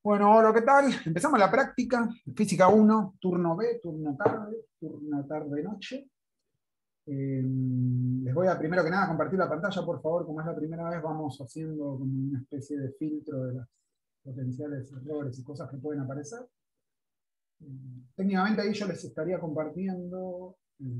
Bueno, hola, ¿qué tal? Empezamos la práctica. Física 1, turno B, turno tarde-noche. Les voy a, primero que nada, compartir la pantalla, por favor. Como es la primera vez, vamos haciendo como una especie de filtro de los potenciales errores y cosas que pueden aparecer. Técnicamente ahí yo les estaría compartiendo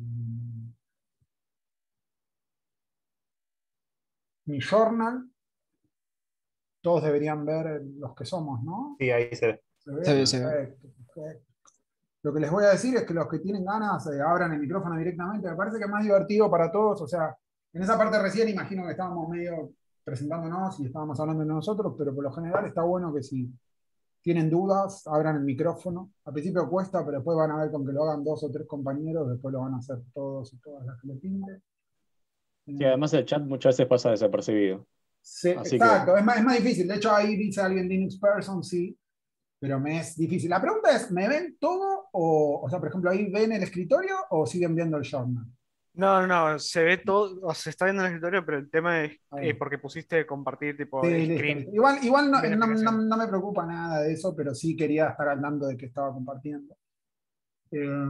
mi journal. Todos deberían ver los que somos, ¿no? Sí, ahí se ve. ¿Se ve? Se ve, se ve. Perfecto, perfecto. Lo que les voy a decir es que los que tienen ganas abran el micrófono directamente. Me parece que es más divertido para todos. O sea, en esa parte recién imagino que estábamos medio presentándonos y estábamos hablando de nosotros, pero por lo general está bueno que si tienen dudas, abran el micrófono. Al principio cuesta, pero después van a ver con que lo hagan dos o tres compañeros, después lo van a hacer todos y todas las que le pinte. Sí, además el chat muchas veces pasa desapercibido. Sí, Así que exacto, es más difícil. De hecho, ahí dice alguien Linux Person, sí, pero me es difícil. La pregunta es, ¿me ven todo? O sea, por ejemplo, ahí ven el escritorio o siguen viendo el journal. No, no, se ve todo, o se está viendo en el escritorio, pero el tema es A ver. porque pusiste compartir tipo Sí, listo, listo. screen Igual en vez de aplicación. no me preocupa nada de eso, pero sí quería estar al tanto de que estaba compartiendo. Eh,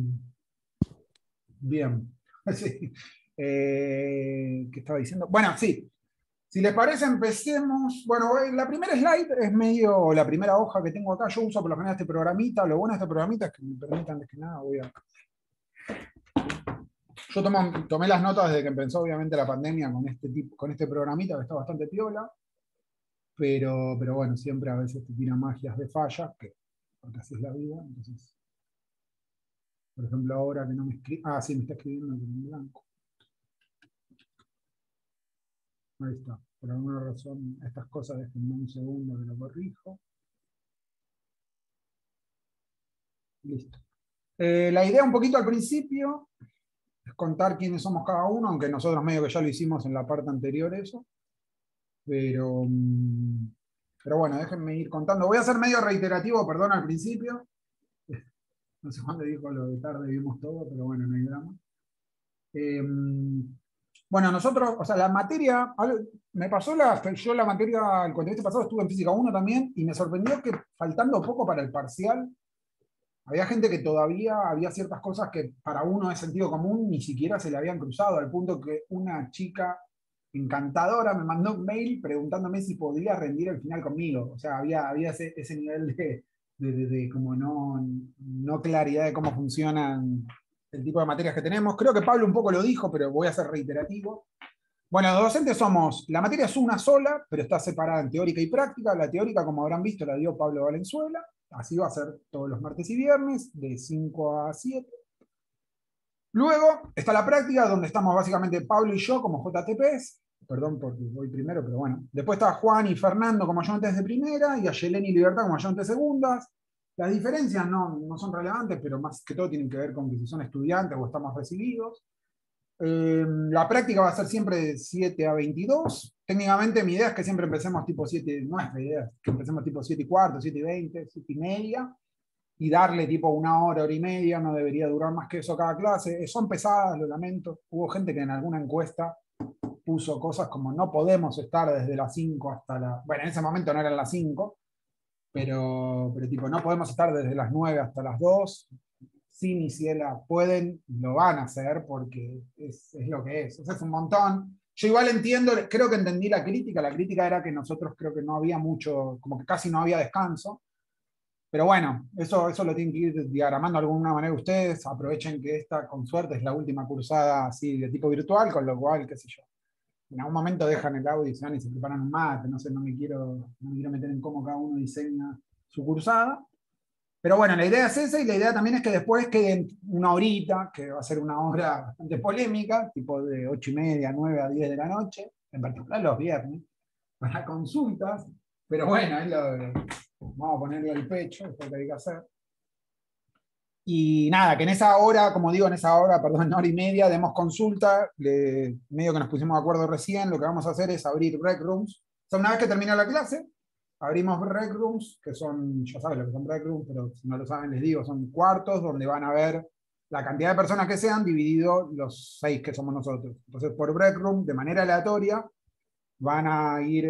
bien. Sí. ¿Qué estaba diciendo? Bueno, sí. Si les parece, empecemos. Bueno, la primera slide es medio la primera hoja que tengo acá. Yo uso por lo general este programita. Lo bueno de este programita es que me permite, antes que nada, yo tomé las notas desde que empezó, obviamente, la pandemia con este programita que está bastante piola. Pero bueno, siempre a veces te tira magias de fallas, porque así es la vida. Entonces, por ejemplo, ahora que no me escribe. Ah, sí, me está escribiendo en blanco. Ahí está. Por alguna razón, estas cosas, déjenme un segundo que lo corrijo. Listo. La idea un poquito al principio es contar quiénes somos cada uno, aunque nosotros medio que ya lo hicimos en la parte anterior eso. Pero, pero bueno, déjenme ir contando. Voy a ser medio reiterativo, perdón, al principio. No sé cuándo dijo lo de tarde vimos todo, pero bueno, no hay drama. Eh, bueno, nosotros, o sea, la materia, me pasó yo la materia, el cuatrimestre pasado estuve en física 1 también, y me sorprendió que faltando poco para el parcial, había gente que todavía había ciertas cosas que para uno de sentido común ni siquiera se le habían cruzado, al punto que una chica encantadora me mandó un mail preguntándome si podía rendir el final conmigo. O sea, había ese nivel de como no claridad de cómo funcionan el tipo de materias que tenemos. Creo que Pablo un poco lo dijo, pero voy a ser reiterativo. Bueno, los docentes somos, la materia es una sola, pero está separada en teórica y práctica. La teórica, como habrán visto, la dio Pablo Valenzuela. Así va a ser todos los martes y viernes, de 5 a 7. Luego está la práctica, donde estamos básicamente Pablo y yo como JTPs. Perdón porque voy primero, pero bueno. Después está Juan y Fernando como ayudantes de primera, y Ayelén y Libertad como ayudantes segundas. Las diferencias no son relevantes, pero más que todo tienen que ver con que si son estudiantes o estamos recibidos. La práctica va a ser siempre de 7 a 22. Técnicamente mi idea es que siempre empecemos tipo 7, nuestra idea es que empecemos tipo 7 y cuarto, 7 y 20, 7 y media, y darle tipo una hora y media, no debería durar más que eso cada clase. Son pesadas, lo lamento. Hubo gente que en alguna encuesta puso cosas como no podemos estar desde las 5 hasta la... Bueno, en ese momento no eran las 5, pero tipo no podemos estar desde las 9 hasta las 2. Sí, ni siquiera pueden, lo van a hacer porque es lo que es. O sea, es un montón. Yo igual entiendo, creo que entendí la crítica. La crítica era que nosotros creo que no había mucho, como que casi no había descanso. Pero bueno, eso lo tienen que ir diagramando de alguna manera ustedes. Aprovechen que esta, con suerte, es la última cursada así de tipo virtual, con lo cual, qué sé yo. En algún momento dejan el audio y se van y se preparan un mate. No sé, no me quiero meter en cómo cada uno diseña su cursada. Pero bueno, la idea es esa, y la idea también es que después queden una horita, que va a ser una hora bastante polémica, tipo de 8:30, 9 a 10 de la noche, en particular los viernes, para consultas. Pero bueno, vamos a ponerle el pecho, es lo que hay que hacer. Y nada, que en esa hora, como digo, en esa hora, perdón, en hora y media, demos consulta. Medio que nos pusimos de acuerdo recién, lo que vamos a hacer es abrir rec rooms. O sea, una vez que termina la clase, abrimos rec rooms, que son, ya saben lo que son rec rooms, pero si no lo saben les digo, son cuartos donde van a ver la cantidad de personas que sean dividido los 6 que somos nosotros. Entonces, por rec room, de manera aleatoria, van a ir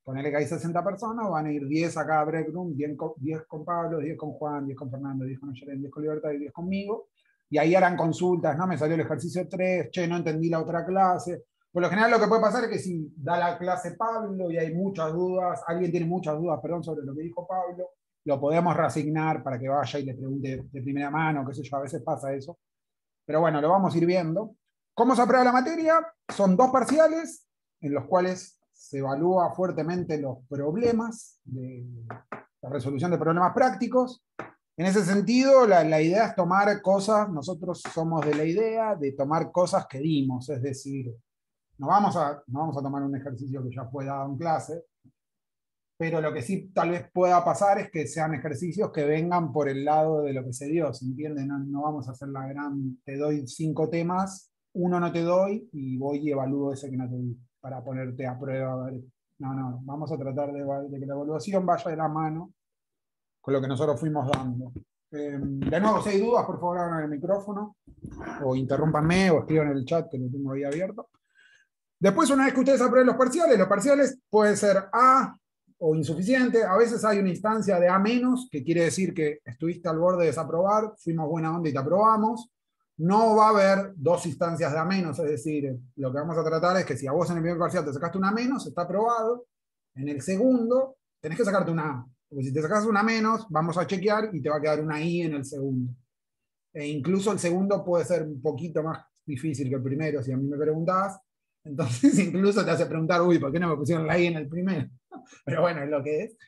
ponele que hay 60 personas, van a ir 10 a cada break room, 10 con Pablo, 10 con Juan, 10 con Fernando, 10 con Ayelen, 10 con Libertad y 10 conmigo. Y ahí harán consultas, ¿no? Me salió el ejercicio 3, che, no entendí la otra clase. Por lo general lo que puede pasar es que si da la clase Pablo y hay muchas dudas, alguien tiene muchas dudas, perdón, sobre lo que dijo Pablo, lo podemos reasignar para que vaya y le pregunte de primera mano, qué sé yo, a veces pasa eso. Pero bueno, lo vamos a ir viendo. ¿Cómo se aprueba la materia? Son 2 parciales en los cuales se evalúa fuertemente los problemas, la resolución de problemas prácticos. En ese sentido, la idea es tomar cosas, nosotros somos de la idea de tomar cosas que dimos, es decir, no vamos a tomar un ejercicio que ya fue dado en clase, pero lo que sí tal vez pueda pasar es que sean ejercicios que vengan por el lado de lo que se dio, ¿se entiende? No vamos a hacer la gran, te doy 5 temas, uno no te doy y voy y evalúo ese que no te di, para ponerte a prueba. A ver. No, vamos a tratar de que la evaluación vaya de la mano con lo que nosotros fuimos dando. De nuevo, si hay dudas, por favor abran el micrófono, o interrúmpanme, o escriban en el chat, que lo tengo ahí abierto. Después, una vez que ustedes aprueben los parciales pueden ser A o insuficiente. A veces hay una instancia de A-, que quiere decir que estuviste al borde de desaprobar, fuimos buena onda y te aprobamos. No va a haber 2 instancias de A-, es decir, lo que vamos a tratar es que si a vos en el primer parcial te sacaste una A-, está aprobado. En el segundo, tenés que sacarte una A. Porque si te sacas una A-, vamos a chequear y te va a quedar una I en el segundo. E incluso el segundo puede ser un poquito más difícil que el primero, si a mí me preguntás. Entonces incluso te hace preguntar, uy, ¿por qué no me pusieron la I en el primero? Pero bueno, es lo que es.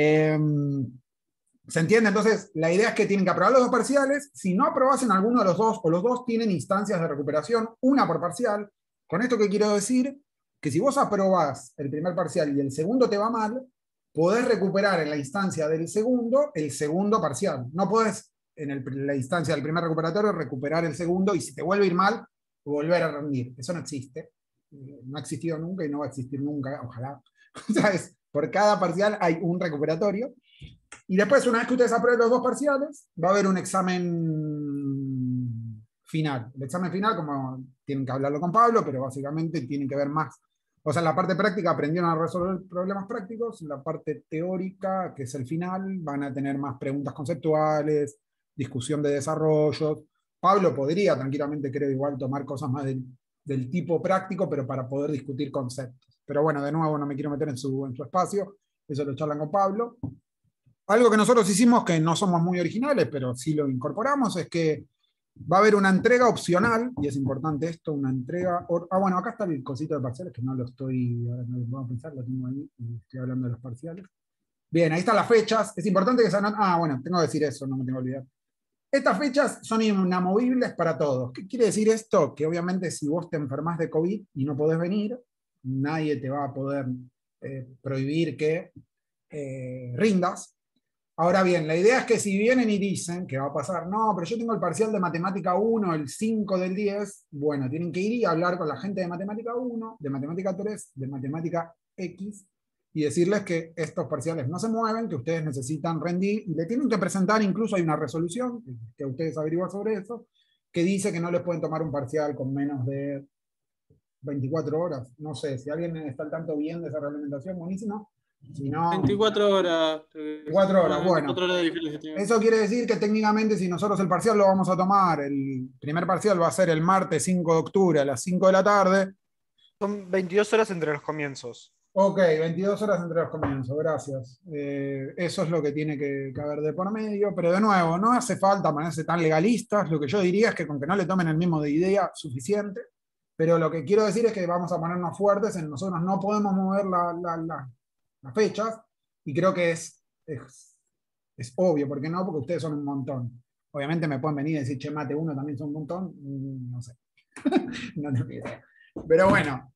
¿Se entiende? Entonces, la idea es que tienen que aprobar los 2 parciales. Si no aprobas en alguno de los 2, o los 2 tienen instancias de recuperación, una por parcial. ¿Con esto qué quiero decir? Que si vos aprobás el primer parcial y el segundo te va mal, podés recuperar en la instancia del segundo el segundo parcial. No podés en la instancia del primer recuperatorio recuperar el segundo y si te vuelve a ir mal, volver a rendir. Eso no existe. No ha existido nunca y no va a existir nunca, ojalá. O sea, por cada parcial hay un recuperatorio. Y después, una vez que ustedes aprueben los 2 parciales, va a haber un examen final. El examen final, como tienen que hablarlo con Pablo, pero básicamente tienen que ver más. O sea, en la parte práctica aprendieron a resolver problemas prácticos, en la parte teórica, que es el final, van a tener más preguntas conceptuales, discusión de desarrollo. Pablo podría tranquilamente, creo, igual tomar cosas más del tipo práctico, pero para poder discutir conceptos. Pero bueno, de nuevo, no me quiero meter en su espacio, eso lo charlan con Pablo. Algo que nosotros hicimos, que no somos muy originales, pero sí lo incorporamos, es que va a haber una entrega opcional, y es importante esto, una entrega... bueno, acá está el cosito de parciales, que no lo estoy, ahora no lo puedo pensar, lo tengo ahí, y estoy hablando de los parciales. Bien, ahí están las fechas, es importante que se anoten... bueno, tengo que decir eso, no me tengo que olvidar. Estas fechas son inamovibles para todos. ¿Qué quiere decir esto? Que obviamente si vos te enfermás de COVID y no podés venir, nadie te va a poder prohibir que rindas. Ahora bien, la idea es que si vienen y dicen que va a pasar, no, pero yo tengo el parcial de matemática 1, el 5 del 10, bueno, tienen que ir y hablar con la gente de matemática 1, de matemática 3, de matemática X, y decirles que estos parciales no se mueven, que ustedes necesitan rendir, y le tienen que presentar, incluso hay una resolución, que ustedes averiguan sobre eso, que dice que no les pueden tomar un parcial con menos de 24 horas. No sé, si alguien está al tanto bien de esa reglamentación, buenísimo. Si no, 24 horas. 24 horas, bueno. 24 horas de diferencia. Eso quiere decir que técnicamente si nosotros el parcial lo vamos a tomar, el primer parcial va a ser el martes 5 de octubre a las 5 de la tarde. Son 22 horas entre los comienzos. Ok, 22 horas entre los comienzos, gracias. Eso es lo que tiene que haber de por medio, pero de nuevo, no hace falta ponerse tan legalistas, lo que yo diría es que con que no le tomen el mismo de idea, suficiente, pero lo que quiero decir es que vamos a ponernos fuertes en nosotros no podemos mover las fechas, y creo que es obvio, ¿por qué no? Porque ustedes son un montón. Obviamente me pueden venir y decir, che, mate uno también son un montón, no sé. No tengo idea. Pero bueno,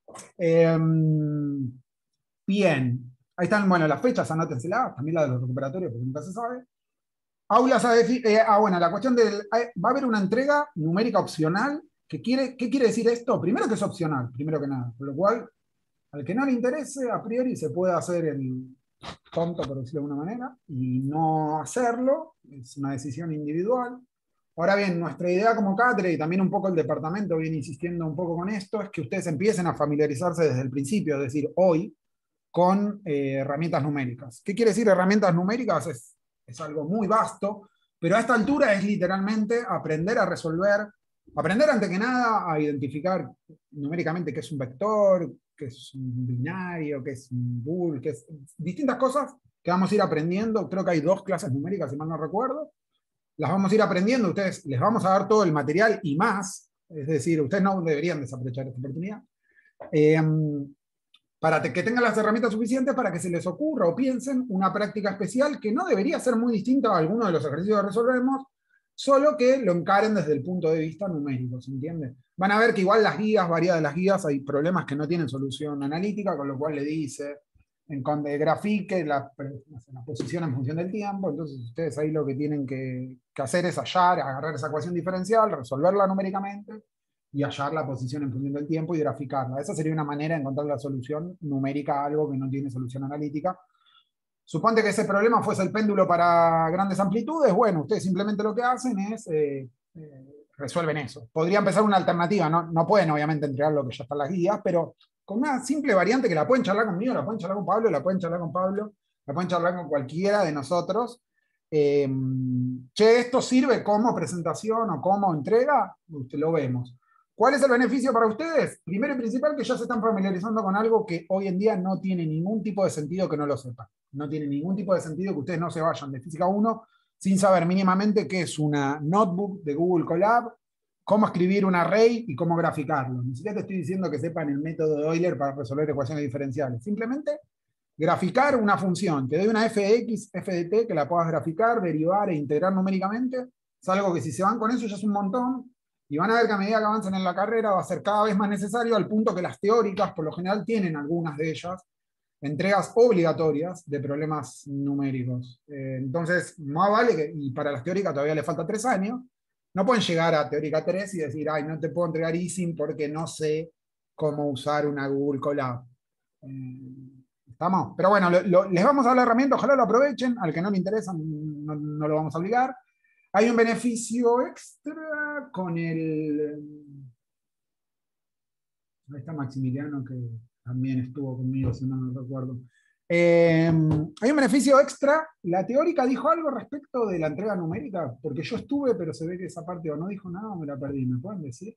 bien. Ahí están, bueno, las fechas, anótenselas, también la de los recuperatorios, porque nunca se sabe. Aulas bueno, la cuestión va a haber una entrega numérica opcional. ¿Qué quiere decir esto? Primero que es opcional, primero que nada. Por lo cual, al que no le interese, a priori se puede hacer el tonto, por decirlo de alguna manera, y no hacerlo. Es una decisión individual. Ahora bien, nuestra idea como cátedra, y también un poco el departamento viene insistiendo un poco con esto, es que ustedes empiecen a familiarizarse desde el principio, es decir, hoy, con herramientas numéricas. ¿Qué quiere decir herramientas numéricas? Es algo muy vasto, pero a esta altura es literalmente aprender a resolver, aprender ante que nada a identificar numéricamente qué es un vector, qué es un binario, qué es un bool, qué es distintas cosas que vamos a ir aprendiendo. Creo que hay 2 clases numéricas, si mal no recuerdo. Las vamos a ir aprendiendo, ustedes les vamos a dar todo el material y más, es decir, ustedes no deberían desaprovechar esta oportunidad, para que tengan las herramientas suficientes para que se les ocurra o piensen una práctica especial que no debería ser muy distinta a alguno de los ejercicios que resolvemos, solo que lo encaren desde el punto de vista numérico, ¿se entiende? Van a ver que igual las guías, variadas las guías, hay problemas que no tienen solución analítica, con lo cual le dice, grafique la posición en función del tiempo, entonces ustedes ahí lo que tienen que hacer es agarrar esa ecuación diferencial, resolverla numéricamente, y hallar la posición en función del tiempo y graficarla. Esa sería una manera de encontrar la solución numérica a algo que no tiene solución analítica. Suponte que ese problema fuese el péndulo para grandes amplitudes, bueno, ustedes simplemente lo que hacen es resuelven eso. Podría empezar una alternativa, no pueden obviamente entregar lo que ya está en las guías, pero con una simple variante que la pueden charlar conmigo, la pueden charlar con Pablo, la pueden charlar con Pablo, la pueden charlar con cualquiera de nosotros. Esto sirve como presentación o como entrega, lo vemos. ¿Cuál es el beneficio para ustedes? Primero y principal, que ya se están familiarizando con algo que hoy en día no tiene ningún tipo de sentido que no lo sepan. No tiene ningún tipo de sentido que ustedes no se vayan de Física 1 sin saber mínimamente qué es una notebook de Google Colab, cómo escribir un array y cómo graficarlo. Ni siquiera te estoy diciendo que sepan el método de Euler para resolver ecuaciones diferenciales. Simplemente graficar una función. Te doy una f de x, f de t, que la puedas graficar, derivar e integrar numéricamente. Es algo que si se van con eso ya es un montón. Y van a ver que a medida que avancen en la carrera va a ser cada vez más necesario, al punto que las teóricas, por lo general, tienen algunas de ellas entregas obligatorias de problemas numéricos. Entonces, más vale que, y para las teóricas todavía le falta 3 años, no pueden llegar a teórica 3 y decir, ay, no te puedo entregar ISIN porque no sé cómo usar una Google Colab. ¿Estamos? Pero bueno, les vamos a dar la herramienta, ojalá lo aprovechen, al que no le interesa no lo vamos a obligar. Hay un beneficio extra con el... Ahí está Maximiliano, que también estuvo conmigo, si no me recuerdo. Hay un beneficio extra. La teórica dijo algo respecto de la entrega numérica, porque yo estuve, pero se ve que esa parte o no dijo nada o me la perdí. ¿Me pueden decir?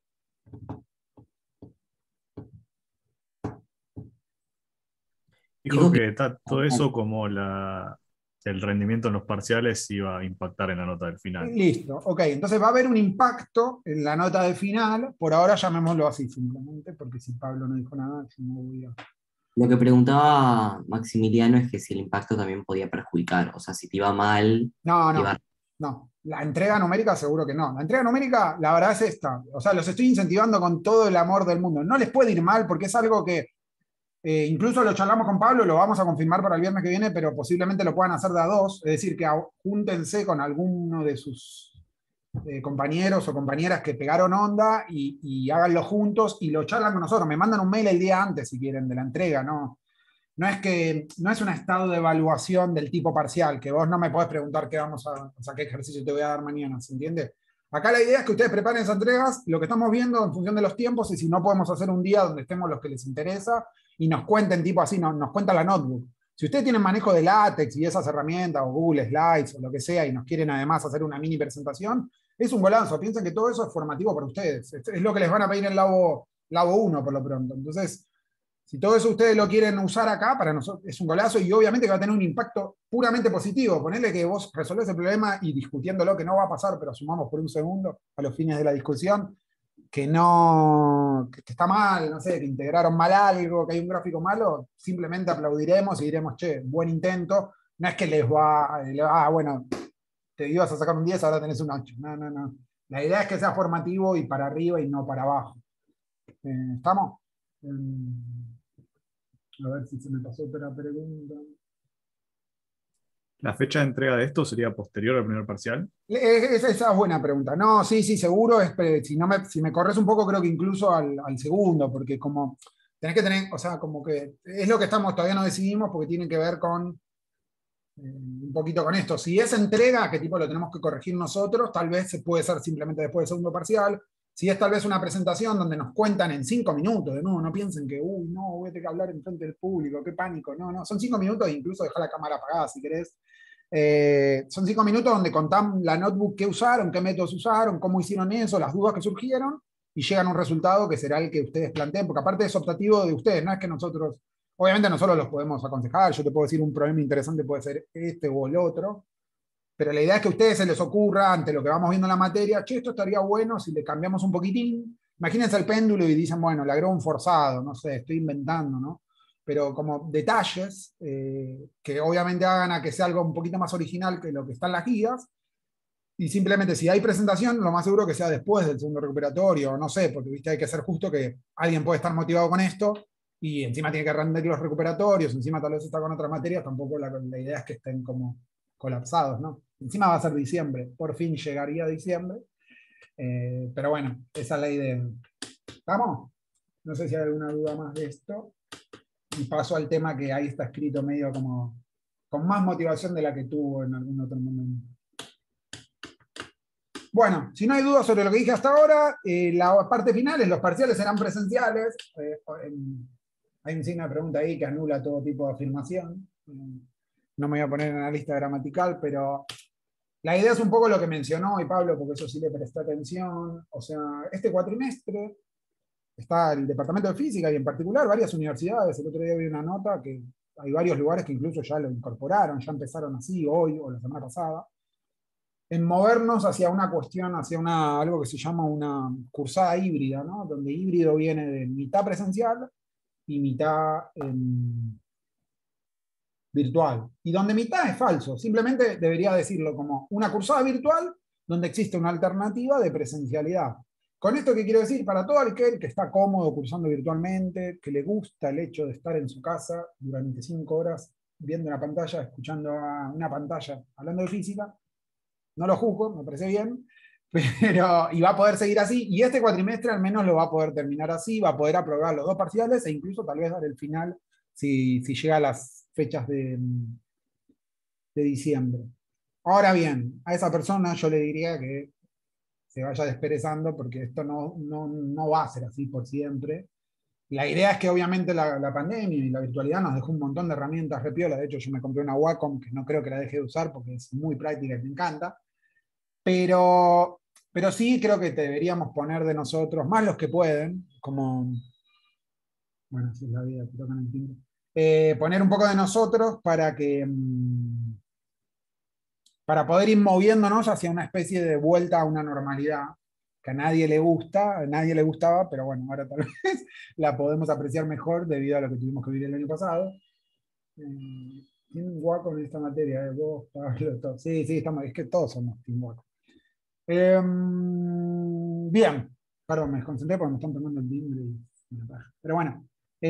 Dijo que todo eso como el rendimiento en los parciales iba a impactar en la nota del final. Listo, ok. Entonces va a haber un impacto en la nota del final. Por ahora llamémoslo así simplemente, porque si Pablo no dijo nada, yo no voy a... Lo que preguntaba Maximiliano es que si el impacto también podía perjudicar, o sea, si te iba mal... No, la entrega numérica seguro que no. La entrega numérica, la verdad es esta. O sea, los estoy incentivando con todo el amor del mundo. No les puede ir mal porque es algo que incluso lo charlamos con Pablo, lo vamos a confirmar para el viernes que viene, pero posiblemente lo puedan hacer de a 2. Es decir, que júntense con alguno de sus compañeros o compañeras que pegaron onda y háganlo juntos y lo charlan con nosotros. Me mandan un mail el día antes si quieren de la entrega, ¿no? No es un estado de evaluación del tipo parcial, que vos no me podés preguntar qué ejercicio te voy a dar mañana, ¿se entiende? Acá la idea es que ustedes preparen esas entregas, lo que estamos viendo en función de los tiempos, y si no podemos hacer un día donde estemos los que les interesa, y nos cuenten tipo así, nos cuenta la notebook. Si ustedes tienen manejo de LaTeX y esas herramientas, o Google Slides, o lo que sea, y nos quieren además hacer una mini presentación, es un golazo. Piensen que todo eso es formativo para ustedes. Es lo que les van a pedir en Labo 1 por lo pronto. Entonces, si todo eso ustedes lo quieren usar acá, para nosotros es un golazo y obviamente que va a tener un impacto puramente positivo. Ponele que vos resolvés el problema y discutiéndolo, que no va a pasar, pero asumamos por un segundo a los fines de la discusión, que está mal, no sé, que integraron mal algo, que hay un gráfico malo, simplemente aplaudiremos y diremos, che, buen intento. No es que bueno, te ibas a sacar un 10, ahora tenés un 8. No. La idea es que sea formativo y para arriba y no para abajo. ¿Estamos? A ver si se me pasó otra pregunta. ¿La fecha de entrega de esto sería posterior al primer parcial? Esa es buena pregunta. No, sí, seguro. Si me corres un poco, creo que incluso al segundo, porque como tenés que tener, o sea, como que es lo que todavía no decidimos, porque tiene que ver con un poquito con esto. Si es entrega, que tipo lo tenemos que corregir nosotros, tal vez puede ser simplemente después del segundo parcial. Si es tal vez una presentación donde nos cuentan en 5 minutos, de nuevo, no piensen que, uy, no, voy a tener que hablar en frente del público, qué pánico. No, no, son 5 minutos e incluso dejar la cámara apagada si querés. Son 5 minutos donde contán la notebook que usaron, qué métodos usaron, cómo hicieron eso, las dudas que surgieron, y llegan a un resultado que será el que ustedes planteen, porque aparte es optativo de ustedes, no es que nosotros, obviamente nosotros los podemos aconsejar, yo te puedo decir un problema interesante puede ser este o el otro, pero la idea es que a ustedes se les ocurra, ante lo que vamos viendo en la materia, che, esto estaría bueno si le cambiamos un poquitín. Imagínense el péndulo y dicen, bueno, le agrego un forzado, no sé, estoy inventando, ¿no? Pero como detalles que obviamente hagan a que sea algo un poquito más original que lo que está en las guías. Y simplemente si hay presentación, lo más seguro que sea después del segundo recuperatorio, no sé, porque viste hay que ser justo que alguien puede estar motivado con esto y encima tiene que rendir los recuperatorios, encima tal vez está con otras materias, tampoco la idea es que estén como colapsados, ¿no? Encima va a ser diciembre, por fin llegaría diciembre, pero bueno, esa es la idea. ¿Estamos? No sé si hay alguna duda más de esto. Y paso al tema que ahí está escrito medio como con más motivación de la que tuvo en algún otro momento. Bueno, si no hay dudas sobre lo que dije hasta ahora, la parte final es los parciales serán presenciales. Hay un signo de pregunta ahí que anula todo tipo de afirmación. No me voy a poner en la lista gramatical, pero la idea es un poco lo que mencionó hoy Pablo, porque eso sí le presté atención. O sea, este cuatrimestre está el departamento de física y en particular varias universidades. El otro día vi una nota que hay varios lugares que incluso ya lo incorporaron, ya empezaron así hoy o la semana pasada, en movernos hacia una cuestión, hacia algo que se llama una cursada híbrida, ¿no? Donde híbrido viene de mitad presencial y mitad virtual. Y donde mitad es falso, simplemente debería decirlo como una cursada virtual donde existe una alternativa de presencialidad. Con esto, ¿qué quiero decir? Para todo aquel que está cómodo cursando virtualmente, que le gusta el hecho de estar en su casa durante 5 horas viendo una pantalla, escuchando a una pantalla, hablando de física, no lo juzgo, me parece bien, pero, y va a poder seguir así, y este cuatrimestre al menos lo va a poder terminar así, va a poder aprobar los 2 parciales e incluso tal vez dar el final si llega a las fechas de diciembre. Ahora bien, a esa persona yo le diría que se vaya desperezando porque esto no va a ser así por siempre. La idea es que obviamente la pandemia y la virtualidad nos dejó un montón de herramientas repiolas. De hecho, yo me compré una Wacom que no creo que la deje de usar porque es muy práctica y me encanta. Pero sí creo que deberíamos poner de nosotros, más los que pueden, como, bueno, si es la vida, que tocan el timbre, poner un poco de nosotros para poder ir moviéndonos hacia una especie de vuelta a una normalidad que a nadie le gusta, a nadie le gustaba, pero bueno, ahora tal vez la podemos apreciar mejor debido a lo que tuvimos que vivir el año pasado. Team Wacom en esta materia, vos, Pablo, todos. Sí, estamos, es que todos somos Team Wacom. Bien, perdón, me desconcentré porque me están tomando el timbre. Pero bueno.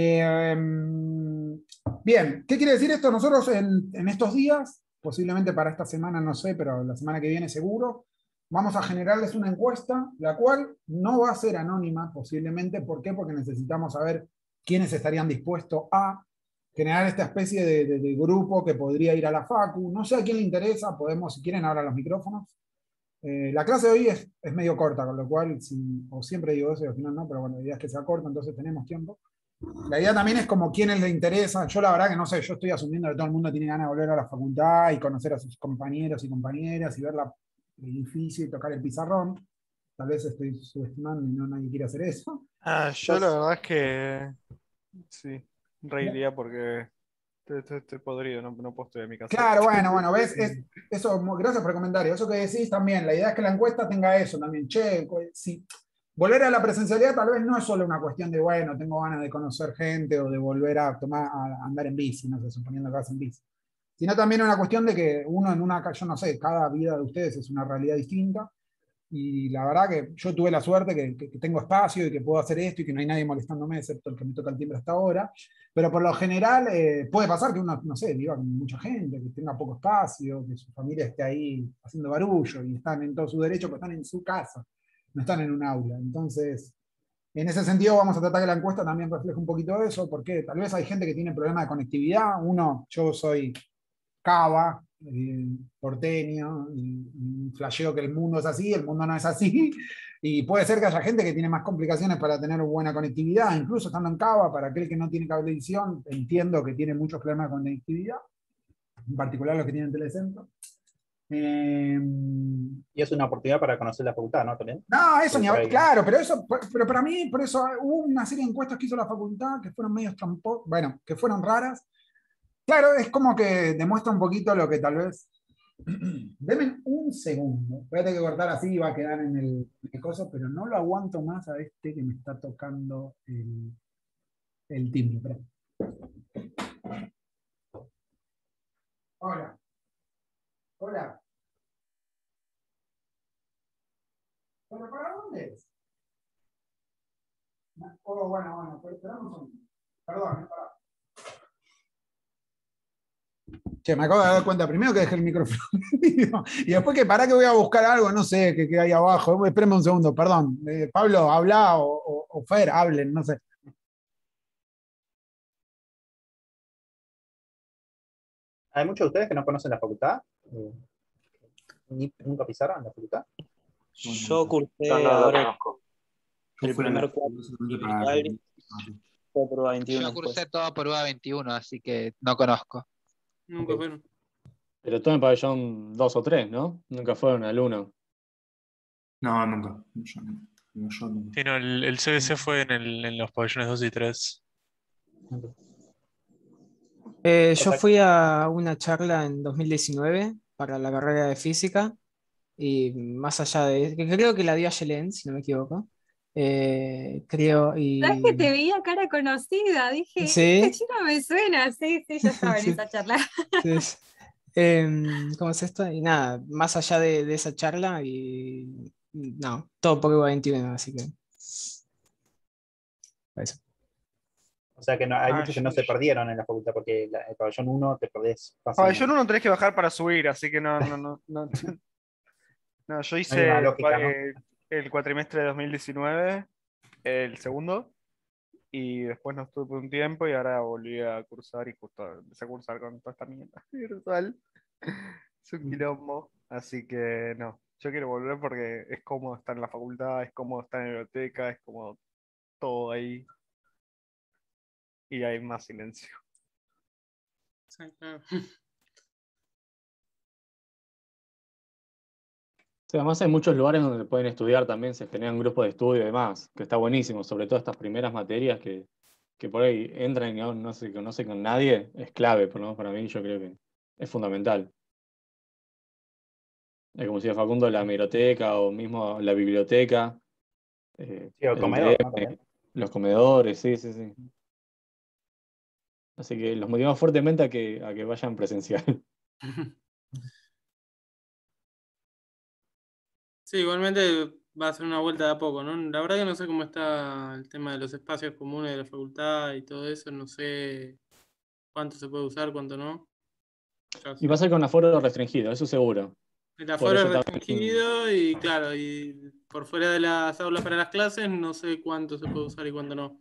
Bien, ¿qué quiere decir esto? Nosotros en estos días, posiblemente para esta semana no sé, pero la semana que viene seguro, vamos a generarles una encuesta, la cual no va a ser anónima posiblemente. ¿Por qué? Porque necesitamos saber quiénes estarían dispuestos a generar esta especie de grupo que podría ir a la facu. No sé a quién le interesa, podemos, si quieren, ahora los micrófonos. La clase de hoy es medio corta, con lo cual, o siempre digo eso y al final no, pero bueno, la idea es que sea corta, entonces tenemos tiempo. La idea también es como quienes le interesa. Yo la verdad que no sé, yo estoy asumiendo que todo el mundo tiene ganas de volver a la facultad y conocer a sus compañeros y compañeras y ver el edificio y tocar el pizarrón. Tal vez estoy subestimando y no nadie quiere hacer eso. Yo la verdad es que sí, reiría porque estoy podrido, no puedo estudiar en mi casa. Claro, bueno, ves, eso, gracias por el comentario. Eso que decís también, la idea es que la encuesta tenga eso también. Che, si volver a la presencialidad tal vez no es solo una cuestión de, bueno, tengo ganas de conocer gente o de volver a andar en bici, no sé, suponiendo que vas en bici. Sino también una cuestión de que uno yo no sé, cada vida de ustedes es una realidad distinta. Y la verdad que yo tuve la suerte que tengo espacio y que puedo hacer esto y que no hay nadie molestándome, excepto el que me toca el timbre hasta ahora. Pero por lo general puede pasar que uno, no sé, viva con mucha gente, que tenga poco espacio, que su familia esté ahí haciendo barullo y están en todo su derecho, pero están en su casa, no están en un aula. Entonces, en ese sentido vamos a tratar que la encuesta también refleje un poquito eso, porque tal vez hay gente que tiene problemas de conectividad. Yo soy cava, porteño, y flasheo que el mundo es así, el mundo no es así, y puede ser que haya gente que tiene más complicaciones para tener buena conectividad, incluso estando en cava, para aquel que no tiene cablevisión, entiendo que tiene muchos problemas de conectividad, en particular los que tienen telecentro. Y es una oportunidad para conocer la facultad, ¿no? También. No, eso Sí, ni por ahí. claro, pero para mí, por eso hubo una serie de encuestas que hizo la facultad que fueron medios bueno, que fueron raras. Claro, es como que demuestra un poquito lo que tal vez. Denme un segundo. Voy a tener que cortar así y va a quedar en el coso, pero no lo aguanto más a este que me está tocando el timbre. Espera. Hola. Hola. ¿Pero para dónde es? Oh, bueno, pero esperamos un segundo. Perdón, pará. Che, me acabo de dar cuenta primero que dejé el micrófono prendido, y después que pará que voy a buscar algo, no sé, que hay abajo. Espérenme un segundo, perdón. Pablo, habla o Fer, hablen, no sé. Hay muchos de ustedes que no conocen la facultad. Nunca pisaron la facultad. Yo cursé Yo no lo ahora conozco. el primer cuatro y fue prueba 21 Yo después. cursé todo por UA21, así que no conozco. Nunca fueron. Pero todo en pabellón 2 o 3, ¿no? Nunca fueron al 1. No, nunca. Yo nunca. Sí, no, el CBC fue en los pabellones 2 y 3. Yo fui a una charla en 2019 para la carrera de física y más allá de, que creo que la dio Ayelen, si no me equivoco. Creo y... ¿Sabes que te veía cara conocida? Dije, ¿Sí? este chino me suena, sí, yo estaba en Sí. esa charla. Sí, sí. ¿Cómo es esto? Y nada, más allá de esa charla y no, todo por UA21, así que eso. O sea que hay muchos que no se perdieron en la facultad, porque el pabellón 1 te perdés fácilmente. Pabellón 1 tenés que bajar para subir, así que no. No, yo Hay hice una lógica, ¿no? el cuatrimestre de 2019, el segundo, y después no estuve por un tiempo y ahora volví a cursar y justo empecé a cursar con toda esta mierda virtual. Es un quilombo, así que no. Yo quiero volver porque es cómodo estar en la facultad, es cómodo estar en la biblioteca, es como todo ahí. Y hay más silencio. Sí, claro. Sí, además hay muchos lugares donde pueden estudiar también, se generan grupos de estudio y demás, que está buenísimo, sobre todo estas primeras materias que por ahí entran y no se conoce con nadie, es clave, por lo menos para mí, yo creo que es fundamental. Es como decía Facundo, la hemeroteca o mismo la biblioteca. Sí, o el comedor, ¿no? También. Los comedores, sí. Así que los motivamos fuertemente a que vayan presencial. Sí, igualmente va a ser una vuelta de a poco, ¿no? La verdad que no sé cómo está el tema de los espacios comunes de la facultad y todo eso, no sé cuánto se puede usar, cuánto no. Y va a ser con aforo restringido, eso seguro. El aforo es restringido y claro, y por fuera de las aulas para las clases no sé cuánto se puede usar y cuánto no.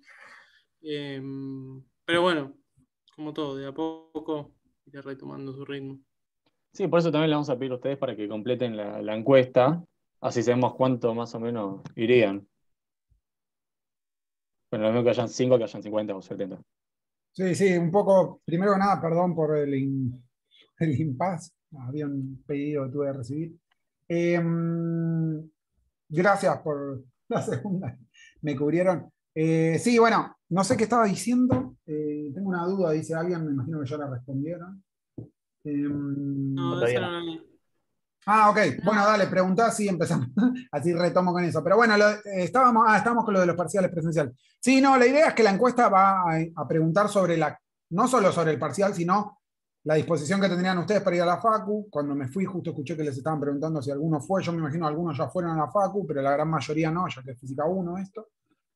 Pero bueno, como todo, de a poco irá retomando su ritmo. Sí, por eso también le vamos a pedir a ustedes para que completen la encuesta, así sabemos cuánto más o menos irían. Bueno, lo mismo que hayan 5 que hayan 50 o 70. Sí, un poco, primero que nada, perdón por el impasse, había un pedido que tuve que recibir. Gracias por la segunda, me cubrieron. Sí, bueno, no sé qué estaba diciendo, tengo una duda, dice alguien, me imagino que ya la respondieron. No, esa no la vi. Ok, bueno, dale, preguntá, sí, empezamos, así retomo con eso. Pero bueno, estábamos con lo de los parciales presenciales. Sí, no, la idea es que la encuesta va a preguntar sobre no solo sobre el parcial, sino la disposición que tendrían ustedes para ir a la Facu. Cuando me fui, justo escuché que les estaban preguntando si alguno fue, yo me imagino algunos ya fueron a la Facu, pero la gran mayoría no, ya que es Física 1 esto.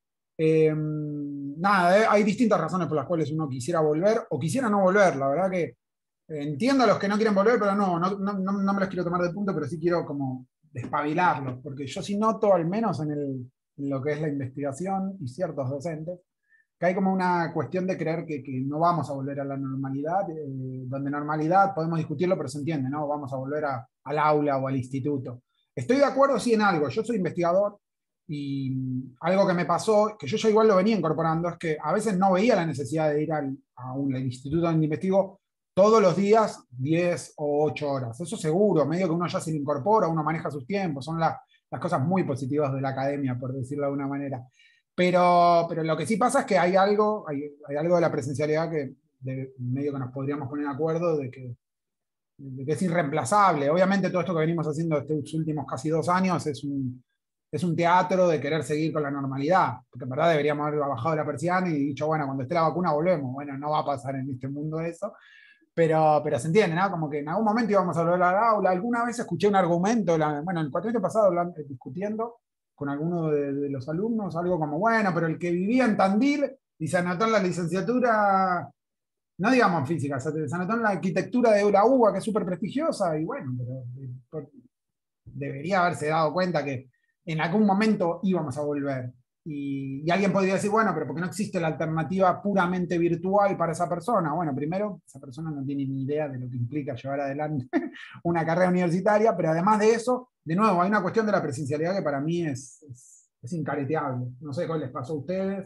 Nada, hay distintas razones por las cuales uno quisiera volver o quisiera no volver, la verdad que entiendo a los que no quieren volver, pero no me los quiero tomar de punto, pero sí quiero como despabilarlos, porque yo sí noto, al menos en lo que es la investigación y ciertos docentes, que hay como una cuestión de creer que no vamos a volver a la normalidad, donde normalidad podemos discutirlo, pero se entiende, ¿no? Vamos a volver al aula o al instituto. Estoy de acuerdo, sí, en algo. Yo soy investigador y algo que me pasó, que yo ya igual lo venía incorporando, es que a veces no veía la necesidad de ir al instituto donde investigo todos los días 10 o 8 horas. Eso seguro, medio que uno ya se le incorpora, uno maneja sus tiempos, son las cosas muy positivas de la academia, por decirlo de alguna manera. Pero lo que sí pasa es que hay algo de la presencialidad que medio que nos podríamos poner de acuerdo de que es irreemplazable. Obviamente todo esto que venimos haciendo estos últimos casi 2 años es un teatro de querer seguir con la normalidad, porque en verdad deberíamos haber bajado la persiana y dicho, bueno, cuando esté la vacuna volvemos. Bueno, no va a pasar en este mundo eso, pero se entiende, ¿no? Como que en algún momento íbamos a volver al aula. Alguna vez escuché un argumento, bueno, el cuatrimestre pasado discutiendo con alguno de los alumnos, algo como, bueno, pero el que vivía en Tandil y se anotó en la licenciatura, no digamos en física, se anotó en la arquitectura de la UBA, que es súper prestigiosa, y bueno, pero debería haberse dado cuenta que en algún momento íbamos a volver. Y alguien podría decir, bueno, pero ¿por qué no existe la alternativa puramente virtual para esa persona? Bueno, primero, esa persona no tiene ni idea de lo que implica llevar adelante una carrera universitaria, pero además de eso, de nuevo, hay una cuestión de la presencialidad que para mí es incareteable. No sé cuál les pasó a ustedes.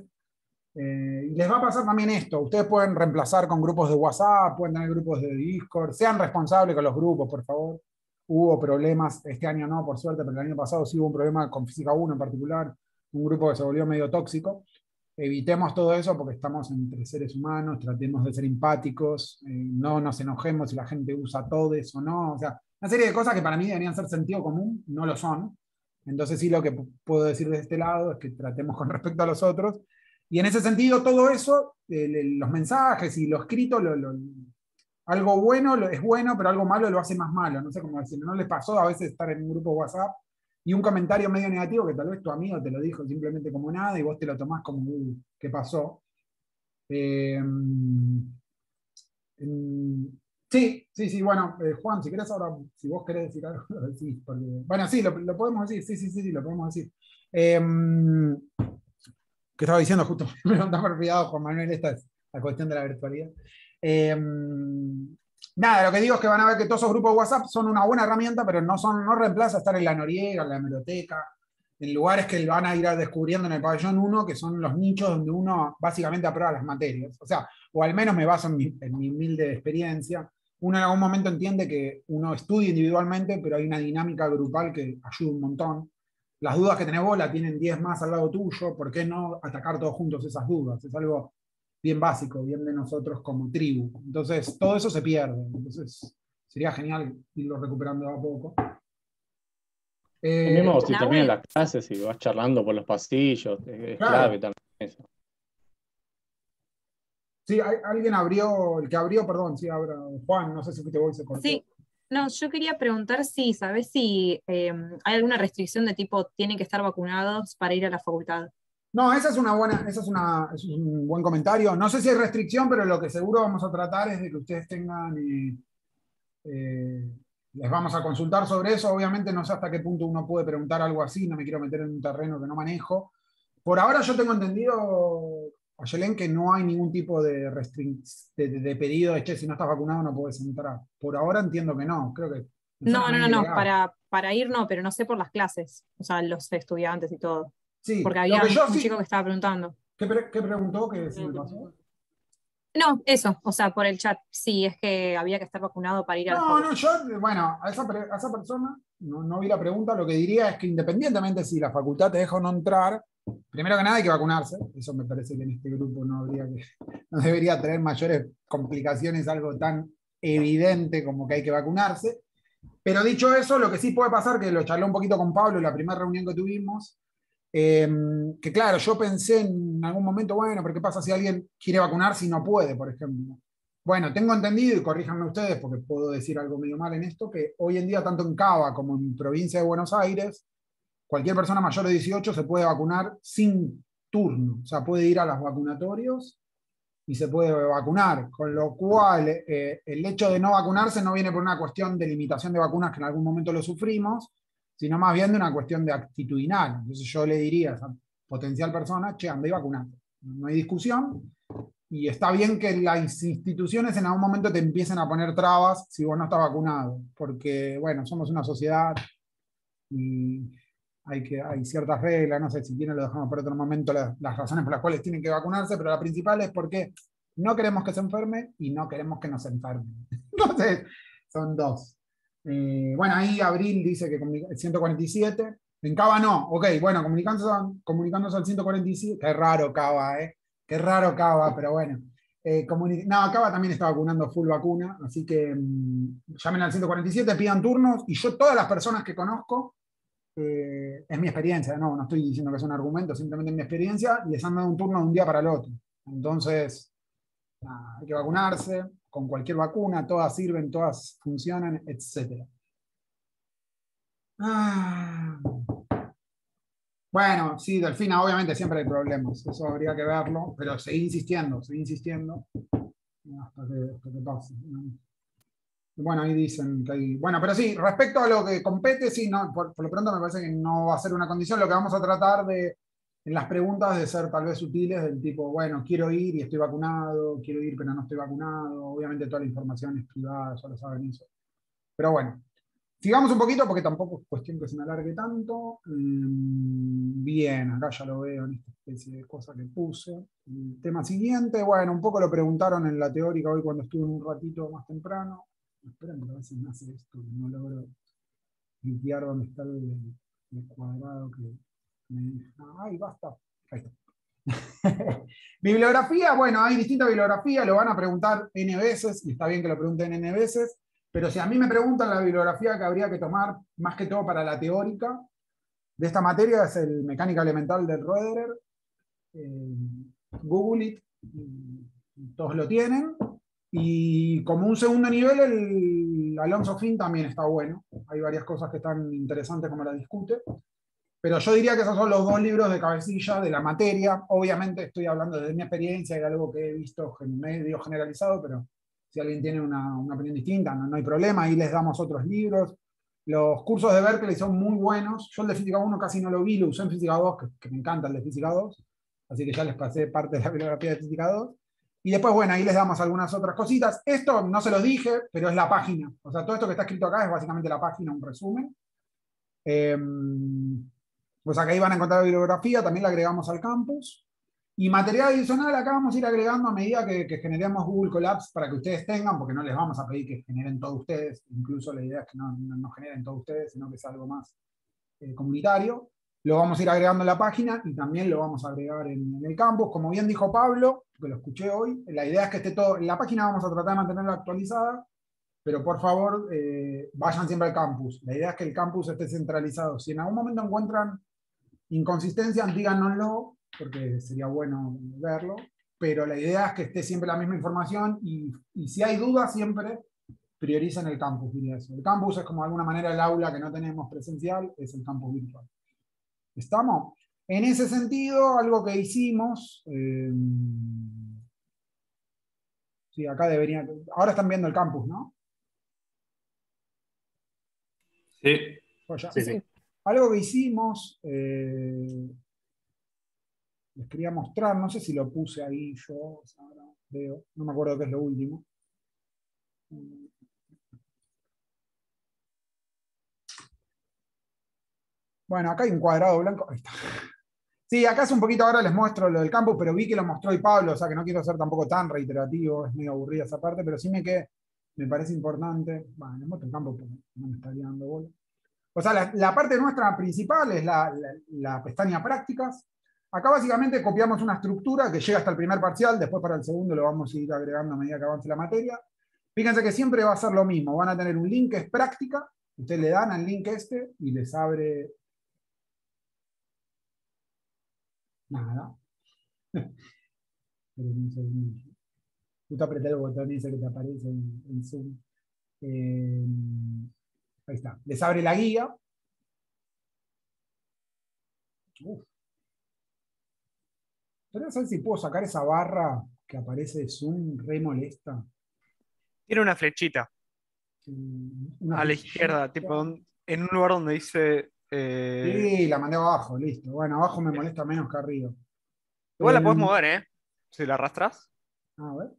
Y les va a pasar también esto. Ustedes pueden reemplazar con grupos de WhatsApp, pueden tener grupos de Discord. Sean responsables con los grupos, por favor. Hubo problemas, este año no, por suerte, pero el año pasado sí hubo un problema con Física 1 en particular, un grupo que se volvió medio tóxico. Evitemos todo eso porque estamos entre seres humanos, tratemos de ser empáticos, no nos enojemos si la gente usa todes o no. O sea, una serie de cosas que para mí deberían ser sentido común, no lo son. Entonces sí, lo que puedo decir de este lado es que tratemos con respecto a los otros. Y en ese sentido, todo eso, los mensajes y lo escrito, algo bueno es bueno, pero algo malo lo hace más malo. No sé cómo decirlo. ¿No les pasó a veces estar en un grupo WhatsApp y un comentario medio negativo que tal vez tu amigo te lo dijo simplemente como nada y vos te lo tomás como, ¿qué pasó? Sí, bueno, Juan, si querés ahora, si vos querés decir algo, lo decís, porque, bueno, sí, lo podemos decir, sí, lo podemos decir. ¿Qué estaba diciendo justo? Me lo estaba olvidado, Juan Manuel, esta es la cuestión de la virtualidad. Nada, lo que digo es que van a ver que todos esos grupos de WhatsApp son una buena herramienta, pero no reemplaza estar en la Noriega, en la hemeroteca, en lugares que van a ir descubriendo en el pabellón 1, que son los nichos donde uno básicamente aprueba las materias. O sea, o al menos me baso en mi humilde experiencia. Uno en algún momento entiende que uno estudia individualmente, pero hay una dinámica grupal que ayuda un montón. Las dudas que tenés vos la tienen 10 más al lado tuyo, ¿por qué no atacar todos juntos esas dudas? Es algo bien básico, bien de nosotros como tribu. Entonces, todo eso se pierde. Entonces, sería genial irlo recuperando a poco. Mismo si terminan las clases y vas charlando por los pasillos, es clave también eso. Sí, alguien abrió, el que abrió, perdón, sí, Juan, no sé si fuiste vos y se cortó. Sí, no, yo quería preguntar ¿sabés si hay alguna restricción de tipo tienen que estar vacunados para ir a la facultad? No, esa es un buen comentario. No sé si hay restricción, pero lo que seguro vamos a tratar es de que ustedes tengan, les vamos a consultar sobre eso. Obviamente no sé hasta qué punto uno puede preguntar algo así, no me quiero meter en un terreno que no manejo. Por ahora yo tengo entendido, Ayelen, que no hay ningún tipo de pedido de, che, si no estás vacunado no puedes entrar. Por ahora entiendo que no, creo que... No, para ir no, pero no sé por las clases, o sea, los estudiantes y todo. Sí, porque había un chico que estaba preguntando. ¿Qué preguntó? ¿Qué se me pasó? No, eso, o sea, por el chat, sí, es que había que estar vacunado para ir a la facultad. No, yo, bueno, a esa persona no vi la pregunta, lo que diría es que independientemente si la facultad te deja o no entrar, primero que nada hay que vacunarse, eso me parece que en este grupo no debería tener mayores complicaciones, algo tan evidente como que hay que vacunarse, pero dicho eso, lo que sí puede pasar, que lo charlé un poquito con Pablo en la primera reunión que tuvimos, que claro, yo pensé en algún momento, bueno, pero ¿qué pasa si alguien quiere vacunarse y no puede, por ejemplo? Bueno, tengo entendido, y corríjanme ustedes porque puedo decir algo medio mal en esto, que hoy en día tanto en Cava como en provincia de Buenos Aires, cualquier persona mayor de 18 se puede vacunar sin turno, o sea, puede ir a los vacunatorios y se puede vacunar, con lo cual el hecho de no vacunarse no viene por una cuestión de limitación de vacunas que en algún momento lo sufrimos, sino más bien de una cuestión de actitudinal. Entonces yo le diría a esa potencial persona, che, andá y vacunate. no hay discusión. Y está bien que las instituciones en algún momento te empiecen a poner trabas si vos no estás vacunado, porque, bueno, somos una sociedad y hay ciertas reglas, no sé, si quieren lo dejamos por otro momento, las razones por las cuales tienen que vacunarse, pero la principal es porque no queremos que se enferme y no queremos que nos enfermen. Entonces, son dos. Bueno, ahí Abril dice que el 147, en Cava no, ok, bueno, comunicándose al 147, qué raro Cava, qué raro Cava, pero bueno. No, Cava también está vacunando full vacuna, así que llamen al 147, pidan turnos, y yo todas las personas que conozco, es mi experiencia, no estoy diciendo que es un argumento, simplemente es mi experiencia, les han dado un turno de un día para el otro. Entonces, nada, hay que vacunarse, con cualquier vacuna, todas sirven, todas funcionan, etc. Bueno, sí, Delfina, obviamente siempre hay problemas, eso habría que verlo, pero seguí insistiendo, hasta que pase. Bueno, ahí dicen que hay... Bueno, pero sí, respecto a lo que compete, sí, no, por lo pronto me parece que no va a ser una condición. Lo que vamos a tratar en las preguntas de ser tal vez sutiles, del tipo, bueno, quiero ir y estoy vacunado, quiero ir pero no estoy vacunado. Obviamente toda la información es privada, ya lo saben eso. Pero bueno, sigamos un poquito porque tampoco es cuestión que se me alargue tanto. Bien, acá ya lo veo en esta especie de cosa que puse. El tema siguiente, bueno, un poco lo preguntaron en la teórica hoy cuando estuve un ratito más temprano. Esperen, porque a veces me hace esto, no logro limpiar donde está el cuadrado que me deja. ¡Ay, basta! Ahí está. Bibliografía, bueno, hay distintas bibliografías, lo van a preguntar N veces, y está bien que lo pregunten N veces, pero si a mí me preguntan la bibliografía que habría que tomar, más que todo para la teórica de esta materia, es el Mecánica Elemental de Roederer. Google it, todos lo tienen. Y como un segundo nivel, el Alonso Finn también está bueno. Hay varias cosas que están interesantes como la discute. Pero yo diría que esos son los dos libros de cabecilla de la materia. Obviamente estoy hablando de mi experiencia y de algo que he visto medio generalizado, pero si alguien tiene una opinión distinta, no hay problema. Ahí les damos otros libros. Los cursos de Berkeley son muy buenos. Yo el de Física 1 casi no lo vi, lo usé en Física 2, que me encanta el de Física 2. Así que ya les pasé parte de la bibliografía de Física 2. Y después, bueno, ahí les damos algunas otras cositas. Esto no se los dije, pero es la página. O sea, todo esto que está escrito acá es básicamente la página, un resumen. O sea, que ahí van a encontrar la bibliografía, también la agregamos al campus. Y material adicional acá vamos a ir agregando a medida que generemos Google Colabs para que ustedes tengan, porque no les vamos a pedir que generen todos ustedes. Incluso la idea es que no generen todos ustedes, sino que sea algo más comunitario. Lo vamos a ir agregando en la página y también lo vamos a agregar en el campus. Como bien dijo Pablo, que lo escuché hoy, la idea es que esté todo, en la página vamos a tratar de mantenerla actualizada, pero por favor vayan siempre al campus. La idea es que el campus esté centralizado. Si en algún momento encuentran inconsistencias, díganoslo, porque sería bueno verlo, pero la idea es que esté siempre la misma información y si hay dudas siempre prioricen el campus, diría eso. El campus es como de alguna manera el aula que no tenemos presencial, es el campus virtual. ¿Estamos? En ese sentido, algo que hicimos, sí, acá deberían, ahora están viendo el campus, ¿no? Sí. Pues ya, Sí. algo que hicimos, les quería mostrar, no sé si lo puse ahí yo, o sea, veo, no me acuerdo qué es lo último. Bueno, acá hay un cuadrado blanco. Ahí está. Sí, acá es un poquito, ahora les muestro lo del campus, pero vi que lo mostró y Pablo, o sea que no quiero ser tampoco tan reiterativo, es medio aburrida esa parte, pero sí me parece importante. Bueno, les muestro el campus porque no me estaría dando bola. O sea, la parte nuestra principal es la pestaña prácticas. Acá básicamente copiamos una estructura que llega hasta el primer parcial, después para el segundo lo vamos a ir agregando a medida que avance la materia. Fíjense que siempre va a ser lo mismo, van a tener un link que es práctica, ustedes le dan al link este y les abre... Nada. Justo apreté el botón ese que te aparece en Zoom. Ahí está. Les abre la guía. Pero no sé si puedo sacar esa barra que aparece de Zoom, re molesta. Tiene una flechita a la izquierda, tipo en un lugar donde dice... Sí, la mandé abajo, listo. Bueno, abajo me molesta menos que arriba. Igual la podés mover, ¿eh? Si la arrastras. A ver.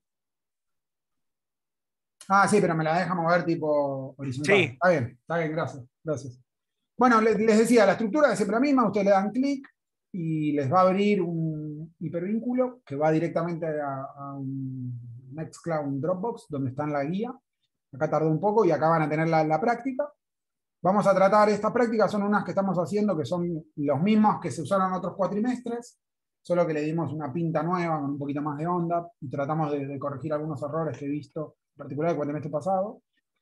Ah, sí, pero me la deja mover tipo horizontal. Sí. Está bien, gracias. Gracias. Bueno, les decía, la estructura es siempre la misma, ustedes le dan clic y les va a abrir un hipervínculo que va directamente a un Nextcloud, un Dropbox, donde está en la guía. Acá tardó un poco y acá van a tener la práctica. Vamos a tratar estas prácticas, son unas que estamos haciendo que son los mismos que se usaron en otros cuatrimestres, solo que le dimos una pinta nueva con un poquito más de onda y tratamos de corregir algunos errores que he visto, en particular el cuatrimestre pasado.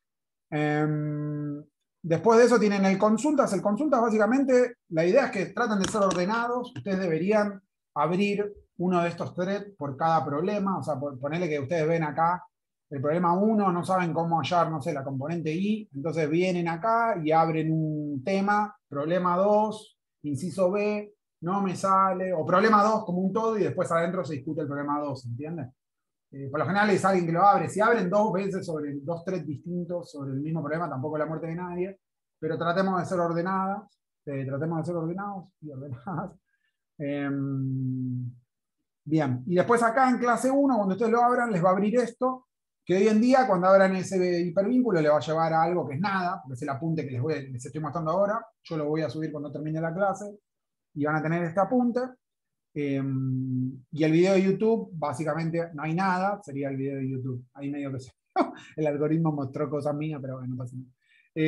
Después de eso tienen el consultas. El consultas básicamente, la idea es que traten de ser ordenados. Ustedes deberían abrir uno de estos threads por cada problema. O sea, ponerle que ustedes ven acá el problema 1, no saben cómo hallar, no sé, la componente I. Entonces vienen acá y abren un tema, problema 2, inciso B, no me sale, o problema 2 como un todo y después adentro se discute el problema 2, ¿entiendes? Por lo general es alguien que lo abre. Si abren 2 veces sobre 2 threads distintos sobre el mismo problema, tampoco es la muerte de nadie, pero tratemos de ser ordenadas, tratemos de ser ordenados y ordenadas. Bien, y después acá en clase 1, cuando ustedes lo abran, les va a abrir esto, que hoy en día cuando abran ese hipervínculo le va a llevar a algo que es nada, porque es el apunte que les estoy mostrando ahora. Yo lo voy a subir cuando termine la clase, y van a tener este apunte. Y el video de YouTube, básicamente no hay nada, sería el video de YouTube. Ahí medio que el algoritmo mostró cosas mías, pero bueno, no pasa nada.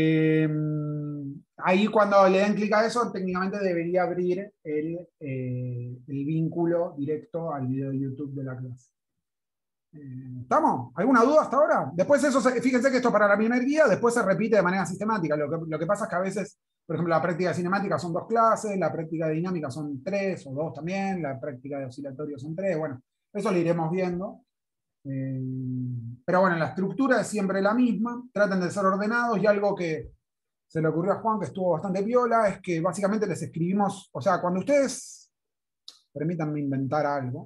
Ahí cuando le den clic a eso, técnicamente debería abrir el vínculo directo al video de YouTube de la clase. ¿Estamos? ¿Alguna duda hasta ahora? Después eso, fíjense que esto para la primera guía, después se repite de manera sistemática. Lo que pasa es que a veces, por ejemplo, la práctica de cinemática son 2 clases, la práctica de dinámica son 3 o 2 también, la práctica de oscilatorio son 3, bueno, eso lo iremos viendo. Pero bueno, la estructura es siempre la misma, traten de ser ordenados, y algo que se le ocurrió a Juan, que estuvo bastante piola, es que básicamente les escribimos, o sea, cuando ustedes, permítanme inventar algo,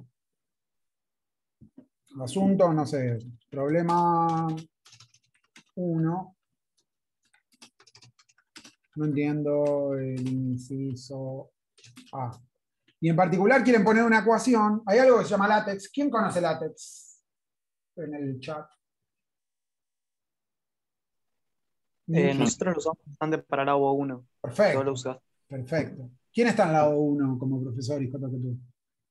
asunto, no sé, problema 1, no entiendo el inciso A. Y en particular quieren poner una ecuación, hay algo que se llama LaTeX. ¿Quién conoce LaTeX en el chat? Nosotros lo usamos bastante para la O1. Perfecto. Lo usas. Perfecto. ¿Quién está en la O1 como profesor y cosa que tú?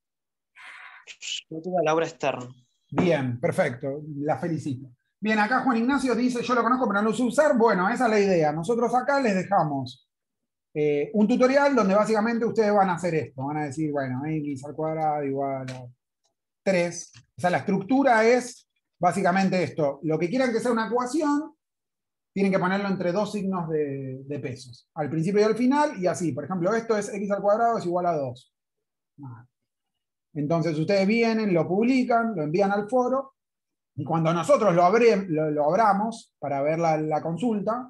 Yo tuve a Laura Stern. Bien, perfecto, la felicito. Bien, acá Juan Ignacio dice, yo lo conozco pero no lo sé usar. Bueno, esa es la idea. Nosotros acá les dejamos un tutorial donde básicamente ustedes van a hacer esto. Van a decir, bueno, x al cuadrado igual a 3. O sea, la estructura es básicamente esto. Lo que quieran que sea una ecuación, tienen que ponerlo entre 2 signos de pesos. Al principio y al final, y así. Por ejemplo, esto es x al cuadrado es igual a 2. Entonces ustedes vienen, lo publican, lo envían al foro, y cuando nosotros lo abramos para ver la consulta,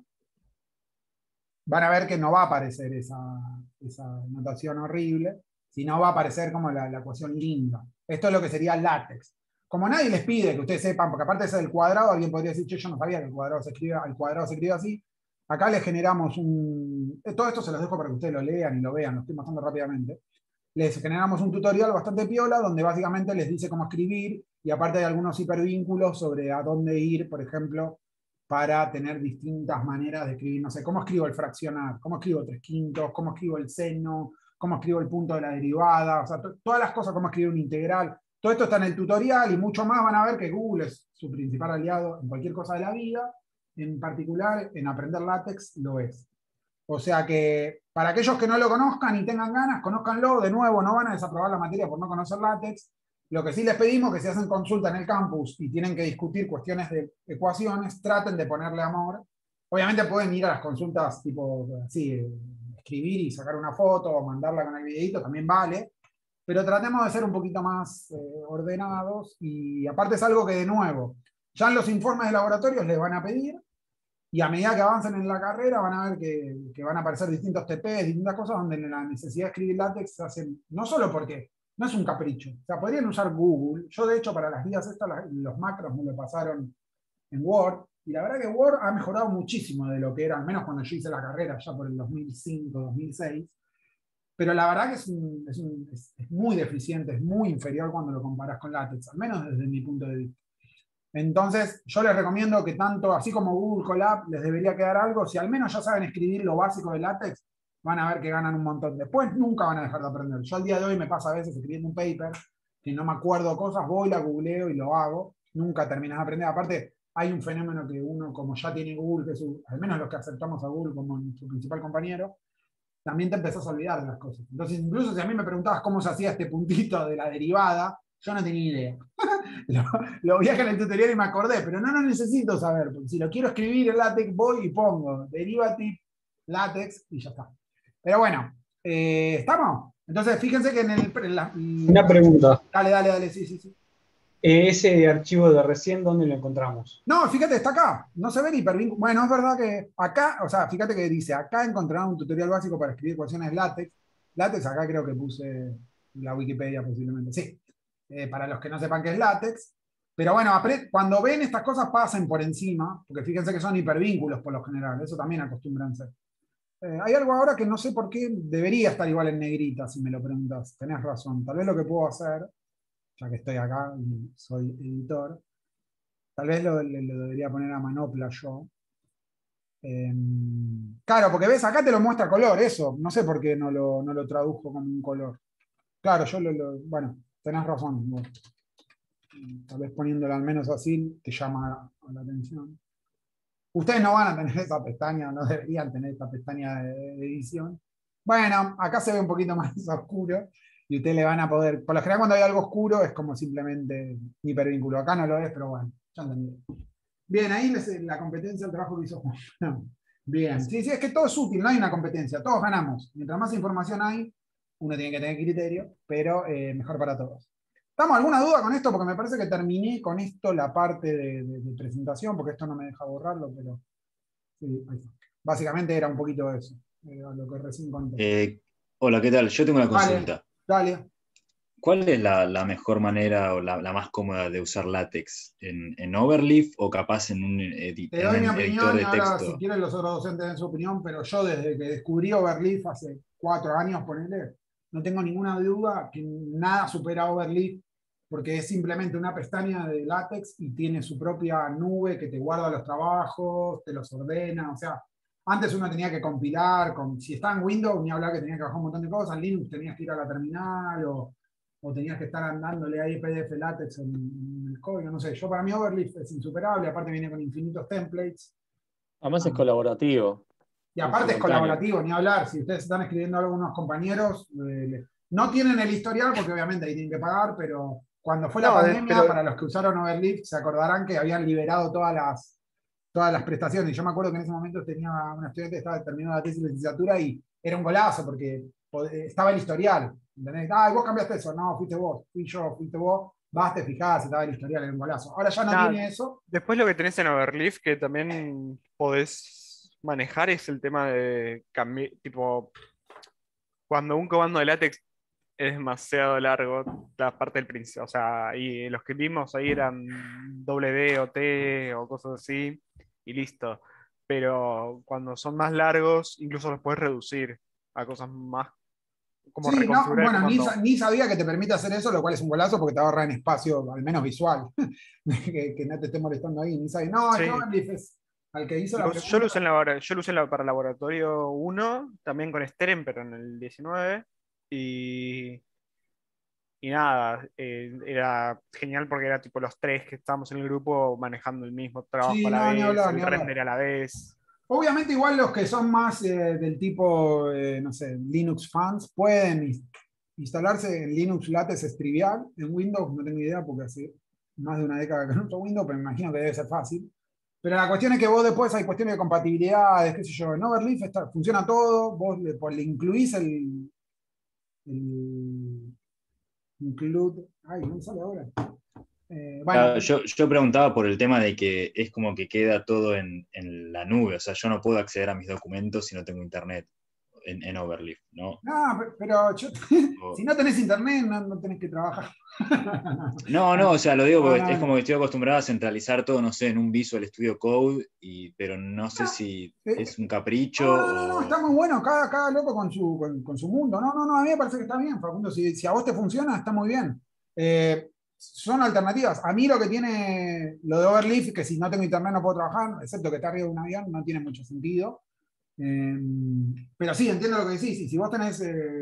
van a ver que no va a aparecer esa notación horrible, sino va a aparecer como la ecuación linda. Esto es lo que sería LaTeX. Como nadie les pide que ustedes sepan, porque aparte de ser el cuadrado, alguien podría decir, yo no sabía que el cuadrado se escribe así. Acá les generamos todo esto se los dejo para que ustedes lo lean y lo vean, lo estoy mostrando rápidamente. Les generamos un tutorial bastante piola donde básicamente les dice cómo escribir, y aparte hay algunos hipervínculos sobre a dónde ir, por ejemplo, para tener distintas maneras de escribir. No sé, cómo escribo el fraccionar, cómo escribo 3/5, cómo escribo el seno, cómo escribo el punto de la derivada, o sea, todas las cosas, cómo escribir un integral. Todo esto está en el tutorial y mucho más. Van a ver que Google es su principal aliado en cualquier cosa de la vida, en particular en aprender LaTeX lo es. O sea que para aquellos que no lo conozcan y tengan ganas, conózcanlo. De nuevo, no van a desaprobar la materia por no conocer LaTeX. Lo que sí les pedimos es que si hacen consulta en el campus y tienen que discutir cuestiones de ecuaciones, traten de ponerle amor. Obviamente pueden ir a las consultas tipo así, escribir y sacar una foto o mandarla con el videito, también vale. Pero tratemos de ser un poquito más ordenados, y aparte es algo que de nuevo, ya en los informes de laboratorios les van a pedir, y a medida que avancen en la carrera van a ver que van a aparecer distintos TPs, distintas cosas donde la necesidad de escribir LaTeX se hace, no solo porque no es un capricho, o sea, podrían usar Google. Yo de hecho para las guías estas, los macros me lo pasaron en Word, y la verdad que Word ha mejorado muchísimo de lo que era, al menos cuando yo hice la carrera, ya por el 2005, 2006. pero la verdad que es muy deficiente, es muy inferior cuando lo comparas con LaTeX, al menos desde mi punto de vista. Entonces, yo les recomiendo que tanto, así como Google Colab, les debería quedar algo, si al menos ya saben escribir lo básico de LaTeX, van a ver que ganan un montón. Después nunca van a dejar de aprender. Yo al día de hoy me pasa a veces escribiendo un paper, que no me acuerdo cosas, voy, la googleo y lo hago. Nunca terminas de aprender. Aparte, hay un fenómeno que uno, como ya tiene Google, que es al menos los que aceptamos a Google como su principal compañero, también te empezás a olvidar de las cosas. Entonces, incluso si a mí me preguntabas cómo se hacía este puntito de la derivada, yo no tenía idea. lo vi acá en el tutorial y me acordé, pero no necesito saber, porque si lo quiero escribir en LaTeX, voy y pongo derivative LaTeX y ya está. Pero bueno, ¿estamos? Entonces, fíjense que Una pregunta. Dale, sí. Ese archivo de recién, ¿dónde lo encontramos? No, fíjate, está acá. No se ve ni hipervínculo. Bueno, es verdad que acá, o sea, fíjate que dice, acá encontrarán un tutorial básico para escribir ecuaciones LaTeX. LaTeX, acá creo que puse la Wikipedia posiblemente. Sí. Para los que no sepan qué es LaTeX. Pero bueno, cuando ven estas cosas pasen por encima, porque fíjense que son hipervínculos por lo general. Eso también acostumbranse. Hay algo ahora que no sé por qué debería estar igual en negrita, si me lo preguntas. Tenés razón. Tal vez lo que puedo hacer, ya que estoy acá y soy editor, tal vez lo debería poner a manopla yo. Claro, porque ves, acá te lo muestra color, eso. No sé por qué no lo tradujo con un color. Claro, yo bueno, tenés razón. Bueno, tal vez poniéndolo al menos así te llama la atención. Ustedes no van a tener esa pestaña, no deberían tener esta pestaña de edición. Bueno, acá se ve un poquito más oscuro y ustedes le van a poder. Por lo general, cuando hay algo oscuro es como simplemente hipervínculo. Acá no lo es, pero bueno, ya entendí. Bien, ahí la competencia del trabajo que hizo Juan. Bien, sí, es que todo es útil, no hay una competencia, todos ganamos. Mientras más información hay, uno tiene que tener criterio, pero mejor para todos. ¿Estamos alguna duda con esto? Porque me parece que terminé con esto la parte de presentación, porque esto no me deja borrarlo, pero sí, ahí está. Básicamente era un poquito de eso, lo que recién conté. Hola, ¿qué tal? Yo tengo una consulta. Dale. ¿Cuál es la mejor manera o la más cómoda de usar LaTeX? ¿En Overleaf o capaz en un Te doy mi editor opinión de y ahora texto? si quieren los otros docentes den su opinión, pero yo desde que descubrí Overleaf hace 4 años, ponele, no tengo ninguna duda que nada supera a Overleaf, porque es simplemente una pestaña de LaTeX y tiene su propia nube que te guarda los trabajos, te los ordena, o sea, antes uno tenía que compilar, si estaba en Windows, ni hablar que tenía que bajar un montón de cosas, en Linux tenías que ir a la terminal o tenías que estar andándole ahí PDF LaTeX en el código, no sé. Yo para mí Overleaf es insuperable, aparte viene con infinitos templates. Además es colaborativo. Y aparte es colaborativo, ni hablar. Si ustedes están escribiendo algo a algunos compañeros, no tienen el historial porque obviamente ahí tienen que pagar, pero cuando fue la pandemia, para los que usaron Overleaf, se acordarán que habían liberado todas las prestaciones. Yo me acuerdo que en ese momento tenía una estudiante que estaba terminando la tesis de licenciatura y era un golazo porque estaba el historial. ¿Entendés? Vos cambiaste eso. No, fuiste vos. Fui yo, fuiste vos. Vas, te fijás, estaba el historial en un golazo. Ahora ya no tiene eso. Después lo que tenés en Overleaf que también podés manejar es el tema de cambiar, tipo, cuando un comando de LaTeX es demasiado largo, la parte del principio, o sea, y los que vimos ahí eran WD o T o cosas así, y listo. Pero cuando son más largos, incluso los puedes reducir a cosas más como sí, no, reconfigurar el bueno, comando. ni sabía que te permite hacer eso, lo cual es un golazo porque te ahorra en espacio, al menos visual, que no te esté molestando ahí, ni sabía. No, Sí. es que Overleaf es al que hizo la pregunta. Yo lo usé para laboratorio 1, también con Steren, pero en el 19. Y nada, era genial porque era tipo los tres que estábamos en el grupo manejando el mismo trabajo Sí, a la no, ni vez, hablar, el ni hablar. render a la vez. Obviamente igual los que son más del tipo, no sé, Linux fans, pueden instalarse en Linux LaTeX es trivial. En Windows no tengo idea porque hace más de una década que no uso Windows, pero me imagino que debe ser fácil. Pero la cuestión es que vos después hay cuestiones de compatibilidades, qué sé yo, en Overleaf funciona todo, vos le incluís el include, ay, no me sale ahora. Claro, yo preguntaba por el tema de que es como que queda todo en la nube, o sea, yo no puedo acceder a mis documentos si no tengo internet. en Overleaf, ¿no? No, pero si no tenés internet, no tenés que trabajar. No, o sea, lo digo porque No, es como que estoy acostumbrado a centralizar todo, no sé, en un Visual Studio Code, pero no sé si es un capricho No, o... está muy bueno, cada loco con su mundo. No, a mí me parece que está bien, Facundo. Si a vos te funciona, está muy bien. Son alternativas. A mí lo que tiene lo de Overleaf, que si no tengo internet no puedo trabajar, excepto que está arriba de un avión, no tiene mucho sentido. Pero sí, entiendo lo que decís. Y si vos tenés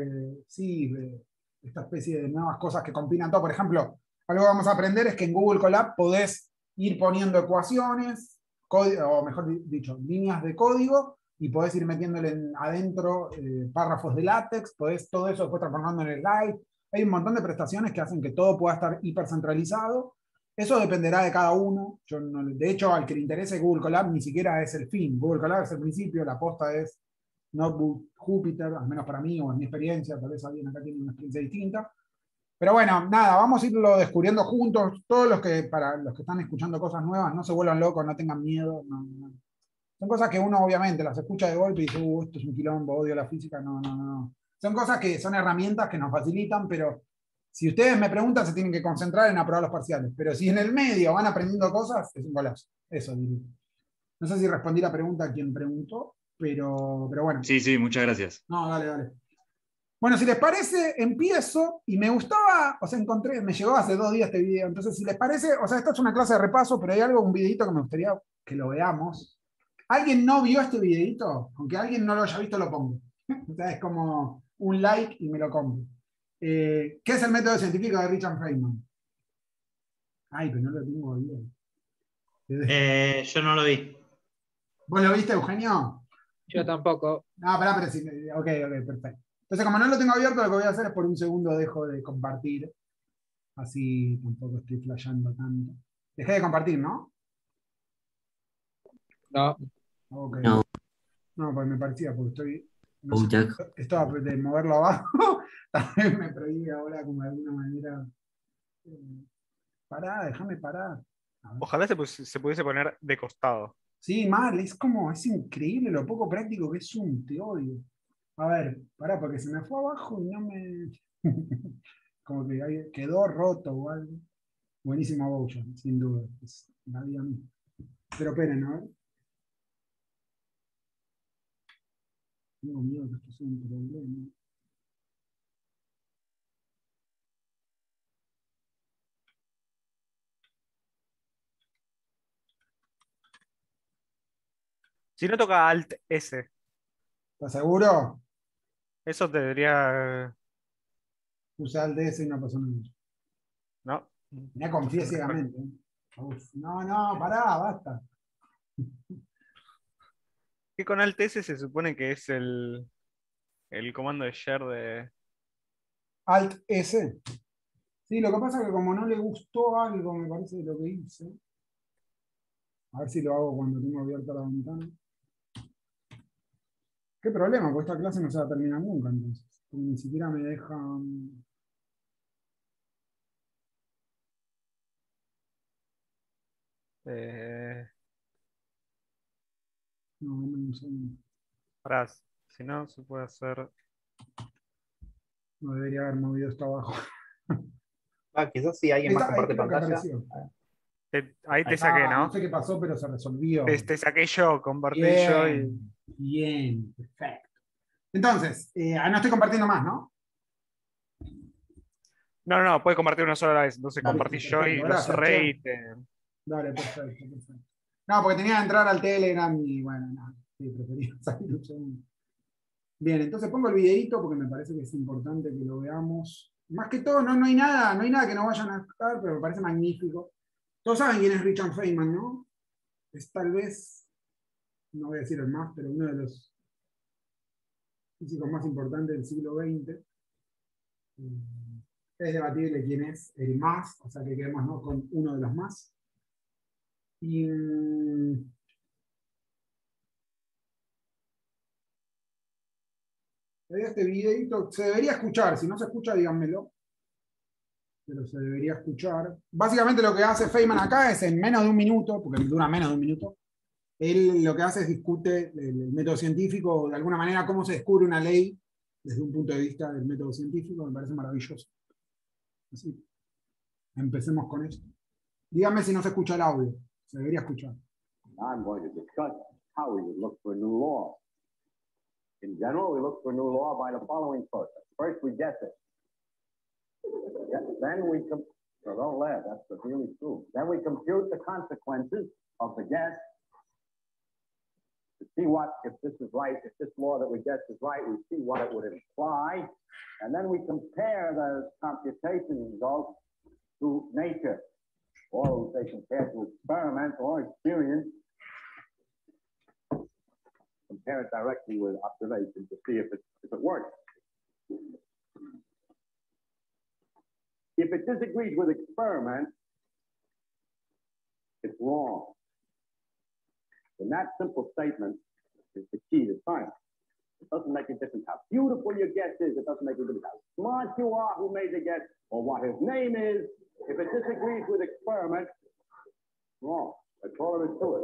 esta especie de nuevas cosas que combinan todo, por ejemplo, algo que vamos a aprender es que en Google Colab podés ir poniendo ecuaciones, o mejor dicho, líneas de código, y podés ir metiéndole adentro párrafos de látex, podés todo eso después transformando en el slide. Hay un montón de prestaciones que hacen que todo pueda estar hipercentralizado. Eso dependerá de cada uno. De hecho, al que le interese Google Colab ni siquiera es el fin. Google Colab es el principio, la posta es Notebook Jupyter, al menos para mí o en mi experiencia, tal vez alguien acá tiene una experiencia distinta. Pero bueno, nada, vamos a irlo descubriendo juntos. Todos para los que están escuchando cosas nuevas, no se vuelvan locos, no tengan miedo. No. Son cosas que uno obviamente las escucha de golpe y dice, esto es un quilombo, odio la física. No. Son cosas que son herramientas que nos facilitan, pero si ustedes me preguntan, se tienen que concentrar en aprobar los parciales. Pero si en el medio van aprendiendo cosas, es un golazo. Eso diría. No sé si respondí la pregunta a quien preguntó, pero bueno. Sí, muchas gracias. No, dale. Bueno, si les parece, empiezo y me gustaba, me llegó hace 2 días este video, entonces si les parece, esta es una clase de repaso, pero hay un videito que me gustaría que lo veamos. ¿Alguien no vio este videito? Aunque alguien no lo haya visto, lo pongo. O sea, es como un like y me lo compro. ¿Qué es el método científico de Richard Feynman? Ay, pero no lo tengo bien. Yo no lo vi. ¿Vos lo viste, Eugenio? Yo tampoco. No, pero sí. Ok, perfecto. Entonces, como no lo tengo abierto, lo que voy a hacer es por un segundo dejo de compartir. Así tampoco estoy flasheando tanto. Dejé de compartir, ¿no? No. Ok. No. No, pues me parecía, porque Estaba de moverlo abajo. También me prohíbe ahora como de alguna manera. Déjame parar. Ojalá se pudiese poner de costado. Sí, mal, es increíble lo poco práctico que es Zoom, te odio. A ver, pará, porque se me fue abajo y no me. Como que quedó roto o algo. Buenísimo Bowser, sin duda. Es la vida mía. Pero esperen, a ver. Tengo miedo que esto sea un problema. Si no toca Alt S. ¿Estás seguro? Eso debería. Puse Alt S y no pasó nada. No. Me confié ciegamente. No, pará, basta. Que con Alt S se supone que es el comando de share de. Alt S. Sí, lo que pasa es que como no le gustó algo, me parece, de lo que hice. A ver si lo hago cuando tengo abierta la ventana. ¿Qué problema? Porque esta clase no se va a terminar nunca, entonces. Porque ni siquiera me dejan. No sé. Pará, si no, se puede hacer. No debería haber movido esto abajo. Quizás si alguien más comparte pantalla. Ahí te saqué, ¿no? No sé qué pasó, pero se resolvió. Te saqué yo, compartí bien, yo y. Bien, perfecto. Entonces, no estoy compartiendo más, ¿no? No, puedes compartir una sola vez. Entonces Dale, compartí sí, yo y perfecto, lo gracias, cerré che. y te. Dale, perfecto. No, porque tenía que entrar al Telegram y bueno, nada. Sí, prefería salir un segundo. Bien, entonces pongo el videito porque me parece que es importante que lo veamos. Más que todo, no hay nada que no vayan a estar, pero me parece magnífico. Todos saben quién es Richard Feynman, ¿no? Es tal vez, no voy a decir el más, pero uno de los físicos más importantes del siglo XX. Es debatible quién es el más, o sea que quedémonos con uno de los más. Y este videito se debería escuchar, si no se escucha díganmelo, pero se debería escuchar. Básicamente lo que hace Feynman acá es en menos de un minuto, porque dura menos de un minuto, él lo que hace es discute el método científico, de alguna manera cómo se descubre una ley desde un punto de vista del método científico, me parece maravilloso. Así, empecemos con esto. Dígame si no se escucha el audio, se debería escuchar. I'm going to discuss how we would look for a new law. In general, we look for a new law by the following process. First, we guess it. Then we don't laugh, that's really true. Then we compute the consequences of the guess to see what, if this is right, if this law that we guess is right, we see what it would imply, and then we compare the computation results to nature, or we say compare to experiment or experience, compare it directly with observation to see if it works. If it disagrees with experiment, it's wrong. And that simple statement is the key to science. It doesn't make a difference how beautiful your guess is. It doesn't make a difference how smart you are who made the guess or what his name is. If it disagrees with experiment, it's wrong. That's all there is to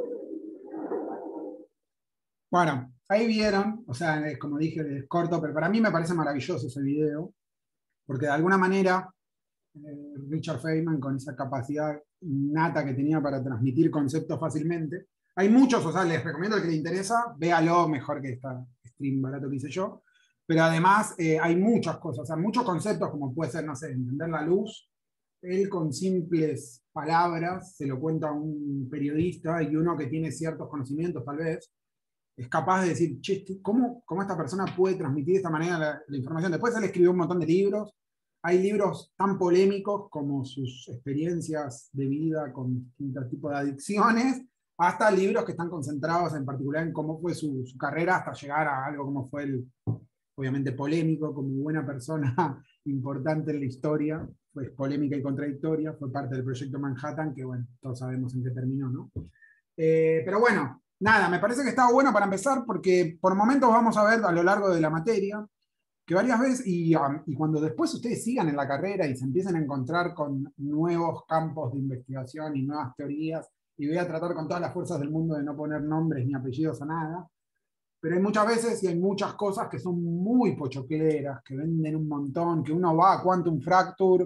it. Bueno, ahí vieron, o sea, como dije, es corto, pero para mí me parece maravilloso ese video, porque de alguna manera Richard Feynman, con esa capacidad innata que tenía para transmitir conceptos fácilmente. Hay muchos, o sea, les recomiendo al que le interesa, véalo mejor que esta stream barato que hice yo, pero además hay muchas cosas, o sea, muchos conceptos como puede ser, no sé, entender la luz. Él con simples palabras se lo cuenta a un periodista y uno que tiene ciertos conocimientos tal vez, es capaz de decir, che, ¿cómo esta persona puede transmitir de esta manera la información? Después él escribió un montón de libros. Hay libros tan polémicos como sus experiencias de vida con distintos tipos de adicciones, hasta libros que están concentrados en particular en cómo fue su carrera hasta llegar a algo como fue el, obviamente polémico, como buena persona importante en la historia, pues polémica y contradictoria, fue parte del proyecto Manhattan, que bueno, todos sabemos en qué terminó, ¿no? Pero bueno, nada, me parece que estaba bueno para empezar, porque por momentos vamos a ver a lo largo de la materia, que varias veces, y cuando después ustedes sigan en la carrera y se empiecen a encontrar con nuevos campos de investigación y nuevas teorías, y voy a tratar con todas las fuerzas del mundo de no poner nombres ni apellidos a nada, pero hay muchas veces y hay muchas cosas que son muy pochocleras, que venden un montón, que uno va a Quantum Fracture,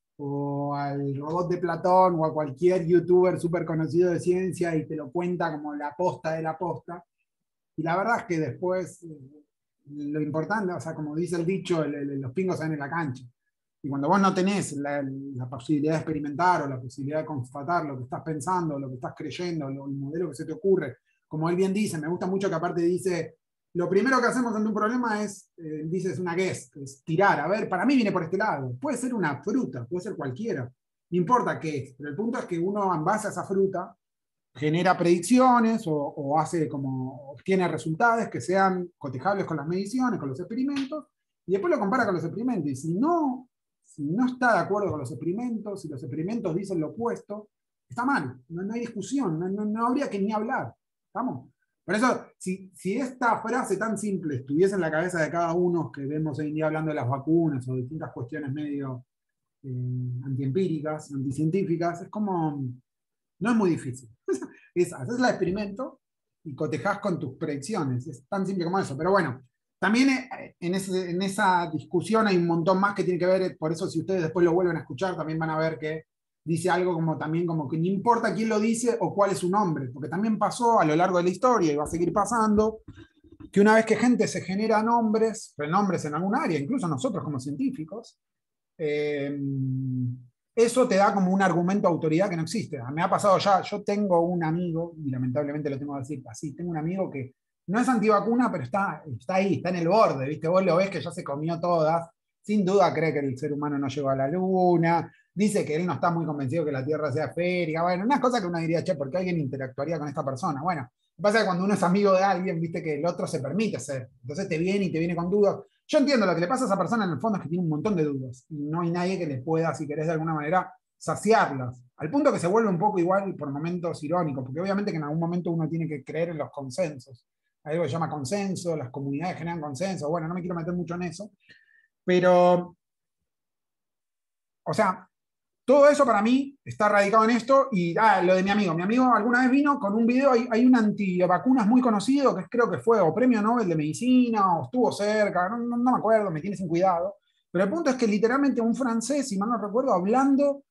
o al robot de Platón, o a cualquier youtuber súper conocido de ciencia, y te lo cuenta como la posta de la posta, y la verdad es que después... lo importante, o sea, como dice el dicho, los pingos salen en la cancha. Y cuando vos no tenés la posibilidad de experimentar o la posibilidad de constatar lo que estás pensando, lo que estás creyendo, el modelo que se te ocurre, como él bien dice, me gusta mucho que aparte dice, lo primero que hacemos ante un problema es, dice, es una guess, es tirar, a ver, para mí viene por este lado. Puede ser una fruta, puede ser cualquiera, no importa qué es, pero el punto es que uno en base a esa fruta genera predicciones o hace como obtiene resultados que sean cotejables con las mediciones, con los experimentos, y después lo compara con los experimentos. Y si no está de acuerdo con los experimentos, si los experimentos dicen lo opuesto, está mal, no hay discusión, no habría que ni hablar. ¿Estamos? Por eso, si esta frase tan simple estuviese en la cabeza de cada uno que vemos hoy en día hablando de las vacunas o distintas cuestiones medio antiempíricas, anticientíficas, es como... No es muy difícil. Haces el experimento y cotejás con tus predicciones. Es tan simple como eso. Pero bueno, también en esa discusión hay un montón más que tiene que ver, por eso si ustedes después lo vuelven a escuchar, también van a ver que dice algo como también como que no importa quién lo dice o cuál es su nombre, porque también pasó a lo largo de la historia y va a seguir pasando, que una vez que gente se genera nombres, renombres en algún área, incluso nosotros como científicos, eso te da como un argumento de autoridad que no existe. Me ha pasado ya, yo tengo un amigo, y lamentablemente lo tengo que decir así, tengo un amigo que no es antivacuna, pero está ahí, está en el borde, ¿viste? Vos lo ves que ya se comió todas, sin duda cree que el ser humano no llegó a la luna, dice que él no está muy convencido que la Tierra sea esférica, bueno, una cosa que uno diría, che, ¿por qué alguien interactuaría con esta persona? Bueno, lo que pasa es que cuando uno es amigo de alguien, viste que el otro se permite ser, entonces te viene con dudas. Yo entiendo, lo que le pasa a esa persona en el fondo es que tiene un montón de dudas, y no hay nadie que le pueda, si querés de alguna manera, saciarlas, al punto que se vuelve un poco igual por momentos irónicos, porque obviamente que en algún momento uno tiene que creer en los consensos. Hay algo que se llama consenso, las comunidades generan consenso, bueno, no me quiero meter mucho en eso, pero, o sea, todo eso para mí está radicado en esto. Y lo de mi amigo. Mi amigo alguna vez vino con un video, hay un antivacunas muy conocido, que creo que fue o premio Nobel de Medicina, o estuvo cerca, no me acuerdo, me tiene sin cuidado. Pero el punto es que literalmente un francés, si mal no recuerdo, hablando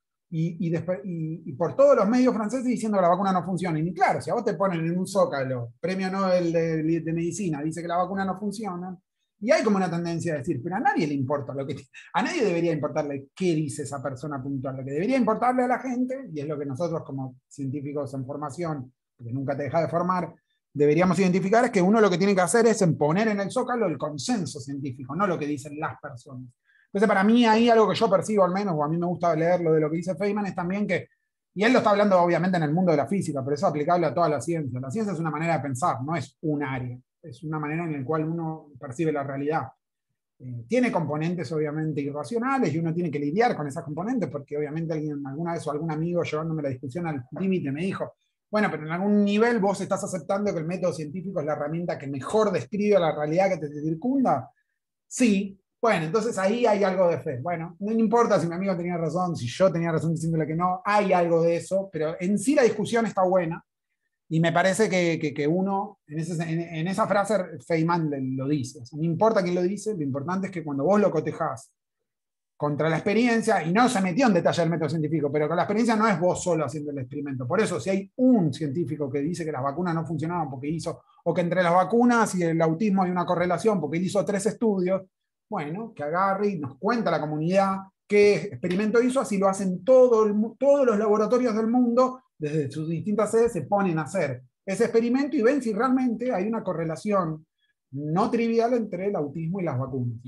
y por todos los medios franceses diciendo que la vacuna no funciona. Y claro, si a vos te ponen en un zócalo, premio Nobel de Medicina, dice que la vacuna no funciona, y hay como una tendencia a decir, pero a nadie le importa a nadie debería importarle qué dice esa persona puntual. Lo que debería importarle a la gente, y es lo que nosotros como científicos en formación, porque nunca te deja de formar, deberíamos identificar, es que uno lo que tiene que hacer es poner en el zócalo el consenso científico, no lo que dicen las personas. Entonces, para mí, ahí algo que yo percibo al menos, o a mí me gusta leerlo de lo que dice Feynman, es también que, y él lo está hablando obviamente en el mundo de la física, pero eso es aplicable a toda la ciencia. La ciencia es una manera de pensar, no es un área, es una manera en la cual uno percibe la realidad. Tiene componentes obviamente irracionales y uno tiene que lidiar con esas componentes, porque obviamente alguna vez o algún amigo llevándome la discusión al límite me dijo, bueno, pero en algún nivel vos estás aceptando que el método científico es la herramienta que mejor describe la realidad que te circunda. Sí. Bueno, entonces ahí hay algo de fe. Bueno, no importa si mi amigo tenía razón, si yo tenía razón diciéndole que no, hay algo de eso, pero en sí la discusión está buena, y me parece que uno, en esa frase Feynman lo dice. O sea, no importa quién lo dice, lo importante es que cuando vos lo cotejás contra la experiencia, y no se metió en detalle el método científico, pero con la experiencia no es vos solo haciendo el experimento. Por eso, si hay un científico que dice que las vacunas no funcionaban porque hizo, o que entre las vacunas y el autismo hay una correlación porque él hizo 3 estudios, bueno, que agarre y nos cuenta la comunidad qué experimento hizo, así lo hacen todos los laboratorios del mundo, desde sus distintas sedes se ponen a hacer ese experimento y ven si realmente hay una correlación no trivial entre el autismo y las vacunas.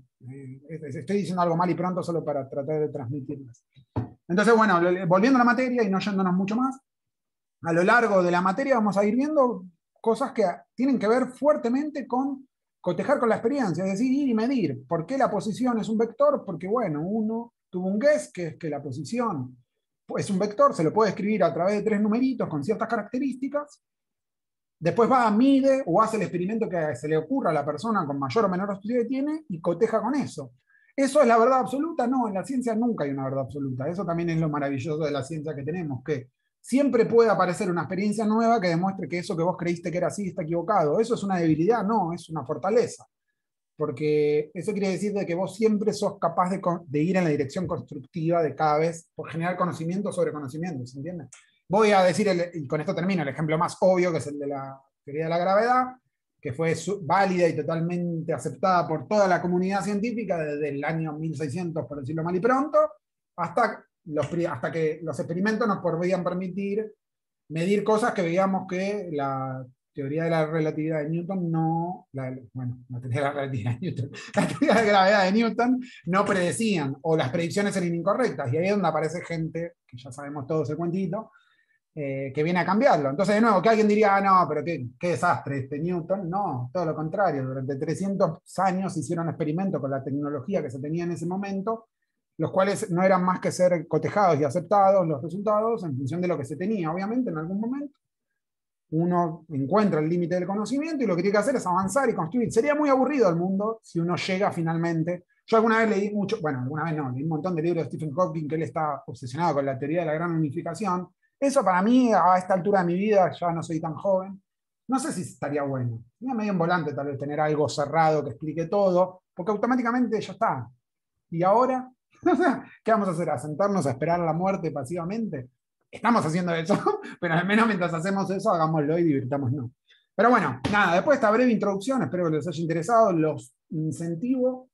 Estoy diciendo algo mal y pronto solo para tratar de transmitirlas. Entonces, bueno, volviendo a la materia y no yéndonos mucho más, a lo largo de la materia vamos a ir viendo cosas que tienen que ver fuertemente con cotejar con la experiencia, es decir, ir y medir. ¿Por qué la posición es un vector? Porque, bueno, uno tuvo un guess, que es que la posición es un vector, se lo puede escribir a través de 3 numeritos con ciertas características, después va, mide o hace el experimento que se le ocurra a la persona con mayor o menor estudio que tiene y coteja con eso. ¿Eso es la verdad absoluta? No, en la ciencia nunca hay una verdad absoluta. Eso también es lo maravilloso de la ciencia que tenemos, que siempre puede aparecer una experiencia nueva que demuestre que eso que vos creíste que era así está equivocado. ¿Eso es una debilidad? No, es una fortaleza. Porque eso quiere decir de que vos siempre sos capaz de ir en la dirección constructiva de cada vez, por generar conocimiento sobre conocimiento, ¿se entiende? Voy a decir, y con esto termino, el ejemplo más obvio, que es el de la teoría de la gravedad, que fue válida y totalmente aceptada por toda la comunidad científica desde el año 1600, por decirlo mal y pronto, hasta que los experimentos nos podían permitir medir cosas que veíamos que la teoría de la relatividad de Newton la teoría de la relatividad de Newton, la teoría de gravedad de Newton no predecían, o las predicciones eran incorrectas, y ahí es donde aparece gente, que ya sabemos todo ese cuentito, que viene a cambiarlo. Entonces, de nuevo, que alguien diría, no, pero qué desastre este Newton. No, todo lo contrario, durante 300 años hicieron experimentos con la tecnología que se tenía en ese momento, los cuales no eran más que ser cotejados y aceptados los resultados en función de lo que se tenía. Obviamente, en algún momento, uno encuentra el límite del conocimiento y lo que tiene que hacer es avanzar y construir. Sería muy aburrido el mundo si uno llega finalmente. Yo alguna vez leí mucho, bueno, alguna vez no, leí un montón de libros de Stephen Hawking, que él está obsesionado con la teoría de la gran unificación. Eso para mí, a esta altura de mi vida, ya no soy tan joven, no sé si estaría bueno. Sería medio en volante tal vez tener algo cerrado que explique todo, porque automáticamente ya está. ¿Y ahora? ¿Qué vamos a hacer? ¿A sentarnos a esperar a la muerte pasivamente? Estamos haciendo eso, pero al menos mientras hacemos eso, hagámoslo y divirtámonos. Pero bueno, nada, después de esta breve introducción, espero que les haya interesado, los incentivo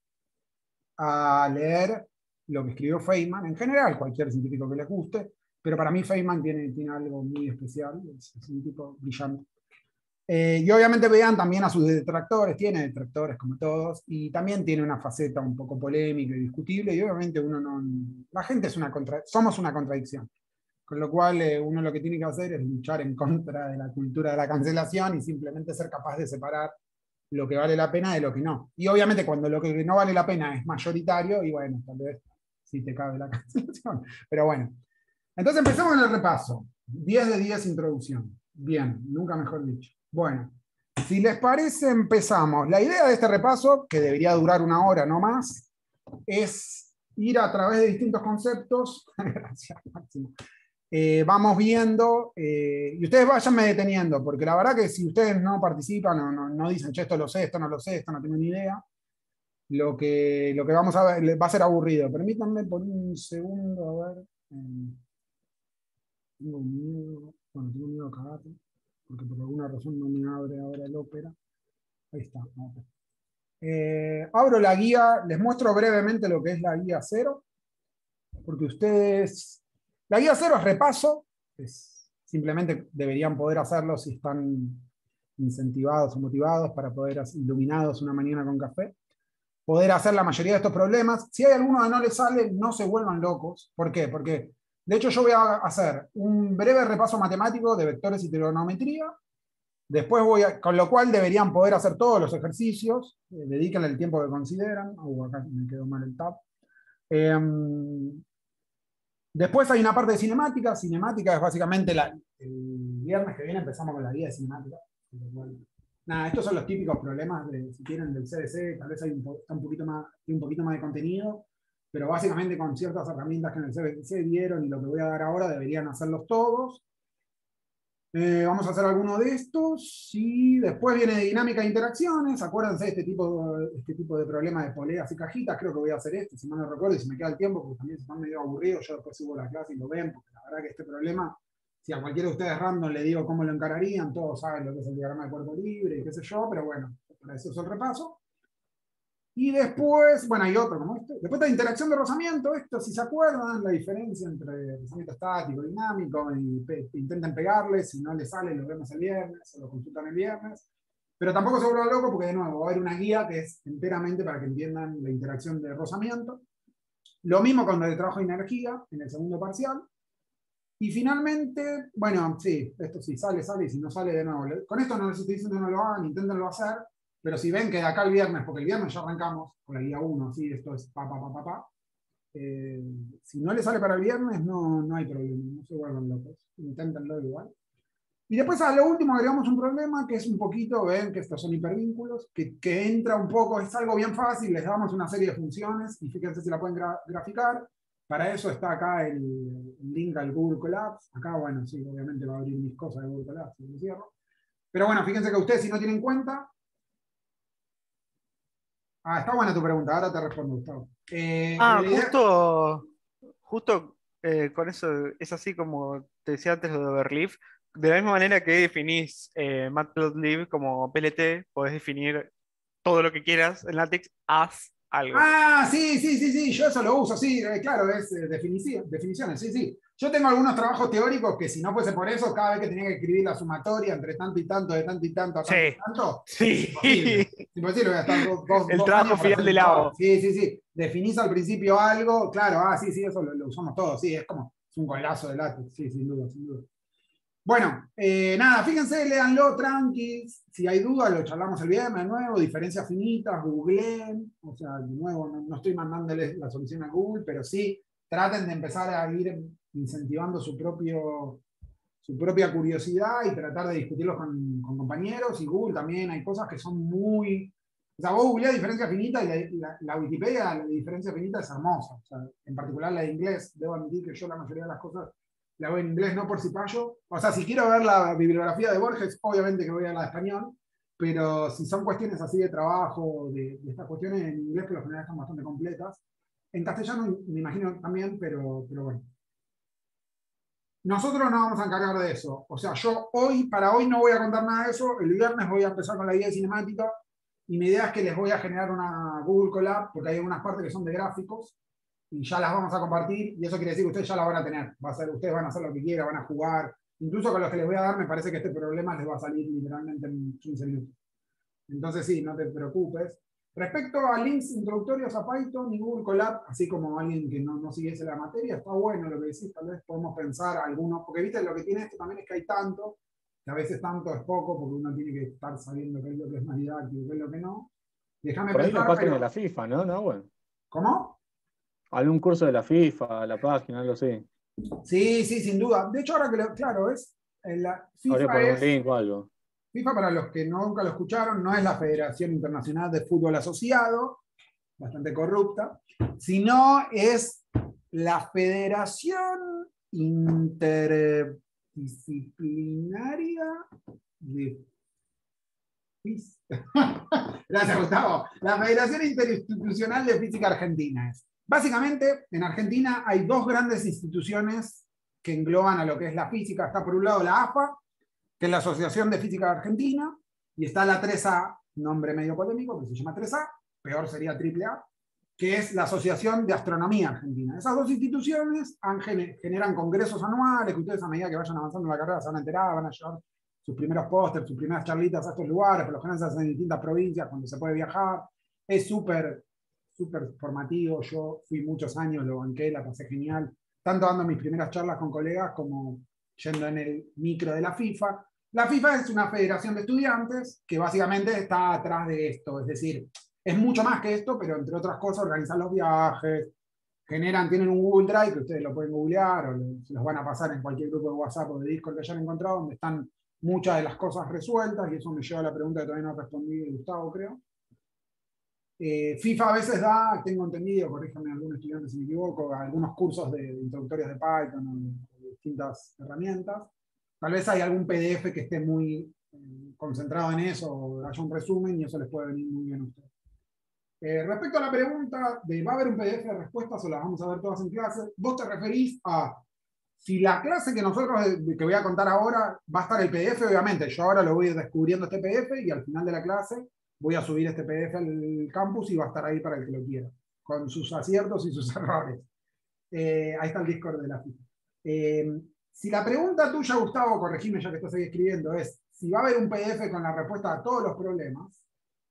a leer lo que escribió Feynman, en general, cualquier científico que les guste, pero para mí Feynman tiene algo muy especial, es un tipo brillante. Y obviamente vean también a sus detractores, tiene detractores como todos, y también tiene una faceta un poco polémica y discutible, y obviamente la gente es somos una contradicción. Con lo cual uno lo que tiene que hacer es luchar en contra de la cultura de la cancelación y simplemente ser capaz de separar lo que vale la pena de lo que no. Y obviamente cuando lo que no vale la pena es mayoritario, y bueno, tal vez sí te cabe la cancelación. Pero bueno. Entonces empecemos con el repaso. 10 de 10 introducción. Bien, nunca mejor dicho. Bueno, si les parece empezamos. La idea de este repaso, que debería durar 1 hora no más, es ir a través de distintos conceptos. Gracias, Máximo. Vamos viendo, y ustedes váyanme deteniendo, porque la verdad que si ustedes no participan, no dicen, che, esto lo sé, esto no lo sé, esto no tengo ni idea, lo que vamos a ver va a ser aburrido. Permítanme por un segundo, a ver. Tengo miedo a cagarte, porque por alguna razón no me abre ahora el Opera. Ahí está. Abro la guía, les muestro brevemente lo que es la guía 0, porque ustedes... La guía 0 es repaso, simplemente deberían poder hacerlo si están incentivados o motivados para poder, iluminados una mañana con café, poder hacer la mayoría de estos problemas. Si hay alguno que no les sale, no se vuelvan locos. ¿Por qué? Porque, de hecho, yo voy a hacer un breve repaso matemático de vectores y trigonometría, después con lo cual deberían poder hacer todos los ejercicios, dedíquenle el tiempo que consideran. Acá me quedó mal el tab. Después hay una parte de cinemática. Cinemática es básicamente el viernes que viene empezamos con la guía de cinemática. Nada, estos son los típicos problemas si tienen del CDC, tal vez hay un poquito más de contenido, pero básicamente con ciertas herramientas que en el CDC dieron y lo que voy a dar ahora deberían hacerlos todos. Vamos a hacer alguno de estos y después viene dinámica de interacciones. Acuérdense de este tipo de problemas de poleas y cajitas. Creo que voy a hacer este, si mal no recuerdo, y si me queda el tiempo, porque también se están medio aburridos. Yo después subo la clase y lo ven, porque la verdad que este problema, si a cualquiera de ustedes random le digo cómo lo encararían, todos saben lo que es el diagrama de cuerpo libre y qué sé yo, pero bueno, para eso es el repaso. Y después, bueno, hay otro como este. Después de interacción de rozamiento, esto, si se acuerdan, la diferencia entre rozamiento estático y dinámico, intenten pegarle, si no les sale, lo vemos el viernes, o lo consultan el viernes. Pero tampoco se vuelvan locos porque, de nuevo, va a haber una guía que es enteramente para que entiendan la interacción de rozamiento. Lo mismo con el trabajo de energía, en el segundo parcial. Y finalmente, bueno, sí, esto sí, sale, y si no sale, de nuevo. Con esto no les estoy diciendo que no lo hagan, inténtenlo hacer. Pero si ven que de acá al viernes, porque el viernes ya arrancamos con la guía 1, ¿sí? Esto es si no le sale para el viernes, no hay problema, no se vuelvan locos, inténtenlo igual. Y después a lo último agregamos un problema que es un poquito, ven que estos son hipervínculos, que entra un poco, es algo bien fácil, les damos una serie de funciones y fíjense si la pueden graficar. Para eso está acá el link al Google Colabs. Acá, bueno, sí, obviamente va a abrir mis cosas de Google Colabs, si lo cierro. Pero bueno, fíjense que ustedes si no tienen cuenta... está buena tu pregunta, ahora te respondo, Gustavo. Justo con eso, es así como te decía antes lo de Overleaf. De la misma manera que definís Matplotlib como PLT, podés definir todo lo que quieras en LaTeX, haz algo. Sí, yo eso lo uso, sí, claro, es definiciones, sí. Yo tengo algunos trabajos teóricos que si no fuese por eso, cada vez que tenía que escribir la sumatoria entre tanto y tanto, de tanto y tanto a tanto y tanto, sí. imposible, voy a estar el trabajo final del lado. Sí. Definís al principio algo, claro, sí, eso lo usamos todos, sí, es un golazo de látex, sí, sin duda. Bueno, nada, fíjense, léanlo, tranquis, si hay dudas lo charlamos el viernes de nuevo, diferencias finitas, googleen, o sea, de nuevo, no estoy mandándoles la solución a Google, pero sí, traten de empezar a ir incentivando su propia curiosidad y tratar de discutirlos con compañeros, y Google también hay cosas que son muy... O sea, vos googleás diferencia finita y la Wikipedia, la diferencia finita es hermosa, o sea, en particular la de inglés, debo admitir que yo la mayoría de las cosas la veo en inglés, no por cipallo. O sea, si quiero ver la bibliografía de Borges, obviamente que voy a la de español, pero si son cuestiones así de trabajo, de estas cuestiones en inglés, por lo general están bastante completas. En castellano me imagino también, pero bueno. Nosotros nos vamos a encargar de eso. O sea, yo para hoy no voy a contar nada de eso. El viernes voy a empezar con la guía de cinemática y mi idea es que les voy a generar una Google Colab, porque hay algunas partes que son de gráficos, y ya las vamos a compartir, y eso quiere decir que ustedes ya la van a tener. Ustedes van a hacer lo que quieran, van a jugar. Incluso con los que les voy a dar, me parece que este problema les va a salir literalmente en 15 minutos. Entonces sí, no te preocupes. Respecto a links introductorios a Python y Google Colab, así como alguien que no siguiese la materia, está bueno lo que decís, tal vez podemos pensar algunos, porque viste, lo que tiene esto también es que hay tanto, que a veces tanto es poco, porque uno tiene que estar sabiendo qué es lo que es más didáctico, qué es lo que no. Déjame por ahí pensar, la página de la FIFA, ¿no? Bueno. ¿Cómo? Algún curso de la FIFA, la página, algo así. Sí, sin duda. De hecho, ahora que claro, la FIFA habría por un link o algo. FIFA, para los que nunca lo escucharon, no es la Federación Internacional de Fútbol Asociado, bastante corrupta, sino es la Federación Interdisciplinaria de Gracias, Gustavo. La Federación Interinstitucional de Física Argentina. Básicamente, en Argentina hay dos grandes instituciones que engloban a lo que es la física. Está por un lado la AFA, que es la Asociación de Física Argentina, y está la 3A, nombre medio polémico, que se llama 3A, peor sería AAA, que es la Asociación de Astronomía Argentina. Esas dos instituciones generan congresos anuales, que ustedes a medida que vayan avanzando en la carrera se van a enterar, van a llevar sus primeros pósters, sus primeras charlitas a estos lugares, por lo general se hacen en distintas provincias cuando se puede viajar. Es súper formativo. Yo fui muchos años, lo banqué, la pasé genial, tanto dando mis primeras charlas con colegas como yendo en el micro de la FIFA. La FIFA es una federación de estudiantes que básicamente está atrás de esto, es decir, es mucho más que esto, pero entre otras cosas organizan los viajes, tienen un Google Drive que ustedes lo pueden googlear o se los van a pasar en cualquier grupo de WhatsApp o de Discord que hayan encontrado, donde están muchas de las cosas resueltas, y eso me lleva a la pregunta que todavía no respondí de Gustavo, creo. FIFA a veces da, tengo entendido, corríjame algún estudiante si me equivoco, algunos cursos de introductorios de Python o de distintas herramientas. Tal vez hay algún PDF que esté muy concentrado en eso, o haya un resumen, y eso les puede venir muy bien a ustedes. Respecto a la pregunta de ¿va a haber un PDF de respuestas o las vamos a ver todas en clase? Vos te referís a si la clase que voy a contar ahora va a estar el PDF, obviamente. Yo ahora lo voy a ir descubriendo este PDF y al final de la clase voy a subir este PDF al campus y va a estar ahí para el que lo quiera, con sus aciertos y sus errores. Ahí está el Discord de la FIFA. Si la pregunta tuya, Gustavo, corregime ya que estás ahí escribiendo, es si va a haber un PDF con la respuesta a todos los problemas,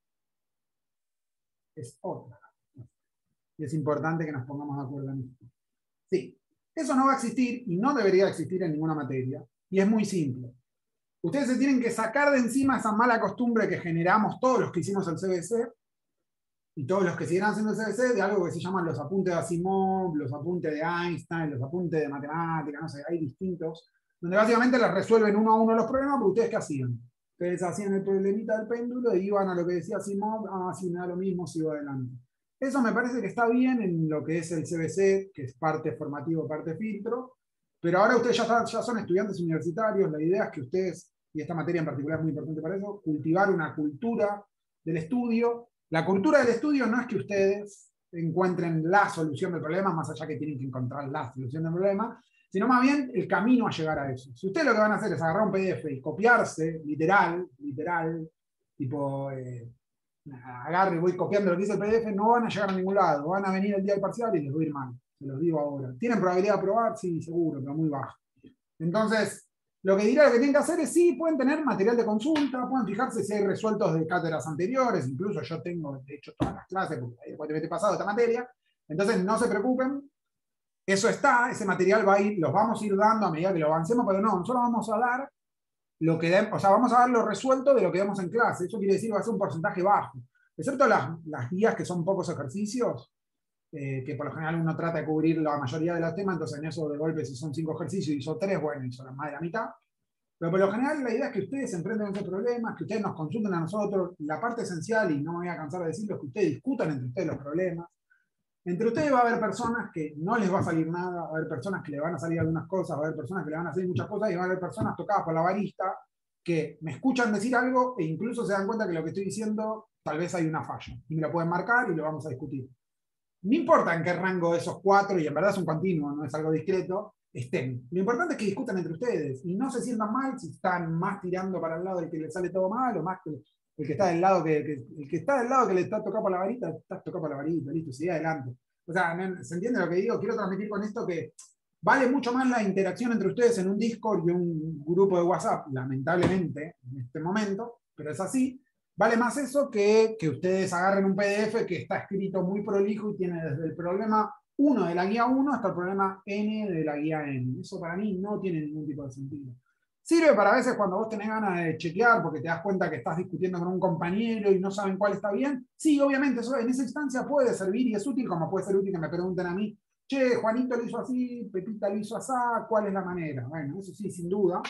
es otra. Y es importante que nos pongamos de acuerdo en esto. Sí, eso no va a existir y no debería existir en ninguna materia. Y es muy simple. Ustedes se tienen que sacar de encima esa mala costumbre que generamos todos los que hicimos el CBC y todos los que siguen haciendo el CBC de algo que se llaman los apuntes de Asimov, los apuntes de Einstein, los apuntes de matemáticas, no sé, hay distintos, donde básicamente les resuelven uno a uno los problemas, pero ustedes ¿qué hacían? Ustedes hacían el problemita del péndulo y iban a lo que decía Asimov, sí, me da lo mismo, sigo adelante. Eso me parece que está bien en lo que es el CBC, que es parte formativo, parte filtro, pero ahora ustedes ya son estudiantes universitarios, la idea es que ustedes, y esta materia en particular es muy importante para eso, cultivar una cultura del estudio. La cultura del estudio no es que ustedes encuentren la solución del problema, más allá que tienen que encontrar la solución del problema, sino más bien el camino a llegar a eso. Si ustedes lo que van a hacer es agarrar un PDF y copiarse, literal, tipo, agarro y voy copiando lo que dice el PDF, no van a llegar a ningún lado, van a venir el día del parcial y les va a ir mal, se los digo ahora. ¿Tienen probabilidad de aprobar? Sí, seguro, pero muy baja. Entonces, lo que diré, lo que tienen que hacer es, sí, pueden tener material de consulta, pueden fijarse si hay resueltos de cátedras anteriores, incluso yo tengo, de hecho, todas las clases, porque hay cuatrimestre pasado esta materia, entonces no se preocupen, eso está, ese material va a ir, los vamos a ir dando a medida que lo avancemos, pero no, nosotros vamos a dar lo que vamos a dar lo resuelto de lo que demos en clase, eso quiere decir que va a ser un porcentaje bajo, excepto las guías que son pocos ejercicios, que por lo general uno trata de cubrir la mayoría de los temas, entonces en eso de golpe si son 5 ejercicios y hizo 3, bueno, hizo más de la mitad. Pero por lo general la idea es que ustedes se enfrenten a esos problemas, que ustedes nos consulten a nosotros. La parte esencial, y no me voy a cansar de decirlo, es que ustedes discutan entre ustedes los problemas. Entre ustedes va a haber personas que no les va a salir nada, va a haber personas que le van a salir algunas cosas, va a haber personas que le van a salir muchas cosas, y va a haber personas tocadas por la varista que me escuchan decir algo e incluso se dan cuenta que lo que estoy diciendo tal vez hay una falla. Y me lo pueden marcar y lo vamos a discutir. No importa en qué rango de esos 4, y en verdad es un continuo, no es algo discreto, estén. Lo importante es que discutan entre ustedes y no se sientan mal si están más tirando para el lado del que le sale todo mal o más que el que está del lado que le está tocado por la varita, está tocado por la varita, listo, sigue adelante. O sea, ¿se entiende lo que digo? Quiero transmitir con esto que vale mucho más la interacción entre ustedes en un Discord y un grupo de WhatsApp, lamentablemente, en este momento, pero es así. Vale más eso que ustedes agarren un PDF que está escrito muy prolijo y tiene desde el problema 1 de la guía 1 hasta el problema N de la guía N. Eso para mí no tiene ningún tipo de sentido. Sirve para a veces cuando vos tenés ganas de chequear porque te das cuenta que estás discutiendo con un compañero y no saben cuál está bien. Sí, obviamente, eso en esa instancia puede servir y es útil, como puede ser útil que me pregunten a mí, che, Juanito lo hizo así, Pepita lo hizo así, ¿cuál es la manera? Bueno, eso sí, sin duda.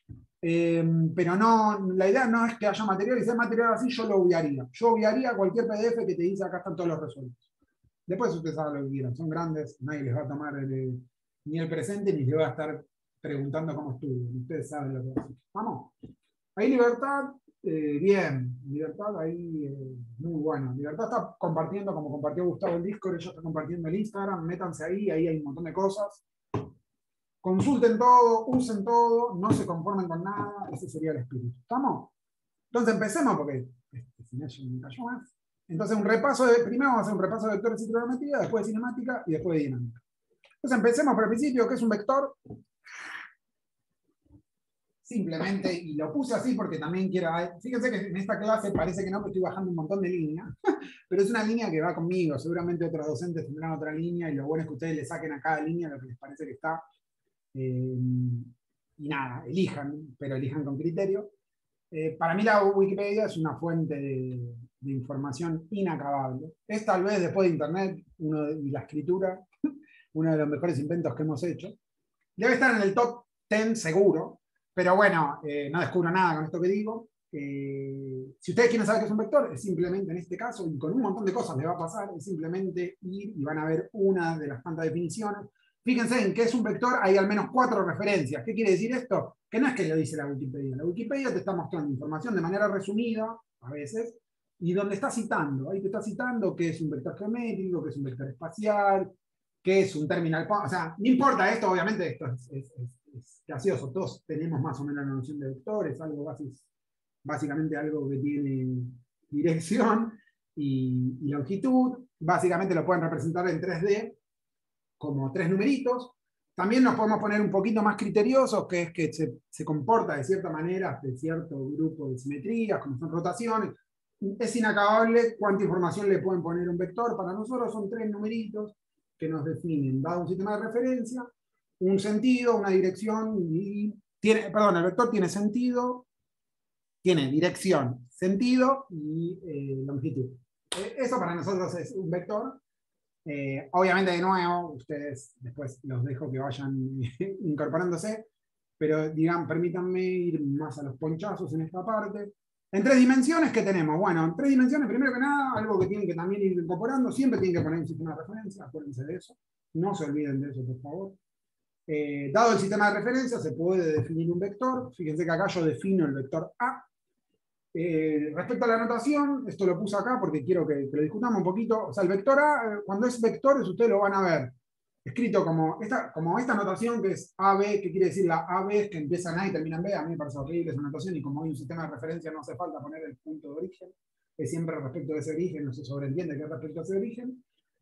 Pero no, la idea no es que haya material, y si hay material así, yo lo obviaría. Yo obviaría cualquier PDF que te dice acá están todos los resueltos. Después ustedes saben lo que quieran, son grandes, nadie les va a tomar ni el presente ni les va a estar preguntando cómo estuvo. Ustedes saben lo que hacen. Vamos. Ahí Libertad, bien. Libertad ahí, muy bueno. Libertad está compartiendo, como compartió Gustavo el Discord, ella está compartiendo el Instagram, métanse ahí hay un montón de cosas. Consulten todo, usen todo, no se conformen con nada, ese sería el espíritu. ¿Estamos? Entonces empecemos, porque si no, me cayó más. Entonces primero vamos a hacer un repaso de vectores y trigonometría, después de cinemática y después de dinámica. Entonces empecemos por el principio, ¿qué es un vector? Simplemente, y lo puse así porque también quiero, fíjense que en esta clase parece que no, que estoy bajando un montón de líneas, pero es una línea que va conmigo, seguramente otros docentes tendrán otra línea, y lo bueno es que ustedes le saquen a cada línea lo que les parece que está, y nada, elijan, pero elijan con criterio. Para mí la Wikipedia es una fuente de información inacabable. Es tal vez después de Internet y la escritura, uno de los mejores inventos que hemos hecho. Debe estar en el top 10 seguro, pero bueno, no descubro nada con esto que digo. Si ustedes quieren saber qué es un vector, es simplemente en este caso, y con un montón de cosas les va a pasar, es simplemente ir y van a ver una de las tantas definiciones. Fíjense en qué es un vector, hay al menos 4 referencias. ¿Qué quiere decir esto? Que no es que lo dice la Wikipedia. La Wikipedia te está mostrando información de manera resumida, a veces, y donde está citando. Ahí te está citando qué es un vector geométrico, qué es un vector espacial, qué es un terminal point. O sea, no importa esto, obviamente, esto es gracioso. Todos tenemos más o menos la noción de vectores, básicamente algo que tiene dirección y longitud. Básicamente lo pueden representar en 3D como 3 numeritos. También nos podemos poner un poquito más criteriosos, que es que se comporta de cierta manera de cierto grupo de simetrías, como son rotaciones. Es inacabable cuánta información le pueden poner un vector. Para nosotros son 3 numeritos que nos definen, dado un sistema de referencia, un sentido, una dirección, el vector tiene sentido, tiene dirección, sentido y longitud. Eso para nosotros es un vector. Obviamente, de nuevo, ustedes después los dejo que vayan incorporándose, pero permítanme ir más a los ponchazos en esta parte. En 3 dimensiones, ¿qué tenemos? Bueno, en 3 dimensiones, primero que nada, algo que tienen que también ir incorporando, siempre tienen que poner un sistema de referencia, acuérdense de eso, no se olviden de eso, por favor. Dado el sistema de referencia, se puede definir un vector. Fíjense que acá yo defino el vector A. Respecto a la notación, esto lo puse acá porque quiero que lo discutamos un poquito. O sea, el vector A, cuando es vectores, ustedes lo van a ver escrito como esta notación que es AB, que quiere decir la AB que empieza en A y termina en B. A mí me parece horrible esa notación, y como hay un sistema de referencia no hace falta poner el punto de origen, es siempre respecto de ese origen, no se sobreentiende que es respecto a ese origen.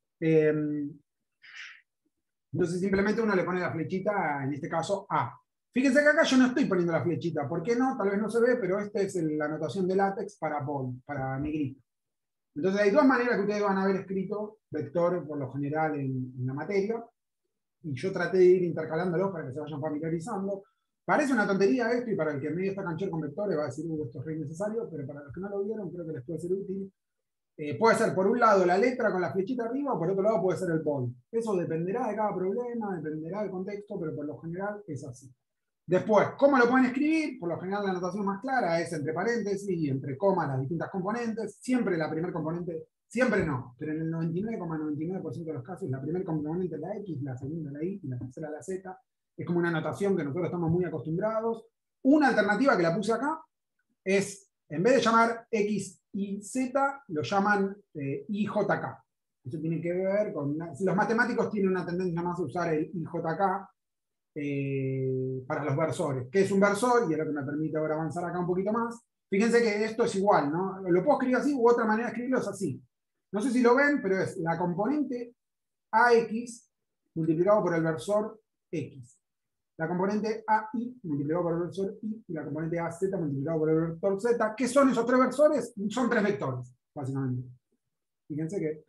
Entonces simplemente uno le pone la flechita, en este caso A. Fíjense que acá yo no estoy poniendo la flechita. ¿Por qué no? Tal vez no se ve, pero esta es la notación de látex para negrito. Entonces hay 2 maneras que ustedes van a haber escrito vector por lo general en la materia. Y yo traté de ir intercalándolos para que se vayan familiarizando. Parece una tontería esto, y para el que medio está canchero con vectores va a decir, esto es re innecesario, pero para los que no lo vieron creo que les puede ser útil. Puede ser por un lado la letra con la flechita arriba, o por otro lado puede ser el bol. Eso dependerá de cada problema, dependerá del contexto, pero por lo general es así. Después, ¿cómo lo pueden escribir? Por lo general la notación más clara es entre paréntesis y entre comas las distintas componentes. Siempre la primera componente, siempre no, pero en el 99,99% de los casos la primera componente es la X, la segunda la Y y la tercera la Z. Es como una notación que nosotros estamos muy acostumbrados. Una alternativa que la puse acá es, en vez de llamar X y Z, lo llaman IJK. Eso tiene que ver con... Los matemáticos tienen una tendencia más a usar el IJK para los versores. ¿Qué es un versor? Y es lo que me permite ahora avanzar acá un poquito más. Fíjense que esto es igual, ¿no? Lo puedo escribir así, u otra manera de escribirlo es así. No sé si lo ven, pero es la componente AX multiplicado por el versor X. La componente AI multiplicado por el versor Y, y la componente AZ multiplicado por el vector Z. ¿Qué son esos 3 versores? Son 3 vectores, básicamente. Fíjense que...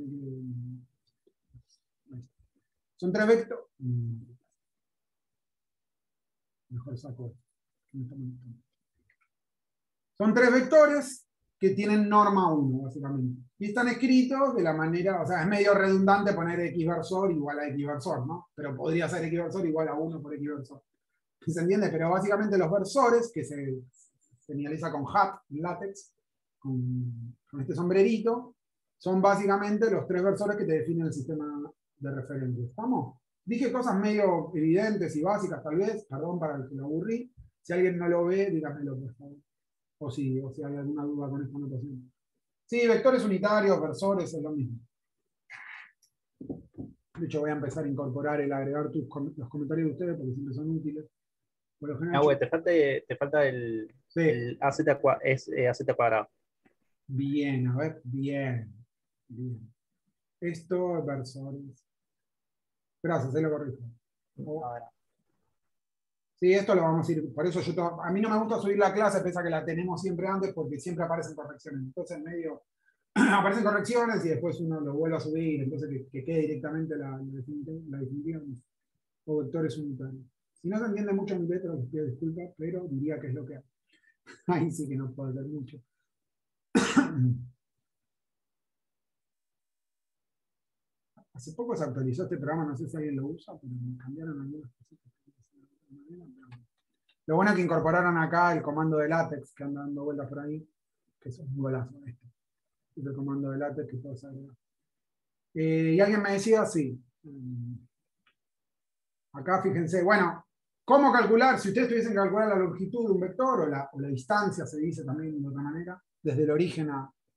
Son 3 vectores... Mejor saco esto. Son 3 vectores que tienen norma 1, básicamente. Y están escritos de la manera, o sea, es medio redundante poner X versor igual a X versor, ¿no? Pero podría ser X versor igual a 1 por X versor. ¿Se entiende? Pero básicamente los versores, que se señaliza con hat, látex, con este sombrerito, son básicamente los 3 versores que te definen el sistema de referencia. ¿Estamos? Dije cosas medio evidentes y básicas, tal vez, perdón para el que lo aburrí. Si alguien no lo ve, dígamelo, por favor. O si hay alguna duda con esta notación. Sí, vectores unitarios, versores, es lo mismo. De hecho, voy a empezar a incorporar el agregar los comentarios de ustedes porque siempre son útiles. Por lo general, güey, te falta el, sí. el AZ, AZ cuadrado. Bien, a ver, bien. Esto, versores. Gracias, ahí lo corrijo. Sí, esto lo vamos a ir. Por eso a mí no me gusta subir la clase, pese a que la tenemos siempre antes, porque siempre aparecen correcciones. Entonces, en medio aparecen correcciones y después uno lo vuelve a subir. Entonces, que quede directamente la definición o vectores unitarios. Si no se entiende mucho mi letra, les pido disculpas, pero diría que es lo que hay. Ahí sí que no puedo hacer mucho. Hace poco se actualizó este programa, no sé si alguien lo usa, pero me cambiaron algunas cositas. Lo bueno es que incorporaron acá el comando de LaTeX que anda dando vueltas por ahí, que es un golazo. Este es el comando de LaTeX que puedes agregar. Y alguien me decía, sí. Acá fíjense, bueno, ¿cómo calcular? Si ustedes tuviesen que calcular la longitud de un vector o la distancia, se dice también de otra manera, desde el origen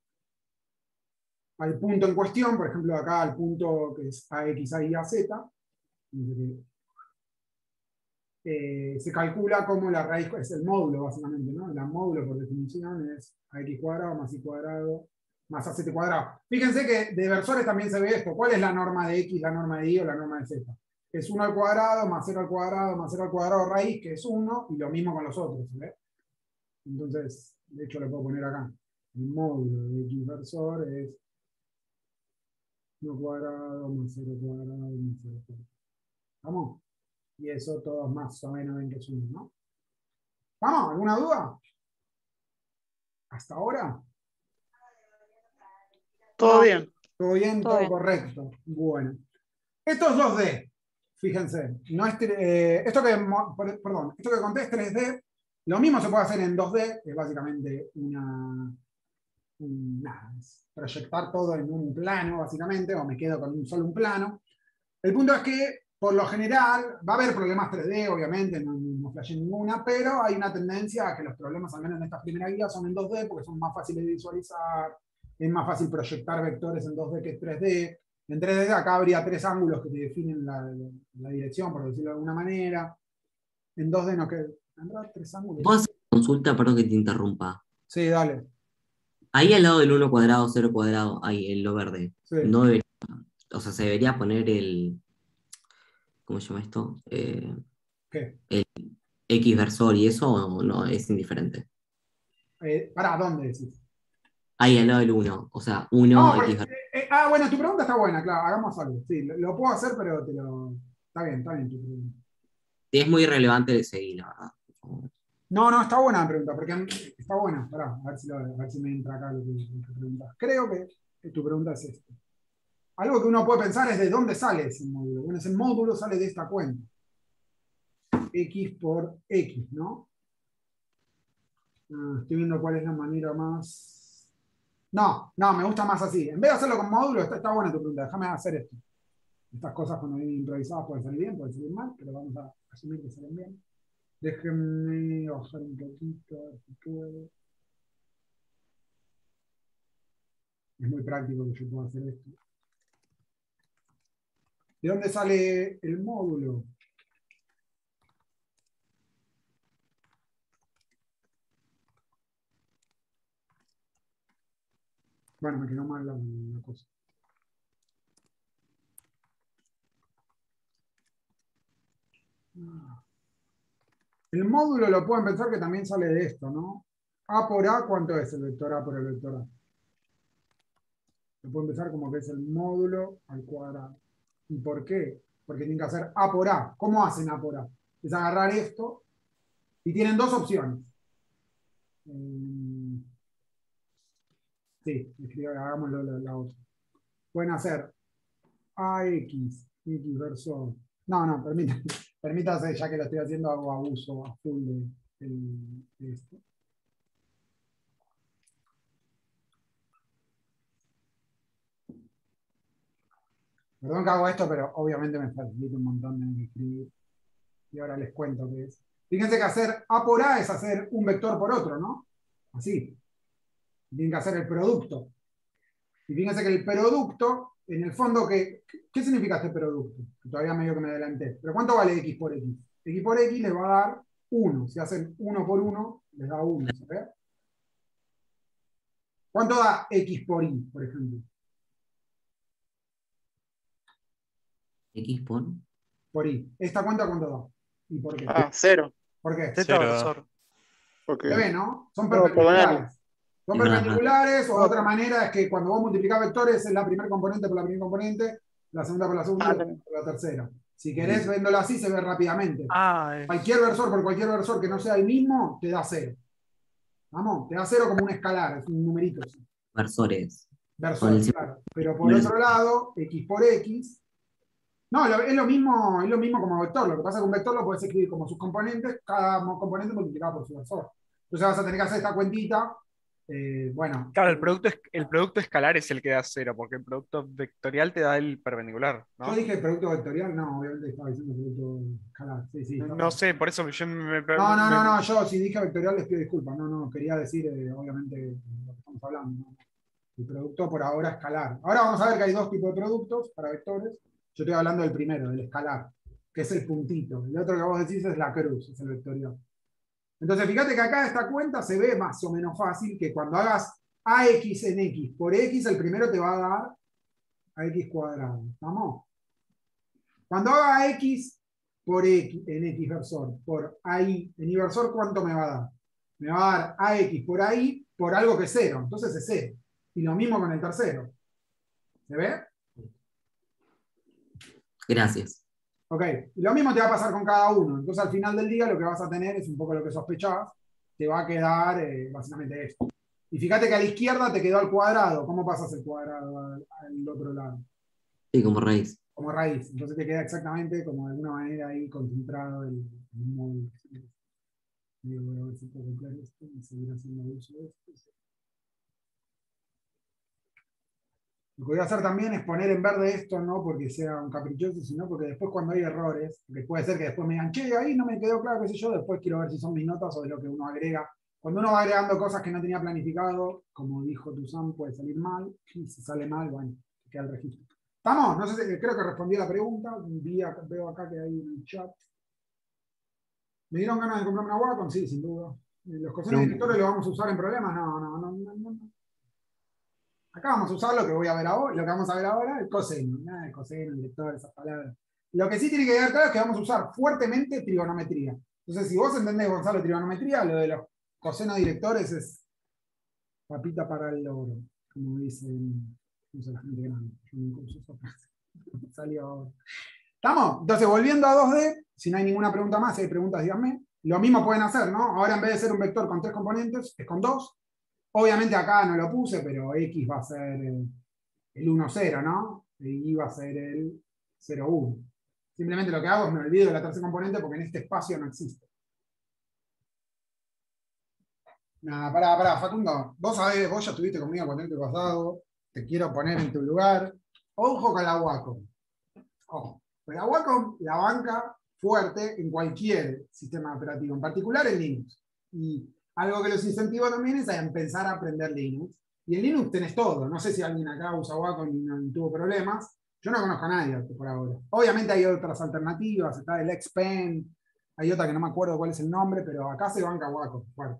al punto en cuestión, por ejemplo, acá al punto que es AX, A, Y, A, Z, se calcula como la raíz, es el módulo básicamente, ¿no? El módulo por definición es AX cuadrado más Y cuadrado más AZ cuadrado. Fíjense que de versores también se ve esto. ¿Cuál es la norma de X, la norma de Y o la norma de Z? Es 1 al cuadrado más 0 al cuadrado más 0 al cuadrado raíz, que es 1, y lo mismo con los otros, ¿ves? Entonces, de hecho lo puedo poner acá. El módulo de X versor es 1 cuadrado más 0 cuadrado más 0 cuadrado. ¿Vamos? Y eso todos más o menos ven que es 1, ¿no? ¿Vamos? ¿Alguna duda? ¿Hasta ahora? Todo bien. ¿Todo bien? ¿Todo correcto? Bueno. Esto es 2D. Fíjense. No es, esto que conté es 3D. Lo mismo se puede hacer en 2D. Es básicamente es proyectar todo en un plano, básicamente, o me quedo con solo un plano. El punto es que, por lo general, va a haber problemas 3D, obviamente, no flashé ninguna, pero hay una tendencia a que los problemas, al menos en estas primeras guías, son en 2D porque son más fáciles de visualizar, es más fácil proyectar vectores en 2D que en 3D. En 3D acá habría 3 ángulos que te definen la dirección, por decirlo de alguna manera. En 2D no queda. ¿Tendrá 3 ángulos? ¿Puedo hacer una consulta? Perdón que te interrumpa. Sí, dale. Ahí al lado del 1 cuadrado, 0 cuadrado, ahí en lo verde. Sí. No debería, o sea, se debería poner el. ¿Cómo se llama esto? ¿Qué? El X versor y eso, o no, es indiferente. ¿Para dónde decís? Ahí al lado del 1, o sea, 1 No, X porque, versor. bueno, tu pregunta está buena, claro, hagamos algo. Sí, lo puedo hacer, pero está bien tu pregunta. Es muy relevante de seguir, la verdad. No, está buena la pregunta, porque está buena. Pará, a ver si me entra acá lo que preguntas. Creo que tu pregunta es esta. Algo que uno puede pensar es de dónde sale ese módulo. Bueno, ese módulo sale de esta cuenta. X por X, ¿no? Estoy viendo cuál es la manera más... No, me gusta más así. En vez de hacerlo con módulo, está buena tu pregunta. Déjame hacer esto. Estas cosas cuando vienen improvisadas pueden salir bien, pueden salir mal, pero vamos a asumir que salen bien. Déjenme bajar un poquito, a ver si puedo. Es muy práctico que yo pueda hacer esto. ¿De dónde sale el módulo? Bueno, me quedó mal la cosa. El módulo lo pueden pensar que también sale de esto, ¿no? A por A, ¿cuánto es el vector A por el vector A? Lo pueden pensar como que es el módulo al cuadrado. ¿Y por qué? Porque tienen que hacer A por A. ¿Cómo hacen A por A? Es agarrar esto y tienen 2 opciones. Sí, hagámoslo la otra. Pueden hacer AX, X versor. No, permítase, ya que lo estoy haciendo, hago abuso a full de esto. Perdón que hago esto, pero obviamente me facilita un montón de escribir. Y ahora les cuento qué es. Fíjense que hacer A por A es hacer un vector por otro, ¿no? Así. Tienen que hacer el producto. Y fíjense que el producto, en el fondo, ¿qué significa este producto? Que todavía medio que me adelanté. Pero ¿cuánto vale x por x? X por x les va a dar 1. Si hacen 1 por 1, les da 1. ¿Sabes? ¿Cuánto da x por y, por ejemplo? X por y. ¿Esta cuenta cuánto da? ¿Y por qué? 0. ¿Por qué? Profesor. Porque... ¿Se ve, no? Son No, perpendiculares. Son Ajá. perpendiculares, o de otra manera es que cuando vos multiplicás vectores es la primera componente por la primera componente, la segunda por la segunda y la tercera por la tercera. Si querés verlo así, se ve rápidamente. Cualquier versor por cualquier versor que no sea el mismo, te da 0. ¿Vamos? Te da 0 como un escalar, es un numerito. Versores. Versores, claro. Pero por otro lado, x por x. No, es lo mismo como vector. Lo que pasa es que un vector lo puedes escribir como sus componentes, cada componente multiplicado por su versor. Entonces vas a tener que hacer esta cuentita. Bueno. Claro, el producto escalar es el que da 0, porque el producto vectorial te da el perpendicular, ¿no? Yo dije producto vectorial, no, obviamente estaba diciendo producto escalar. Sí, sí, no sé, por eso yo me... No, yo si dije vectorial les pido disculpas. No, quería decir, obviamente, lo que estamos hablando. ¿No? El producto por ahora escalar. Ahora vamos a ver que hay dos tipos de productos para vectores. Yo estoy hablando del primero, del escalar, que es el puntito. El otro que vos decís es la cruz, es el vectorial. Entonces, fíjate que acá esta cuenta se ve más o menos fácil, que cuando hagas AX en X por X, el primero te va a dar AX cuadrado. ¿Vamos? Cuando haga X por X en X versor por AI en Y versor, ¿cuánto me va a dar? Me va a dar AX por AI por algo que es 0. Entonces es 0. Y lo mismo con el tercero. ¿Se ve? Gracias. Ok, y lo mismo te va a pasar con cada uno. Entonces al final del día lo que vas a tener es un poco lo que sospechabas. Te va a quedar básicamente esto. Y fíjate que a la izquierda te quedó al cuadrado. ¿Cómo pasas el cuadrado al otro lado? Sí, como raíz. Como raíz. Entonces te queda exactamente como de alguna manera ahí concentrado el móvil. Voy a ver si puedo copiar esto y seguir haciendo uso de esto. Lo que voy a hacer también es poner en verde esto, no porque sea un caprichoso, sino porque después cuando hay errores, que puede ser que después me digan, che, ahí no me quedó claro, qué sé yo, después quiero ver si son mis notas o de lo que uno agrega. Cuando uno va agregando cosas que no tenía planificado, como dijo Tuzán, puede salir mal, y si sale mal, bueno, queda el registro. ¿Estamos? No sé si creo que respondí a la pregunta, veo acá que hay un chat. ¿Me dieron ganas de comprarme una Wacom? Sí, sin duda. ¿Los cosenos directores los vamos a usar en problemas? No. Acá vamos a usar lo que voy a ver ahora, lo que vamos a ver ahora, el coseno. Nada de coseno, director, esas palabras. Lo que sí tiene que quedar claro es que vamos a usar fuertemente trigonometría. Entonces, si vos entendés, Gonzalo, trigonometría, lo de los cosenos directores es papita para el logro, como dicen la gente grande. Yo nunca uso esa frase. Salió ahora. ¿Estamos? Entonces, volviendo a 2D, si no hay ninguna pregunta más, si hay preguntas, díganme. Lo mismo pueden hacer, ¿no? Ahora en vez de ser un vector con 3 componentes, es con 2. Obviamente acá no lo puse, pero X va a ser el 1, 0, ¿no? Y Y va a ser el 0, 1. Simplemente lo que hago es me olvido de la tercera componente porque en este espacio no existe. Nada, pará, Facundo. Vos sabés, vos ya estuviste conmigo cuando el pasado. Te quiero poner en tu lugar. Ojo con la Wacom. Ojo. Pero la Wacom la banca fuerte en cualquier sistema operativo, en particular en Linux. Y algo que los incentiva también es a empezar a aprender Linux. Y en Linux tenés todo. No sé si alguien acá usa Wacom y no tuvo problemas. Yo no conozco a nadie por ahora. Obviamente hay otras alternativas. Está el Xpen. Hay otra que no me acuerdo cuál es el nombre, pero acá se banca Wacom. Bueno.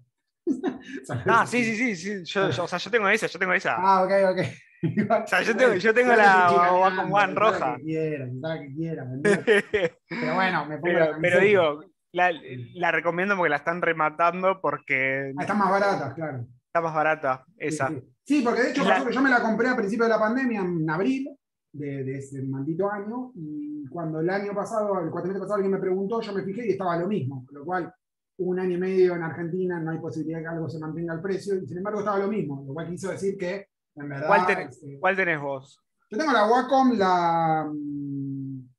Sí. Yo tengo esa. Ah, ok. O sea, yo tengo la Wacom One roja. Que quiera. Pero bueno, me pongo pero digo, la recomiendo porque la están rematando porque... Están más baratas, claro. Está más barata, esa. Sí, porque de hecho yo me la compré a principios de la pandemia, en abril de ese maldito año, y cuando el año pasado, el cuatrimestre pasado, alguien me preguntó, yo me fijé y estaba lo mismo, con lo cual 1 año y medio en Argentina no hay posibilidad de que algo se mantenga al precio, y sin embargo estaba lo mismo, lo cual quiso decir que, en verdad... ¿Cuál tenés vos? Yo tengo la Wacom, la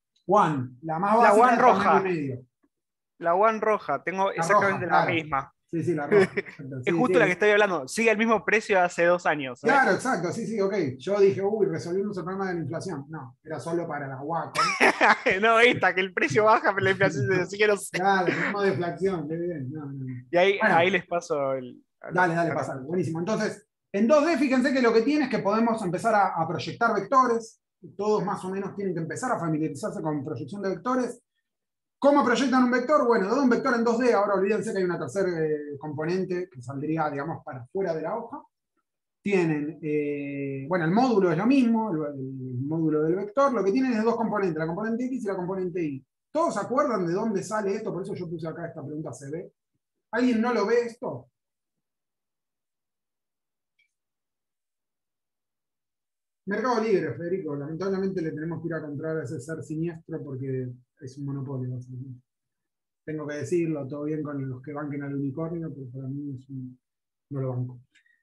One, la más básica. La One roja. Medio. La One roja, tengo exactamente la misma. Sí, la roja. Es justo la que estoy hablando. Sigue el mismo precio de hace 2 años. Claro, exacto, sí, ok. Yo dije, resolvimos el problema de la inflación. No, era solo para la Wacom. No, que el precio baja, pero la inflación así que no sé. Claro, tenemos deflación, qué bien. No. Y ahí, Bueno, ahí les paso el. Dale, pasa. Buenísimo. Entonces, en 2D, fíjense que lo que tiene es que podemos empezar a proyectar vectores. Todos más o menos tienen que empezar a familiarizarse con proyección de vectores. ¿Cómo proyectan un vector? Bueno, todo un vector en 2D, ahora olvídense que hay una tercer componente que saldría, digamos, para fuera de la hoja. Tienen, bueno, el módulo es lo mismo, el módulo del vector, lo que tienen es 2 componentes, la componente X y la componente Y. ¿Todos se acuerdan de dónde sale esto? Por eso yo puse acá esta pregunta CB. ¿Alguien no lo ve esto? Mercado Libre, Federico. Lamentablemente le tenemos que ir a comprar a ese ser siniestro porque es un monopolio. Tengo que decirlo, todo bien con los que banquen al unicornio, pero para mí no lo banco.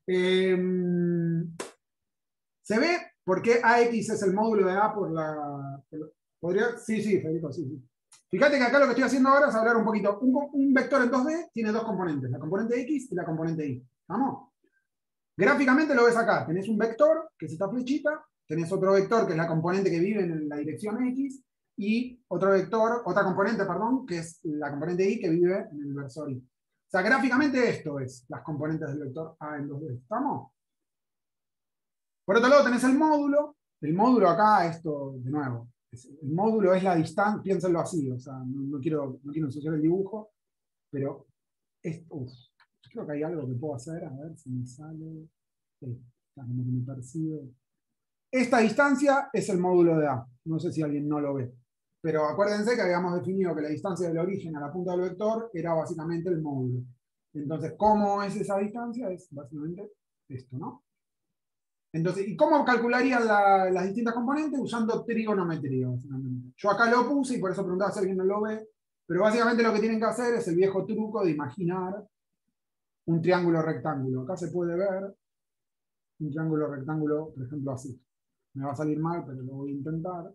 ¿Se ve por qué AX es el módulo de A por la... ¿Podría? Sí, Federico, sí. Fíjate que acá lo que estoy haciendo ahora es hablar un poquito. Un vector en 2D tiene 2 componentes, la componente X y la componente Y. ¿Vamos? Gráficamente lo ves acá. Tenés un vector, que es esta flechita, tenés otro vector, que es la componente que vive en la dirección X, y otro vector, otra componente, perdón, que es la componente Y que vive en el versor Y. O sea, gráficamente esto es las componentes del vector A en 2D. ¿Estamos? Por otro lado tenés el módulo. El módulo acá, esto, de nuevo, el módulo es la distancia, piénsenlo así, o sea, no quiero ensuciar el dibujo, pero creo que hay algo que puedo hacer, a ver si me sale. Como que me percibe. Esta distancia es el módulo de A. No sé si alguien no lo ve. Pero acuérdense que habíamos definido que la distancia del origen a la punta del vector era básicamente el módulo. Entonces, ¿cómo es esa distancia? Es básicamente esto, ¿no? Entonces, ¿y cómo calcularían las distintas componentes? Usando trigonometría, básicamente. Yo acá lo puse y por eso preguntaba si alguien no lo ve. Pero básicamente lo que tienen que hacer es el viejo truco de imaginar un triángulo rectángulo. Acá se puede ver un triángulo rectángulo, por ejemplo, así. Me va a salir mal, pero lo voy a intentar.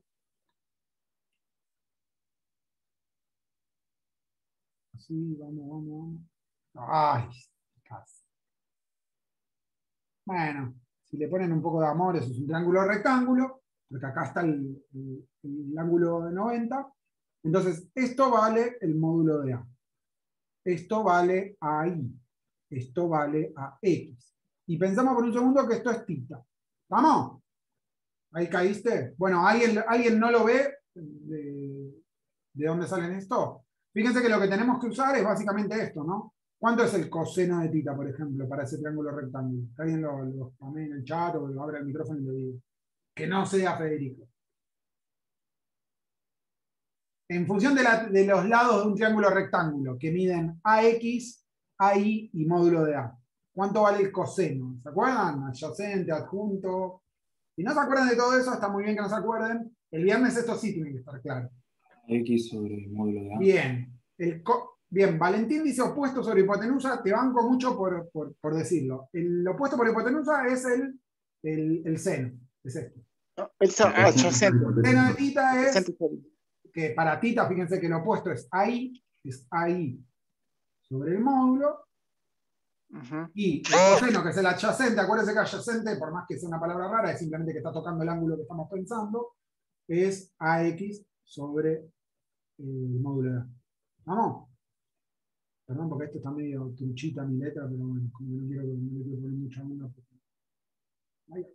Así, vamos. Ay, casi. Bueno, si le ponen un poco de amor, eso es un triángulo rectángulo, porque acá está el ángulo de 90. Entonces, esto vale el módulo de A. Esto vale a Y. Esto vale a X. Y pensamos por un segundo que esto es θ. ¿Vamos? ¿Ahí caíste? Bueno, ¿alguien no lo ve de dónde salen esto? Fíjense que lo que tenemos que usar es básicamente esto, ¿no? ¿Cuánto es el coseno de θ, por ejemplo, para ese triángulo rectángulo? Que alguien lo spamee en el chat o lo abra el micrófono y lo diga. Que no sea Federico. En función de los lados de un triángulo rectángulo que miden AX, AI y módulo de A. ¿Cuánto vale el coseno? ¿Se acuerdan? Adyacente, adjunto. Si no se acuerdan de todo eso, está muy bien que no se acuerden. El viernes esto sí tiene que estar claro. X sobre el módulo de A. Bien. Bien, Valentín dice opuesto sobre hipotenusa. Te banco mucho por decirlo. El opuesto por hipotenusa es el seno. Es esto. El adyacente. El seno de θ es que para θ, fíjense que el opuesto es AI sobre el módulo. Y el coseno, que es el adyacente, acuérdense que adyacente, por más que sea una palabra rara, es simplemente que está tocando el ángulo que estamos pensando, es AX sobre el módulo de A. ¿Vamos? Perdón, porque esto está medio truchita mi letra, pero bueno, como no quiero poner mucha onda. Ahí.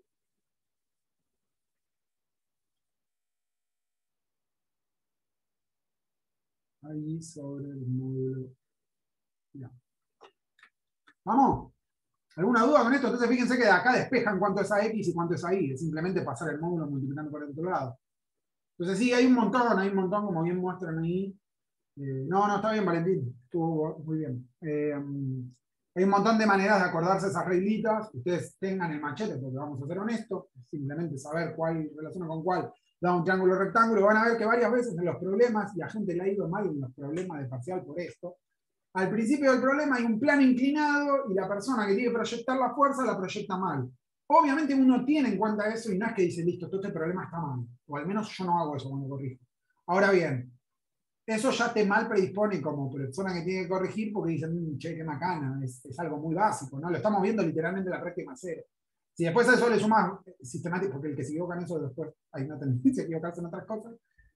Ahí sobre el módulo. Ya. ¿Vamos? ¿Alguna duda con esto? Entonces fíjense que de acá despejan cuánto es AX y cuánto es AI. Es simplemente pasar el módulo multiplicando por el otro lado. Entonces sí, hay un montón, como bien muestran ahí. No, está bien, Valentín. Estuvo muy bien. Hay un montón de maneras de acordarse esas reglitas. Ustedes tengan el machete, porque vamos a ser honestos. Simplemente saber cuál relaciona con cuál da un triángulo rectángulo. Van a ver que varias veces en los problemas, y a gente le ha ido mal en los problemas de parcial por esto, al principio del problema hay un plano inclinado y la persona que tiene que proyectar la fuerza la proyecta mal. Obviamente uno tiene en cuenta eso y no es que dice, listo, todo este problema está mal. O al menos yo no hago eso cuando corrijo. Ahora bien, eso ya te mal predispone como persona que tiene que corregir porque dicen, che, qué macana, es algo muy básico, ¿no? Lo estamos viendo literalmente en la práctica cero. Si después a eso le sumas sistemático, porque el que se equivoca en eso después hay una tendencia a equivocarse en otras cosas,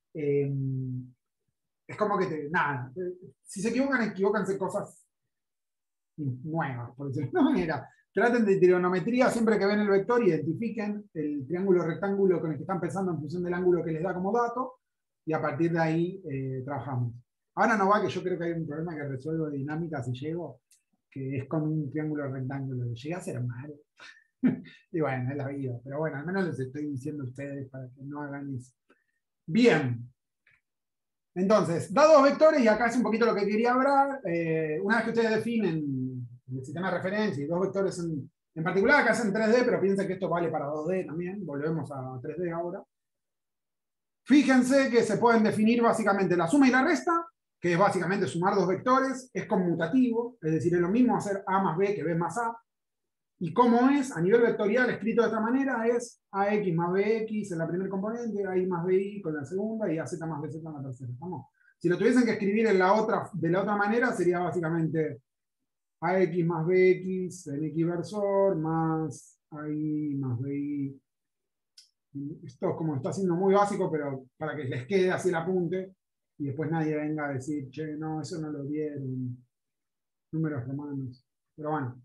es como que nada, si se equivocan, equivócanse en cosas nuevas, por decirlo de una manera. Traten de trigonometría, siempre que ven el vector, identifiquen el triángulo rectángulo con el que están pensando en función del ángulo que les da como dato, y a partir de ahí trabajamos. Ahora no va, que yo creo que hay un problema que resuelvo de dinámica si llego, que es con un triángulo rectángulo. Llegué a ser malo. Y bueno, es la vida. Pero bueno, al menos les estoy diciendo a ustedes para que no hagan eso. Bien. Entonces, dados vectores, y acá es un poquito lo que quería hablar, una vez que ustedes definen el sistema de referencia y dos vectores en particular, acá hacen 3D, pero piensen que esto vale para 2D también, volvemos a 3D ahora. Fíjense que se pueden definir básicamente la suma y la resta, que es básicamente sumar dos vectores, es conmutativo, es decir, es lo mismo hacer A más B que B más A. Y cómo es, a nivel vectorial, escrito de esta manera, es AX más BX en la primera componente, AI más BI con la segunda y AZ más BZ en la tercera. ¿Estamos? Si lo tuviesen que escribir de la otra manera, sería básicamente AX más BX en equiversor más AI más BI. Esto es como está siendo muy básico, pero para que les quede así el apunte y después nadie venga a decir, che, no, eso no lo dieron, números romanos. Pero bueno.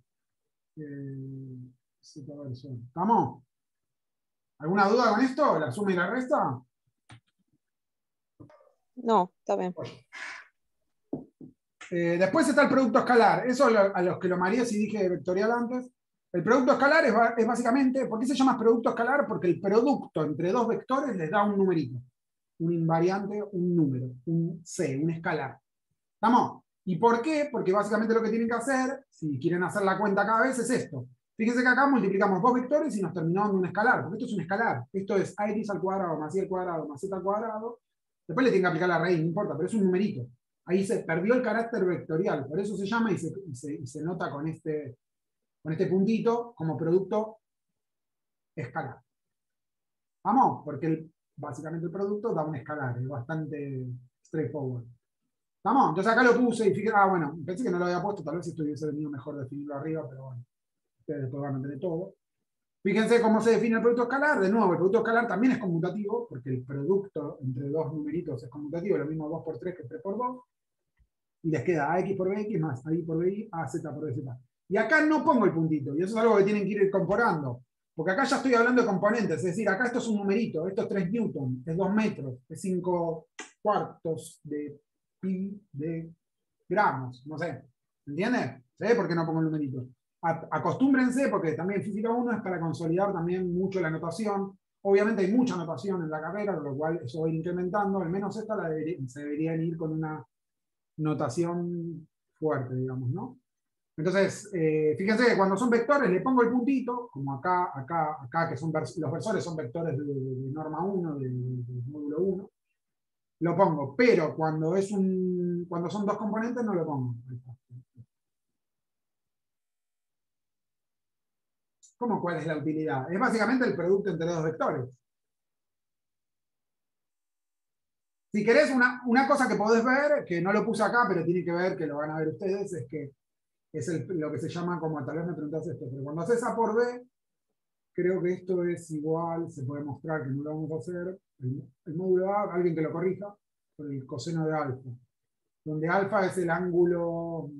¿Estamos? ¿Alguna duda con esto? ¿La suma y la resta? No, está bien. Después está el producto escalar. Eso a los que lo mareé si dije vectorial antes. El producto escalar es básicamente, ¿por qué se llama producto escalar? Porque el producto entre dos vectores les da un numerito, un invariante, un número, un C, un escalar. ¿Estamos? ¿Y por qué? Porque básicamente lo que tienen que hacer, si quieren hacer la cuenta cada vez, es esto. Fíjense que acá multiplicamos dos vectores y nos terminamos en un escalar, porque esto es un escalar. Esto es AX al cuadrado más Y al cuadrado más Z al cuadrado. Después le tienen que aplicar la raíz, no importa, pero es un numerito. Ahí se perdió el carácter vectorial, por eso se llama y se nota con este puntito como producto escalar. ¿Vamos? Porque básicamente el producto da un escalar, es bastante straightforward. ¿Estamos? Entonces acá lo puse y fíjense, bueno, pensé que no lo había puesto, tal vez esto hubiese venido mejor definirlo arriba, pero bueno, ustedes después van a entender todo. Fíjense cómo se define el producto escalar. De nuevo, el producto escalar también es conmutativo, porque el producto entre dos numeritos es conmutativo, lo mismo 2 por 3 que 3 por 2. Y les queda AX por BX más AI por BI, AZ por BZ. Y acá no pongo el puntito, y eso es algo que tienen que ir incorporando. Porque acá ya estoy hablando de componentes, es decir, acá esto es un numerito, esto es 3 newton, es 2 metros, es 5 cuartos de pi de gramos, no sé. ¿Entiendes? ¿Sí? ¿Por qué no pongo el numerito? Acostúmbrense, porque también Física 1 es para consolidar también mucho la notación. Obviamente hay mucha notación en la carrera, con lo cual eso va a ir incrementando. Al menos esta se deberían ir con una notación fuerte, digamos, ¿no? Entonces, fíjense que cuando son vectores le pongo el puntito, como acá que son los versores son vectores de norma 1, de módulo 1, lo pongo, pero cuando son dos componentes no lo pongo. ¿Cómo cuál es la utilidad? Es básicamente el producto entre dos vectores. Si querés, una cosa que podés ver, que no lo puse acá, pero tiene que ver, que lo van a ver ustedes, es que es lo que se llama, como tal vez me preguntás esto, pero cuando haces A por B, creo que esto es igual, se puede mostrar que no lo vamos a hacer, el módulo A, alguien que lo corrija, por el coseno de alfa, donde alfa es el ángulo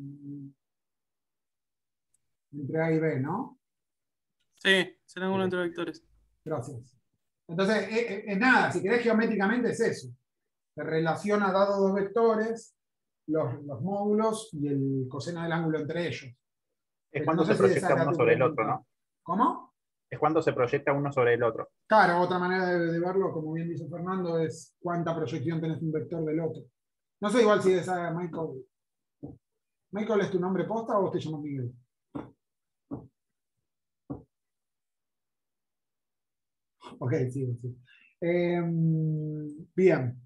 entre A y B, ¿no? Sí, es el ángulo entre vectores. Gracias. Entonces, es nada, si querés geométricamente es eso. Se relaciona, dado dos vectores, los módulos y el coseno del ángulo entre ellos. Es cuando se proyecta uno sobre el otro, ¿no? ¿Cómo? Es cuando se proyecta uno sobre el otro. Claro, otra manera de verlo, como bien dice Fernando, es cuánta proyección tenés un vector del otro. No sé igual si es Michael. ¿Michael es tu nombre posta o vos te llamas Miguel? Ok, sí. Bien.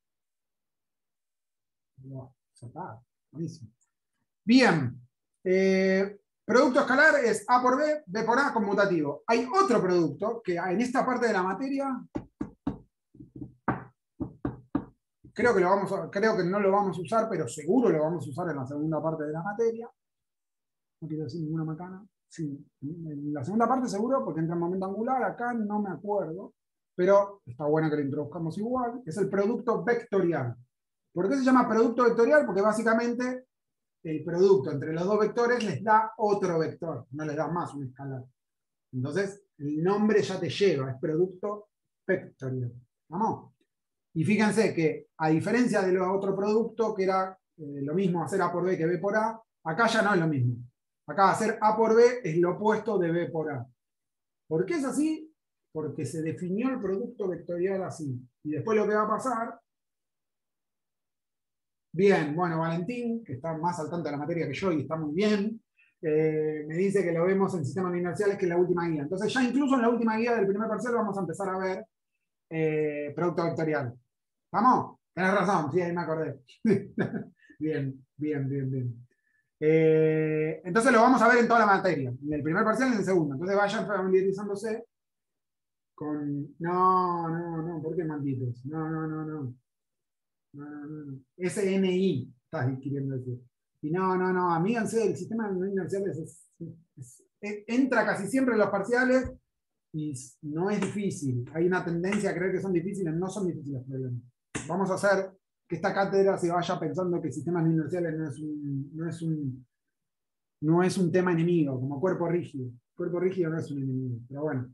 Buenísimo. Bien. Producto escalar es A por B, B por A conmutativo. Hay otro producto que en esta parte de la materia creo que no lo vamos a usar, pero seguro lo vamos a usar en la segunda parte de la materia. No quiero decir ninguna macana. Sí, en la segunda parte seguro, porque entra en momento angular, acá no me acuerdo, pero está bueno que lo introduzcamos igual. Es el producto vectorial. ¿Por qué se llama producto vectorial? Porque básicamente el producto entre los dos vectores les da otro vector, no les da más un escalar. Entonces, el nombre ya te lleva, es producto vectorial. ¿Vamos? Y fíjense que, a diferencia de los otros productos, que era lo mismo hacer A por B que B por A, acá ya no es lo mismo. Acá hacer A por B es lo opuesto de B por A. ¿Por qué es así? Porque se definió el producto vectorial así. Y después lo que va a pasar... Bien, bueno, Valentín, que está más al tanto de la materia que yo y está muy bien, me dice que lo vemos en sistemas inerciales, que es la última guía. Entonces ya incluso en la última guía del primer parcial vamos a empezar a ver producto vectorial. ¿Vamos? Tenés razón, sí, ahí me acordé. Bien. Entonces lo vamos a ver en toda la materia, en el primer parcial y en el segundo. Entonces vayan familiarizándose con... No, ¿por qué malditos? No. SNI, estás queriendo decir. Y no, amíganse, el sistema no inercial entra casi siempre en los parciales y no es difícil. Hay una tendencia a creer que son difíciles, no son difíciles los problemas. Vamos a hacer que esta cátedra se vaya pensando que sistemas no inerciales no es un tema enemigo, como cuerpo rígido. Cuerpo rígido no es un enemigo, pero bueno.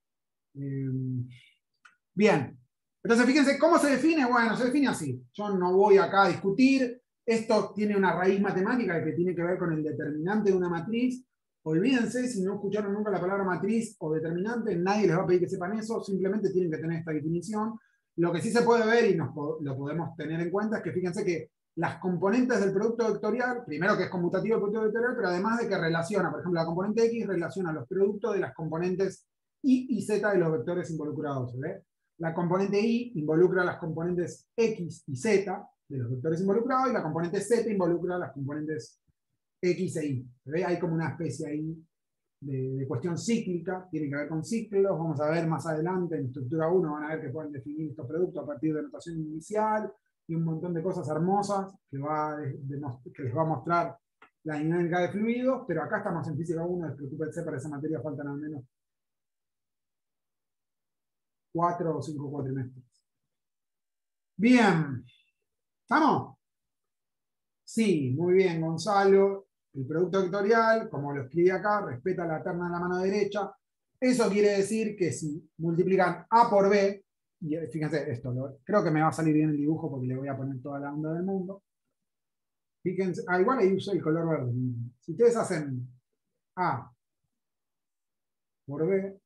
Bien. Entonces, fíjense, ¿cómo se define? Bueno, se define así. Yo no voy acá a discutir. Esto tiene una raíz matemática que tiene que ver con el determinante de una matriz. Olvídense, si no escucharon nunca la palabra matriz o determinante, nadie les va a pedir que sepan eso, simplemente tienen que tener esta definición. Lo que sí se puede ver y lo podemos tener en cuenta es que fíjense que las componentes del producto vectorial, primero que es conmutativo el producto vectorial, pero además de que relaciona, por ejemplo, la componente X relaciona los productos de las componentes Y y Z de los vectores involucrados. ¿Ve? La componente Y involucra las componentes X y Z de los vectores involucrados y la componente Z involucra las componentes X e Y. ¿Ve? Hay como una especie ahí de cuestión cíclica, tiene que ver con ciclos. Vamos a ver más adelante en estructura 1, van a ver que pueden definir estos productos a partir de notación inicial y un montón de cosas hermosas que les va a mostrar la dinámica de fluidos, pero acá estamos en física 1, despreocúpense, para esa materia faltan al menos 4 o 5 cuatrimestres. Bien. ¿Estamos? Sí, muy bien, Gonzalo. El producto vectorial, como lo escribí acá, respeta la terna de la mano derecha. Eso quiere decir que si multiplican A por B, y fíjense esto, creo que me va a salir bien el dibujo porque le voy a poner toda la onda del mundo. Fíjense, igual ahí uso el color verde. Si ustedes hacen A por B,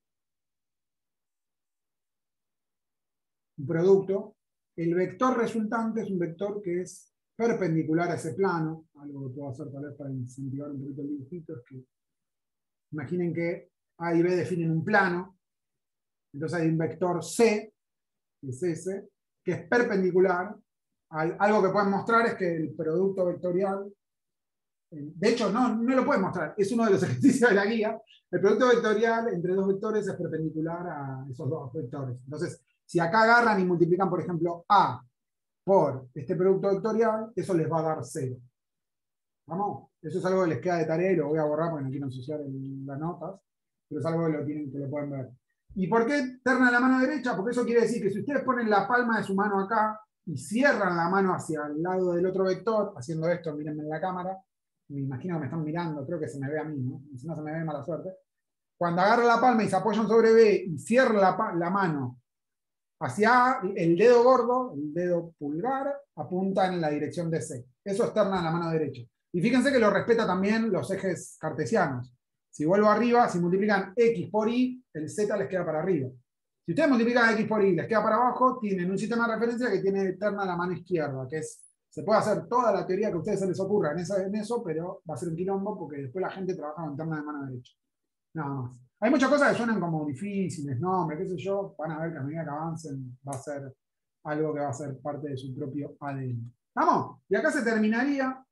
un producto, el vector resultante es un vector que es perpendicular a ese plano. Algo que puedo hacer tal vez para incentivar un poquito el dibujito es que imaginen que A y B definen un plano, entonces hay un vector C, que es ese, que es perpendicular. Algo que pueden mostrar es que el producto vectorial, de hecho no lo pueden mostrar, es uno de los ejercicios de la guía. El producto vectorial entre dos vectores es perpendicular a esos dos vectores. Entonces, si acá agarran y multiplican, por ejemplo, A por este producto vectorial, eso les va a dar 0. ¿Vamos? Eso es algo que les queda de tarea y lo voy a borrar porque no quiero ensuciar las notas, pero es algo que lo pueden ver. ¿Y por qué terna de la mano derecha? Porque eso quiere decir que si ustedes ponen la palma de su mano acá y cierran la mano hacia el lado del otro vector, haciendo esto, mírenme en la cámara, me imagino que me están mirando, creo que se me ve a mí, ¿no? Y si no se me ve, mala suerte. Cuando agarran la palma y se apoyan sobre B y cierran la mano hacia el dedo gordo, el dedo pulgar, apunta en la dirección de C. Eso es terna en la mano derecha. Y fíjense que lo respeta también los ejes cartesianos. Si vuelvo arriba, si multiplican X por Y, el Z les queda para arriba. Si ustedes multiplican X por Y y les queda para abajo, tienen un sistema de referencia que tiene terna en la mano izquierda, que es, se puede hacer toda la teoría que a ustedes se les ocurra en eso, pero va a ser un quilombo porque después la gente trabaja con terna de mano derecha. Nada más. Hay muchas cosas que suenan como difíciles, nombres, qué sé yo, van a ver que a medida que avancen va a ser algo que va a ser parte de su propio ADN. ¿Vamos? Y acá se terminaría.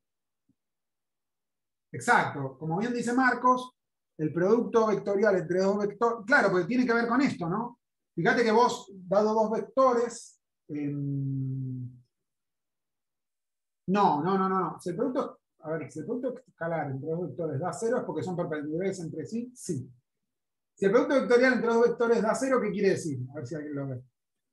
Exacto, como bien dice Marcos, el producto vectorial entre dos vectores, claro, porque tiene que ver con esto, ¿no? Fíjate que vos, dado dos vectores, No. Si el producto escalar entre dos vectores da cero es porque son perpendiculares entre sí, sí. Si el producto vectorial entre dos vectores da cero, ¿qué quiere decir? A ver si alguien lo ve.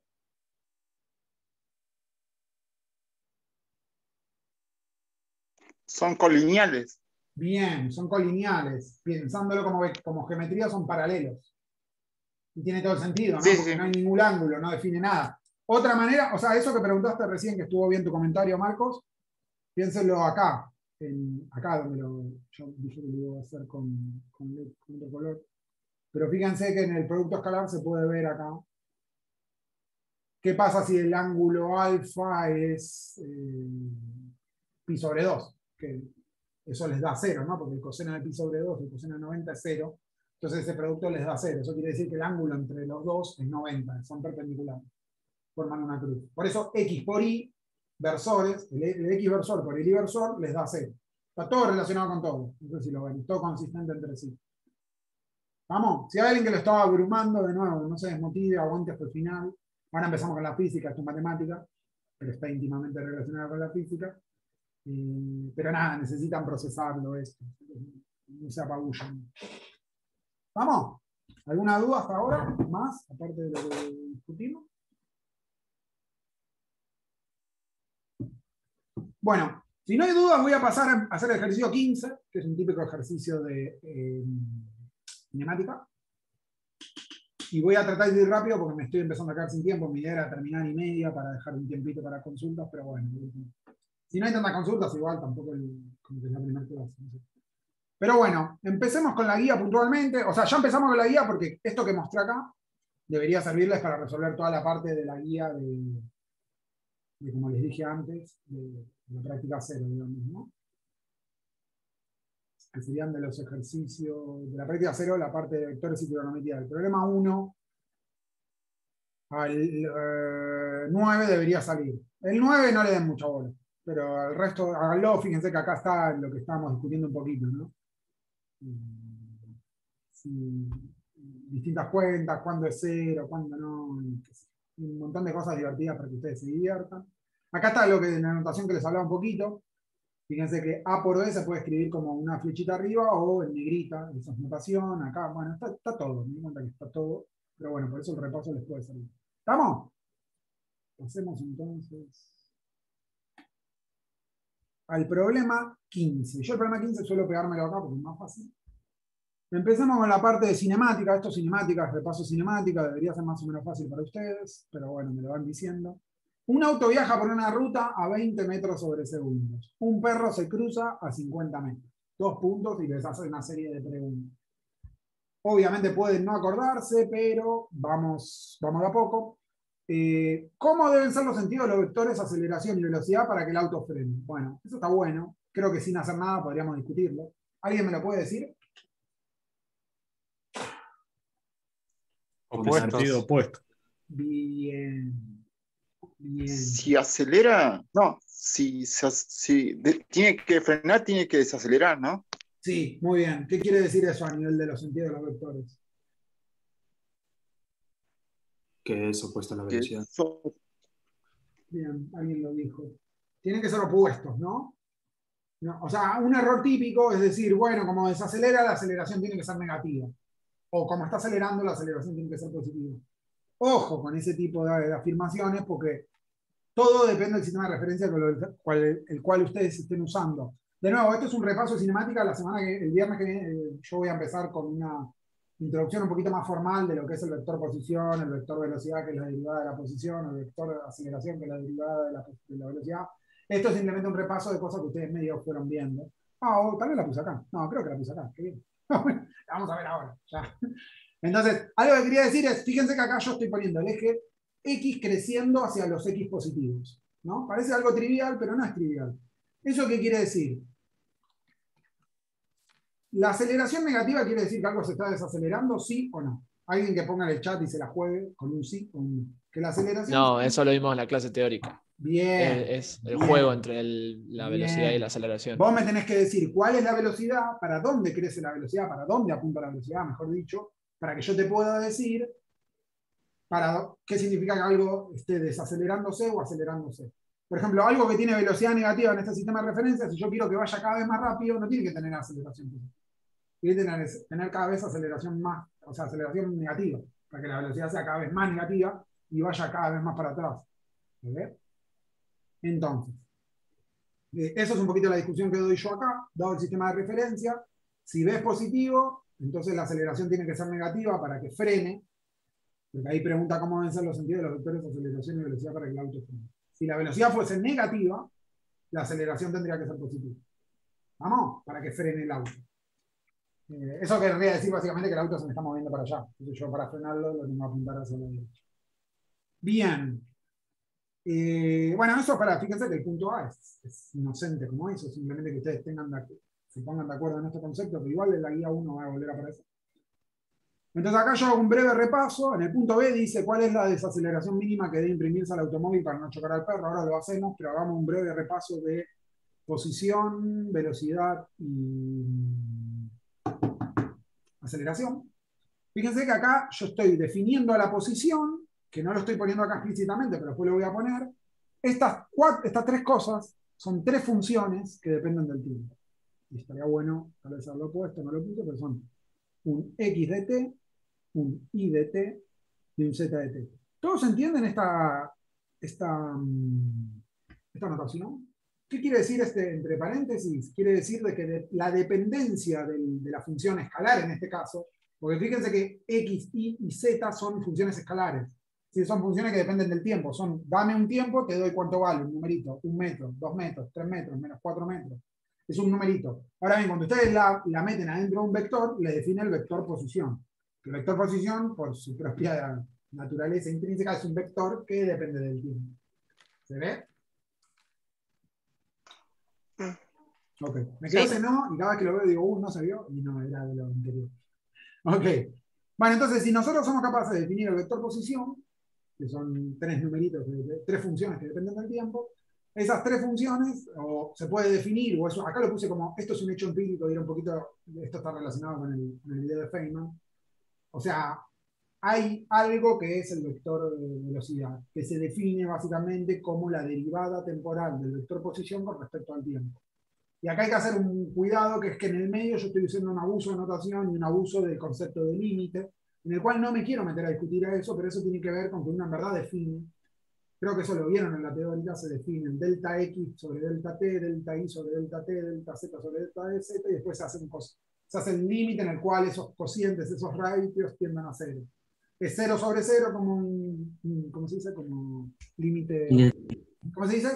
Son colineales. Bien, son colineales. Pensándolo como geometría, son paralelos. Y tiene todo el sentido, ¿no? Sí, Porque sí. no hay ningún ángulo, no define nada. Otra manera, o sea, eso que preguntaste recién, que estuvo bien tu comentario, Marcos, piénsenlo acá. Acá donde yo dije que lo iba a hacer con otro color. Pero fíjense que en el producto escalar se puede ver acá. ¿Qué pasa si el ángulo alfa es pi sobre 2? Que eso les da 0, ¿no? Porque el coseno de pi sobre 2, el coseno de 90 es 0. Entonces ese producto les da 0. Eso quiere decir que el ángulo entre los dos es 90. Son perpendiculares. Forman una cruz. Por eso X por Y, versores, el X versor por el Y versor les da 0. Está todo relacionado con todo. No sé si lo ven. Todo consistente entre sí. Vamos. Si hay alguien que lo estaba abrumando, de nuevo, no se desmotive, aguante hasta el final. Ahora empezamos con la física, esto es matemática, pero está íntimamente relacionada con la física. Pero nada, necesitan procesarlo esto. No se apabullan. ¿Vamos? ¿Alguna duda hasta ahora? ¿Más? Aparte de lo que discutimos. Bueno, si no hay dudas, voy a pasar a hacer el ejercicio 15, que es un típico ejercicio de cinemática. Y voy a tratar de ir rápido porque me estoy empezando a quedar sin tiempo. Mi idea era terminar y media para dejar un tiempito para consultas, pero bueno. Si no hay tantas consultas, igual tampoco como que es la primera clase. No sé. Pero bueno, empecemos con la guía puntualmente. O sea, ya empezamos con la guía porque esto que mostré acá debería servirles para resolver toda la parte de la guía de como les dije antes, de la práctica 0, digamos, ¿no? Que serían de los ejercicios de la práctica 0, la parte de vectores y trigonometría. El problema 1 al 9 debería salir. El 9 no le den mucha bola, pero al resto, háganlo. Fíjense que acá está lo que estábamos discutiendo un poquito, ¿no? Sí, distintas cuentas, cuándo es 0, cuándo no. Un montón de cosas divertidas para que ustedes se diviertan. Acá está lo que en la anotación que les hablaba un poquito. Fíjense que A por B se puede escribir como una flechita arriba o en negrita, esa es notación. Acá, bueno, está todo. Me di cuenta que está todo. Pero bueno, por eso el repaso les puede servir. ¿Estamos? Pasemos entonces al problema 15. Yo el problema 15 suelo pegármelo acá porque es más fácil. Empecemos con la parte de cinemática. Esto es cinemática, repaso cinemática. Debería ser más o menos fácil para ustedes, pero bueno, me lo van diciendo. Un auto viaja por una ruta a 20 metros sobre segundos. Un perro se cruza a 50 metros. 2 puntos y les hace una serie de preguntas. Obviamente pueden no acordarse, pero vamos de a poco. ¿Cómo deben ser los sentidos de los vectores aceleración y velocidad para que el auto frene? Bueno, eso está bueno. Creo que sin hacer nada podríamos discutirlo. ¿Alguien me lo puede decir? Opuestos. Sentido opuesto. Bien. Si acelera, no, tiene que frenar, tiene que desacelerar, ¿no? Sí, muy bien. ¿Qué quiere decir eso a nivel de los sentidos de los vectores? Que es opuesto a la velocidad. Bien, alguien lo dijo. Tienen que ser opuestos, ¿no? O sea, un error típico es decir, bueno, como desacelera, la aceleración tiene que ser negativa. O como está acelerando, la aceleración tiene que ser positiva. Ojo con ese tipo de afirmaciones porque todo depende del sistema de referencia el cual ustedes estén usando. De nuevo, esto es un repaso de cinemática. El viernes que viene yo voy a empezar con una introducción un poquito más formal de lo que es el vector posición, el vector velocidad, que es la derivada de la posición, el vector aceleración, que es la derivada de la velocidad. Esto es simplemente un repaso de cosas que ustedes medio fueron viendo. Tal vez la puse acá. No, creo que la puse acá. Qué bien. Vamos a ver ahora. Ya. Entonces, algo que quería decir es, fíjense que acá yo estoy poniendo el eje X creciendo hacia los X positivos, ¿no? Parece algo trivial, pero no es trivial. ¿Eso qué quiere decir? ¿La aceleración negativa quiere decir que algo se está desacelerando, sí o no? Alguien que ponga en el chat y se la juegue con un sí o un no. Que la aceleración... No, eso lo vimos en la clase teórica. Bien. Es el juego entre la velocidad y la aceleración. Vos me tenés que decir cuál es la velocidad, para dónde crece la velocidad, para dónde apunta la velocidad, mejor dicho, para que yo te pueda decir qué significa que algo esté desacelerándose o acelerándose. Por ejemplo, algo que tiene velocidad negativa en este sistema de referencia, si yo quiero que vaya cada vez más rápido, no tiene que tener aceleración positiva. Tiene que tener cada vez aceleración aceleración negativa, para que la velocidad sea cada vez más negativa y vaya cada vez más para atrás. ¿Ves? Entonces, eso es un poquito la discusión que doy yo acá, dado el sistema de referencia. Si B es positivo, entonces la aceleración tiene que ser negativa para que frene, porque ahí pregunta cómo deben ser los sentidos de los vectores de aceleración y velocidad para que el auto frene. Si la velocidad fuese negativa, la aceleración tendría que ser positiva. ¿Vamos? Para que frene el auto. Eso querría decir básicamente que el auto se me está moviendo para allá. Entonces yo para frenarlo lo tengo que apuntar hacia la derecha. Bien. Bueno, eso fíjense que el punto A es inocente como eso, simplemente que ustedes se pongan de acuerdo en este concepto, pero igual en la guía 1 va a volver a aparecer. Entonces acá yo hago un breve repaso. En el punto B dice cuál es la desaceleración mínima que debe imprimirse al automóvil para no chocar al perro. Ahora lo hacemos, pero hagamos un breve repaso de posición, velocidad y aceleración. Fíjense que acá yo estoy definiendo la posición, que no lo estoy poniendo acá explícitamente, pero después lo voy a poner. Estas tres cosas son tres funciones que dependen del tiempo. Y estaría bueno tal vez haberlo puesto, no lo puse, pero son un x de t, un y de t y un z de t. ¿Todos entienden esta notación? ¿Qué quiere decir entre paréntesis? Quiere decir de que la dependencia de la función escalar en este caso, porque fíjense que x, y y z son funciones escalares. Sí, son funciones que dependen del tiempo. Dame un tiempo, te doy cuánto vale, un numerito, 1 metro, 2 metros, 3 metros, menos 4 metros. Es un numerito. Ahora bien, cuando ustedes la meten adentro de un vector, le define el vector posición. El vector posición, por su propia naturaleza intrínseca, es un vector que depende del tiempo. ¿Se ve? Ok. Me quedó ese no, y cada vez que lo veo digo, no se vio, y no, era de lo anterior. Ok. Bueno, entonces, si nosotros somos capaces de definir el vector posición, que son tres numeritos, tres funciones que dependen del tiempo, esas tres funciones, o se puede definir, o eso, acá lo puse como, esto es un hecho empírico, y era un poquito, esto está relacionado con el video de Feynman. O sea, hay algo que es el vector de velocidad, que se define básicamente como la derivada temporal del vector posición con respecto al tiempo. Y acá hay que hacer un cuidado, que es que en el medio yo estoy diciendo un abuso de notación y un abuso del concepto de límite, en el cual no me quiero meter a discutir a eso, pero eso tiene que ver con que uno en verdad define, creo que eso lo vieron en la teoría, se definen delta x sobre delta t, delta y sobre delta t, delta z sobre delta z, y después se hace el límite en el cual esos cocientes, esos ratios tienden a cero. Es 0 sobre 0 como ¿cómo se dice? Como límite. ¿Cómo se dice?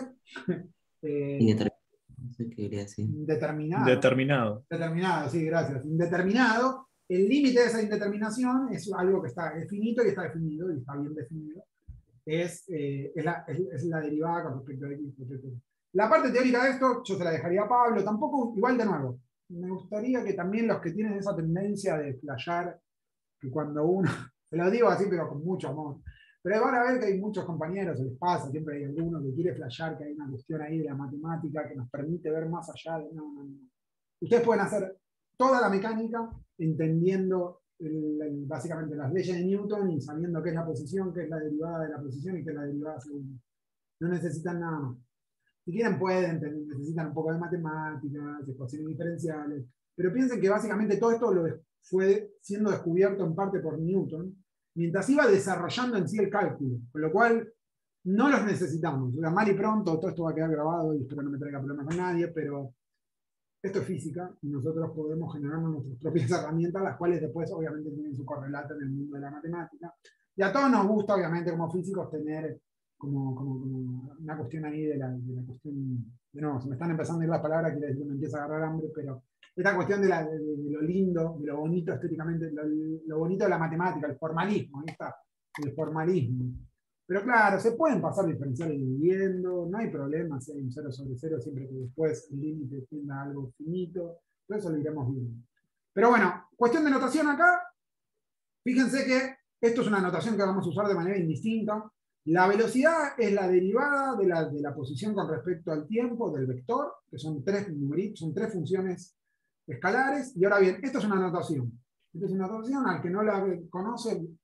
Indeterminado. Determinado, sí, gracias. Indeterminado. El límite de esa indeterminación es algo que está finito y está definido, y está bien definido. Es la derivada con respecto a x. La parte teórica de esto yo se la dejaría a Pablo. Tampoco, igual de nuevo, me gustaría que también los que tienen esa tendencia de flashear, que cuando uno, se lo digo así pero con mucho amor, pero van a ver que hay muchos compañeros, se les pasa, siempre hay alguno que quiere flashear que hay una cuestión ahí de la matemática que nos permite ver más allá de... No. Ustedes pueden hacer toda la mecánica entendiendo básicamente las leyes de Newton y sabiendo qué es la posición, qué es la derivada de la posición y qué es la derivada segunda. No necesitan nada más. Si quieren pueden, necesitan un poco de matemáticas, ecuaciones diferenciales, pero piensen que básicamente todo esto fue siendo descubierto en parte por Newton, mientras iba desarrollando en sí el cálculo, con lo cual no los necesitamos. O sea, mal y pronto todo esto va a quedar grabado y espero no me traiga problemas con nadie, pero esto es física y nosotros podemos generar nuestras propias herramientas, las cuales después obviamente tienen su correlato en el mundo de la matemática. Y a todos nos gusta, obviamente, como físicos, tener como una cuestión ahí de la cuestión, de nuevo, se me están empezando a ir las palabras, quiere decir que me empieza a agarrar hambre, pero esta cuestión de lo lindo, de lo bonito estéticamente, lo bonito de la matemática, el formalismo, ahí está, el formalismo. Pero claro, se pueden pasar diferenciales dividiendo, no hay problema si hay un 0 sobre 0, siempre que después el límite tienda a algo finito, todo eso lo iremos viendo. Pero bueno, cuestión de notación acá, fíjense que esto es una notación que vamos a usar de manera indistinta. La velocidad es la derivada de la posición con respecto al tiempo del vector, que son tres numeritos, son tres funciones escalares. Y ahora bien, esto es una notación. Esta es una notación, al que no la conoce,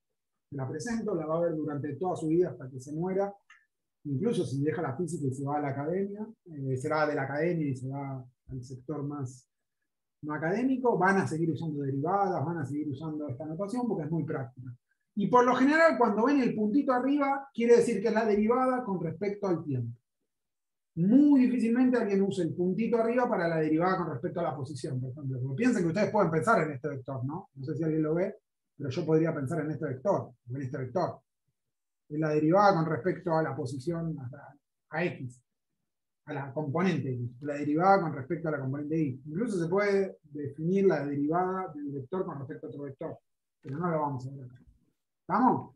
la presento, la va a ver durante toda su vida hasta que se muera, incluso si deja la física y se va a la academia, se va de la academia y se va al sector más no académico, van a seguir usando derivadas, van a seguir usando esta notación porque es muy práctica. Y por lo general, cuando ven el puntito arriba, quiere decir que es la derivada con respecto al tiempo. Muy difícilmente alguien use el puntito arriba para la derivada con respecto a la posición, por ejemplo. Porque piensen que ustedes pueden pensar en este vector, ¿no? No sé si alguien lo ve, pero yo podría pensar en este vector, o en este vector. Es la derivada con respecto a la posición a X, a la componente X. La derivada con respecto a la componente Y. Incluso se puede definir la derivada del vector con respecto a otro vector, pero no lo vamos a ver acá. ¿Estamos?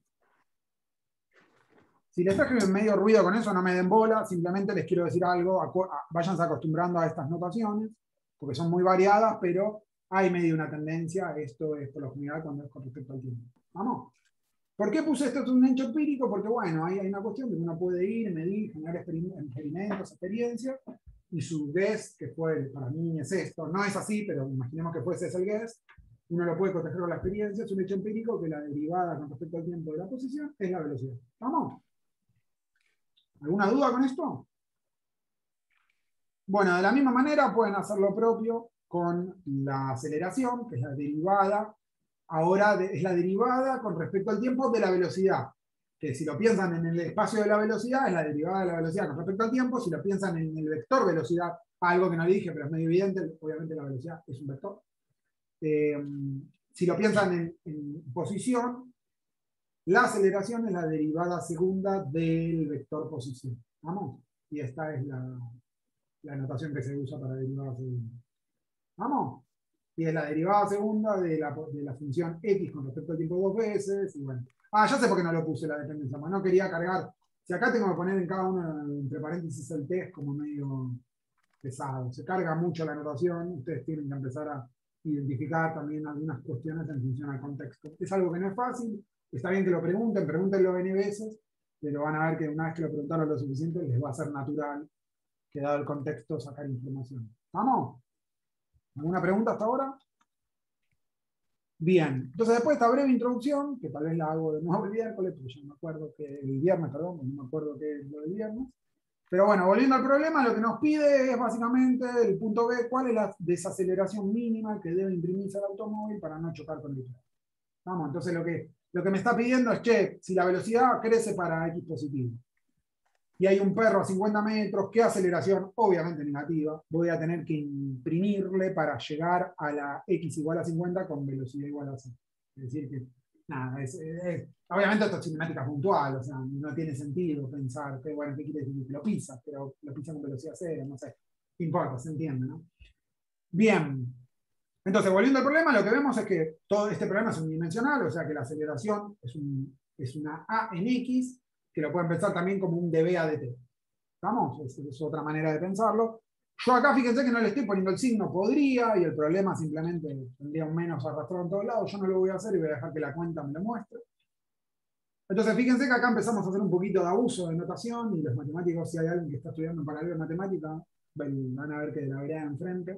Si les traje medio ruido con eso, no me den bola, simplemente les quiero decir algo, váyanse acostumbrando a estas notaciones, porque son muy variadas, pero hay medio una tendencia, esto es por lo general cuando es con respecto al tiempo. ¿Vamos? ¿Por qué puse esto? Es un hecho empírico, porque bueno, ahí hay una cuestión que uno puede ir, medir, generar experimentos, experiencias, y su guess, que fue, para mí es esto, no es así, pero imaginemos que fuese ese el guess, uno lo puede cotejar con la experiencia, es un hecho empírico que la derivada con respecto al tiempo de la posición es la velocidad. ¿Vamos? ¿Alguna duda con esto? Bueno, de la misma manera pueden hacer lo propio con la aceleración, que es la derivada. Ahora es la derivada con respecto al tiempo de la velocidad. Que si lo piensan en el espacio de la velocidad, es la derivada de la velocidad con respecto al tiempo. Si lo piensan en el vector velocidad, algo que no dije, pero es medio evidente, obviamente la velocidad es un vector. Si lo piensan en posición, la aceleración es la derivada segunda del vector posición. ¿Vamos? Y esta es la notación que se usa para derivada segunda. ¿Vamos? Y es la derivada segunda de la función x con respecto al tiempo 2 veces. Y bueno. Ya sé por qué no lo puse la dependencia. No quería cargar. Si acá tengo que poner en cada uno, entre paréntesis, el t, es como medio pesado. Se carga mucho la notación. Ustedes tienen que empezar a identificar también algunas cuestiones en función al contexto. Es algo que no es fácil. Está bien que lo pregunten, pregúntenlo N veces, pero van a ver que una vez que lo preguntaron lo suficiente, les va a ser natural, que dado el contexto, sacar información. ¿Vamos? ¿Alguna pregunta hasta ahora? Bien. Entonces, después de esta breve introducción, que tal vez la hago de nuevo el miércoles, porque yo no me acuerdo que el viernes, perdón, no me acuerdo qué es lo del viernes. Pero bueno, volviendo al problema, lo que nos pide es básicamente el punto B, cuál es la desaceleración mínima que debe imprimirse al automóvil para no chocar con el otro. Vamos, entonces lo que me está pidiendo es, che, si la velocidad crece para X positivo y hay un perro a 50 metros, ¿qué aceleración? Obviamente negativa. Voy a tener que imprimirle para llegar a la X igual a 50 con velocidad igual a 0. Es decir que, nada, obviamente esto es cinemática puntual, o sea, no tiene sentido pensar que, bueno, ¿qué quiere decir? Que lo pisa, pero lo pisa con velocidad 0, no sé. No importa, se entiende, ¿no? Bien. Entonces, volviendo al problema, lo que vemos es que todo este problema es unidimensional, o sea que la aceleración es una A en X, que lo pueden pensar también como un dB a dt. ¿Estamos? Es otra manera de pensarlo. Yo acá, fíjense que no le estoy poniendo el signo podría, y el problema simplemente tendría un menos arrastrado en todos lados. Yo no lo voy a hacer y voy a dejar que la cuenta me lo muestre. Entonces, fíjense que acá empezamos a hacer un poquito de abuso de notación, y los matemáticos, si hay alguien que está estudiando en paralelo matemática, van a ver que de la vereda enfrente,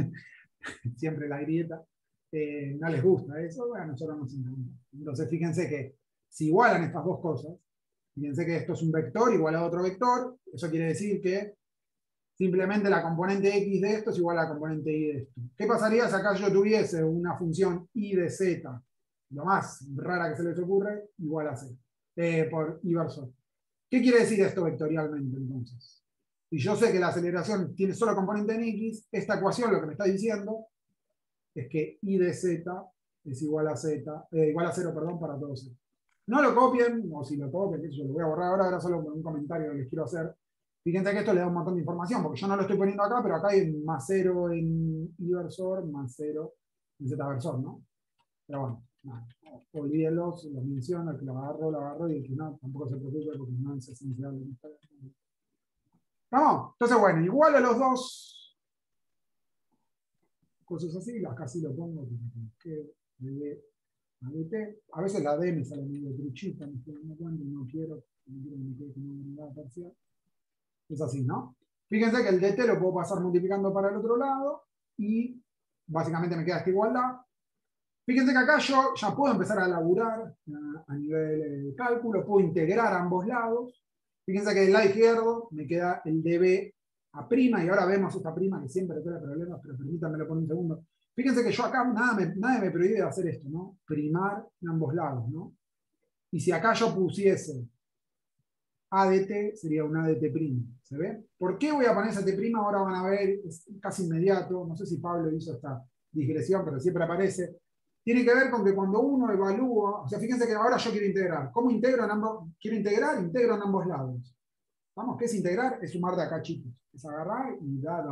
siempre la grieta, no les gusta eso, bueno, a nosotros nos encanta. Entonces, fíjense que si igualan estas dos cosas, fíjense que esto es un vector igual a otro vector, eso quiere decir que simplemente la componente x de esto es igual a la componente y de esto. ¿Qué pasaría si acá yo tuviese una función y de z, lo más rara que se les ocurre, igual a z, por inversor? ¿Qué quiere decir esto vectorialmente entonces? Si yo sé que la aceleración tiene solo componente en x, esta ecuación lo que me está diciendo es que y de z es igual a 0, perdón, para todo z. No lo copien, o si lo copian, yo lo voy a borrar ahora solo un comentario que les quiero hacer. Fíjense que esto le da un montón de información, porque yo no lo estoy poniendo acá, pero acá hay más 0 en y versor, más 0 en z versor, ¿no? Pero bueno, nada, olvídenlos, los menciono, el que lo agarro, y el que no, tampoco se preocupe, porque no es esencial. ¿Vamos? Entonces, bueno, igual a los dos, cosas así, acá sí lo pongo, que a veces la D me sale medio truchita, no estoy dando cuenta, no quiero que me quede como una unidad parcial. Es así, ¿no? Fíjense que el dt lo puedo pasar multiplicando para el otro lado y básicamente me queda esta igualdad. Fíjense que acá yo ya puedo empezar a laburar a nivel de cálculo, puedo integrar ambos lados. Fíjense que del lado izquierdo me queda el dB a prima, y ahora vemos esta prima que siempre trae problemas, pero permítanmelo por un segundo. Fíjense que yo acá nada me prohíbe hacer esto, ¿no? Primar en ambos lados, ¿no? Y si acá yo pusiese A de t, sería un A de t'. ¿Se ve? ¿Por qué voy a poner ese t'? Ahora van a ver, es casi inmediato. No sé si Pablo hizo esta digresión, pero siempre aparece. Tiene que ver con que cuando uno evalúa, o sea, fíjense que ahora yo quiero integrar. ¿Cómo integro en ambos? Quiero integrar, integro en ambos lados. Vamos, ¿qué es integrar? Es sumar de a cachitos. Es agarrar y dar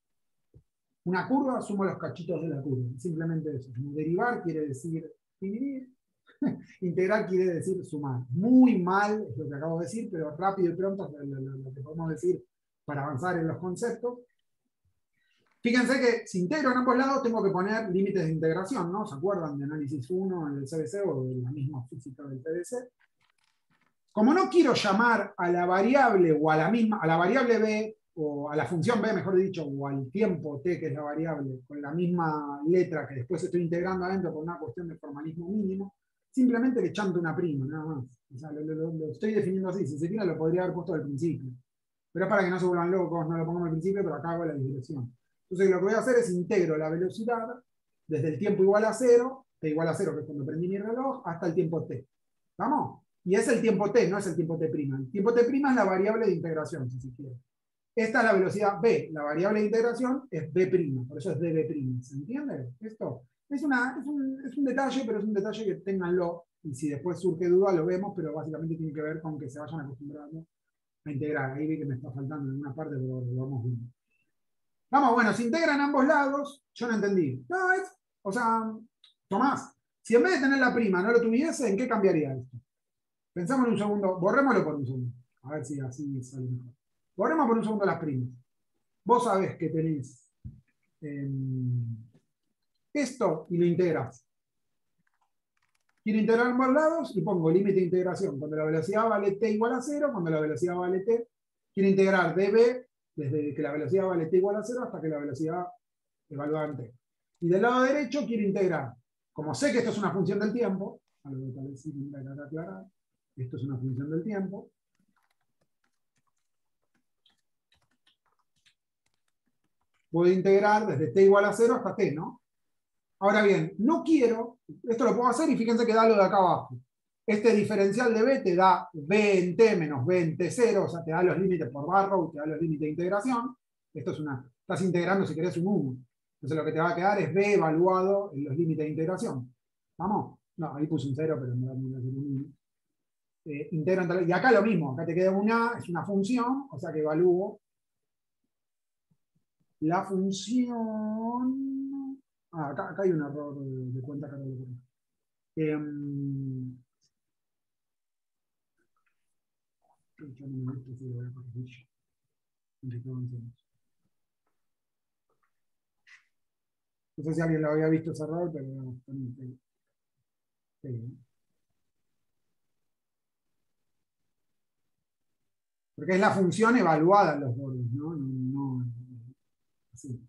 una curva, sumo los cachitos de la curva. Simplemente eso. Derivar quiere decir dividir. Integrar quiere decir sumar. Muy mal es lo que acabo de decir, pero rápido y pronto es lo que podemos decir para avanzar en los conceptos. Fíjense que si integro en ambos lados tengo que poner límites de integración, ¿no? ¿Se acuerdan de análisis 1 en el CBC o de la misma física del CBC? Como no quiero llamar a la variable o a la variable b, o a la función b, mejor dicho, o al tiempo t, que es la variable, con la misma letra que después estoy integrando adentro por una cuestión de formalismo mínimo, simplemente le chanto una prima, nada más. O sea, lo estoy definiendo así. Si se quiere lo podría haber puesto al principio. Pero es para que no se vuelvan locos, no lo pongamos al principio, pero acá hago la digresión. Entonces lo que voy a hacer es integro la velocidad desde el tiempo igual a 0, t igual a 0, que es cuando prendí mi reloj, hasta el tiempo t. ¿Vamos? Y es el tiempo t, no es el tiempo t'. El tiempo t' es la variable de integración, si se quiere. Esta es la velocidad b. La variable de integración es b', por eso es db'. ¿Se entiende? Esto es un detalle, pero es un detalle que ténganlo. Y si después surge duda, lo vemos, pero básicamente tiene que ver con que se vayan acostumbrando a integrar. Ahí vi que me está faltando en una parte, pero lo vamos viendo. Vamos, bueno, se integran ambos lados. Yo no entendí. No, o sea, Tomás, si en vez de tener la prima no lo tuviese, ¿en qué cambiaría esto? Pensamos en un segundo, borrémoslo por un segundo. A ver si así sale mejor. Borremos por un segundo las primas. Vos sabés que tenés esto y lo integras. Quiero integrar ambos lados y pongo límite de integración. Cuando la velocidad vale t igual a 0, cuando la velocidad vale t, quiero integrar db desde que la velocidad vale t igual a 0 hasta que la velocidad evaluada en t. Y del lado derecho quiero integrar. Como sé que esto es una función del tiempo, algo que tal vez sí me voy a aclarar, esto es una función del tiempo. Puedo integrar desde t igual a 0 hasta t, ¿no? Ahora bien, no quiero, esto lo puedo hacer y fíjense que da lo de acá abajo. Este diferencial de b te da b en t menos b en t0, o sea, te da los límites por Barrow, te da los límites de integración. Esto es estás integrando si querés un 1. Entonces lo que te va a quedar es b evaluado en los límites de integración. ¿Vamos? No, ahí puse un 0, pero no voy a hacer un 1. Integro, y acá lo mismo, acá te queda una, es una función, o sea que evalúo la función. Acá hay un error de cuenta. Acá no sé si alguien lo había visto ese error, pero también. Porque es la función evaluada en los bordes, ¿no? No así.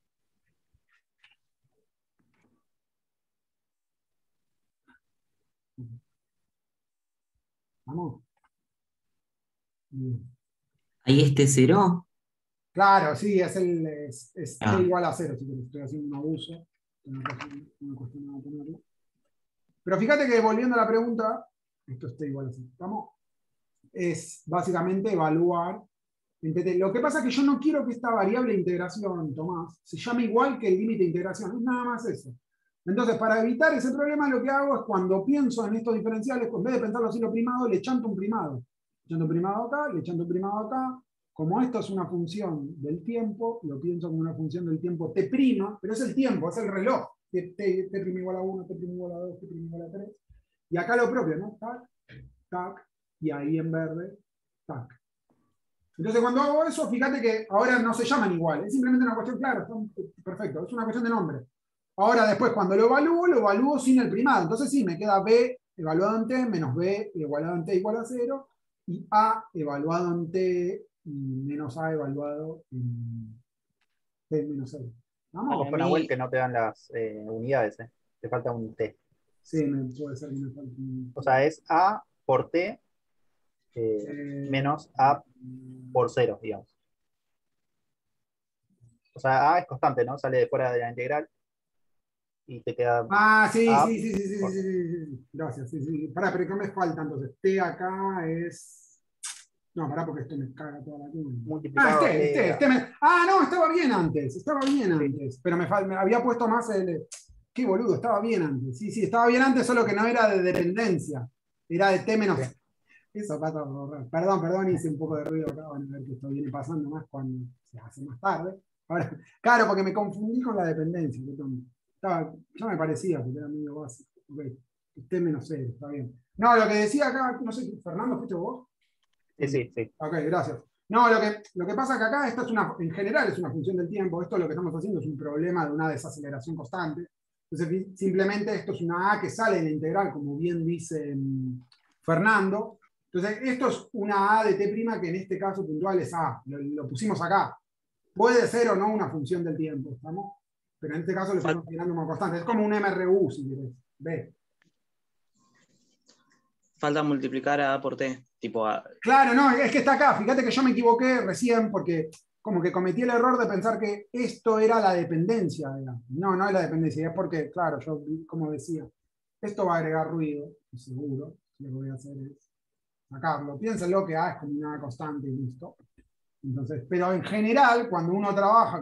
¿Vamos? Bien. ¿Ahí este 0? Claro, sí, es t igual a 0, si estoy haciendo un abuso. No cuesta nada ponerlo. Pero fíjate que volviendo a la pregunta, esto es t igual a 0. ¿Vamos? Es básicamente evaluar. Lo que pasa es que yo no quiero que esta variable de integración, Tomás, se llame igual que el límite de integración. Es nada más eso. Entonces, para evitar ese problema, lo que hago es cuando pienso en estos diferenciales, en vez de pensarlo así lo primado, le chanto un primado. Le chanto un primado acá, le chanto un primado acá. Como esto es una función del tiempo, lo pienso como una función del tiempo t', pero es el tiempo, es el reloj. T' igual a 1, t' igual a 2, t' igual a 3. Y acá lo propio, ¿no? Tac, tac, y ahí en verde, tac. Entonces cuando hago eso, fíjate que ahora no se llaman igual, es simplemente una cuestión, claro, perfecto, es una cuestión de nombre. Ahora después cuando lo evalúo sin el primado. Entonces sí, me queda b evaluado en t menos b evaluado en t igual a 0 y a evaluado en t y menos a evaluado en t menos 0. Vamos con Nahuel que no te dan las unidades, te falta un t. Sí, puede ser que me falte O sea, es A por T menos A por 0, digamos. O sea, A es constante, ¿no? Sale de fuera de la integral y te queda Ah, sí, A sí, sí, sí, sí, por sí, sí, sí. Gracias, sí, sí. Pará, pero ¿qué me falta entonces? T acá es. No, pará, porque esto me caga toda la cuenta. multiplicado No, estaba bien antes. Pero me había puesto más el. Qué boludo, estaba bien antes. Sí, sí, estaba bien antes, solo que no era de dependencia. Era de T menos. Eso pasa por borrar. Perdón, hice un poco de ruido acá. Van a ver que esto viene pasando más cuando se hace más tarde. Ahora, claro, porque me confundí con la dependencia. Ya me parecía, porque era medio básico. Ok, T menos 0, está bien. No, lo que decía acá, no sé, Fernando, ¿fuiste vos? Sí. Ok, gracias. No, lo que pasa es que acá esto en general es una función del tiempo. Esto lo que estamos haciendo es un problema de una desaceleración constante. Entonces, simplemente esto es una A que sale de la integral, como bien dice Fernando. Entonces, esto es una A de T' que en este caso puntual es A. Lo pusimos acá. Puede ser o no una función del tiempo, ¿estamos? Pero en este caso lo estamos considerando como constante. Es como un MRU, si querés. B. Falta multiplicar a por T, tipo A. Claro, no, es que está acá. Fíjate que yo me equivoqué recién porque como que cometí el error de pensar que esto era la dependencia. No es la dependencia, es porque, claro, yo como decía, esto va a agregar ruido, seguro. Lo que voy a hacer es sacarlo. Piénsenlo que A es como una constante y listo. Entonces, pero en general, cuando uno trabaja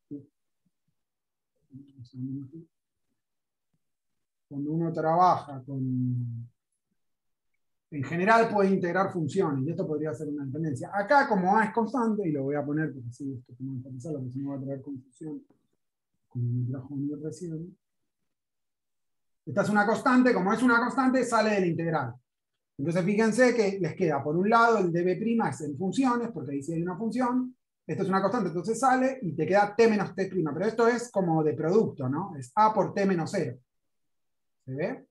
en general puede integrar funciones y esto podría ser una dependencia. Acá como A es constante, y lo voy a poner porque sí, esto es como enfatizarlo, porque si no va a traer confusión, como me trajo a mí recién. Esta es una constante, como es una constante, sale de la integral. Entonces fíjense que les queda, por un lado, el dB' es en funciones, porque ahí sí hay una función. Esto es una constante, entonces sale y te queda T menos T'. Pero esto es como de producto, ¿no? Es A por T menos 0. ¿Se ve?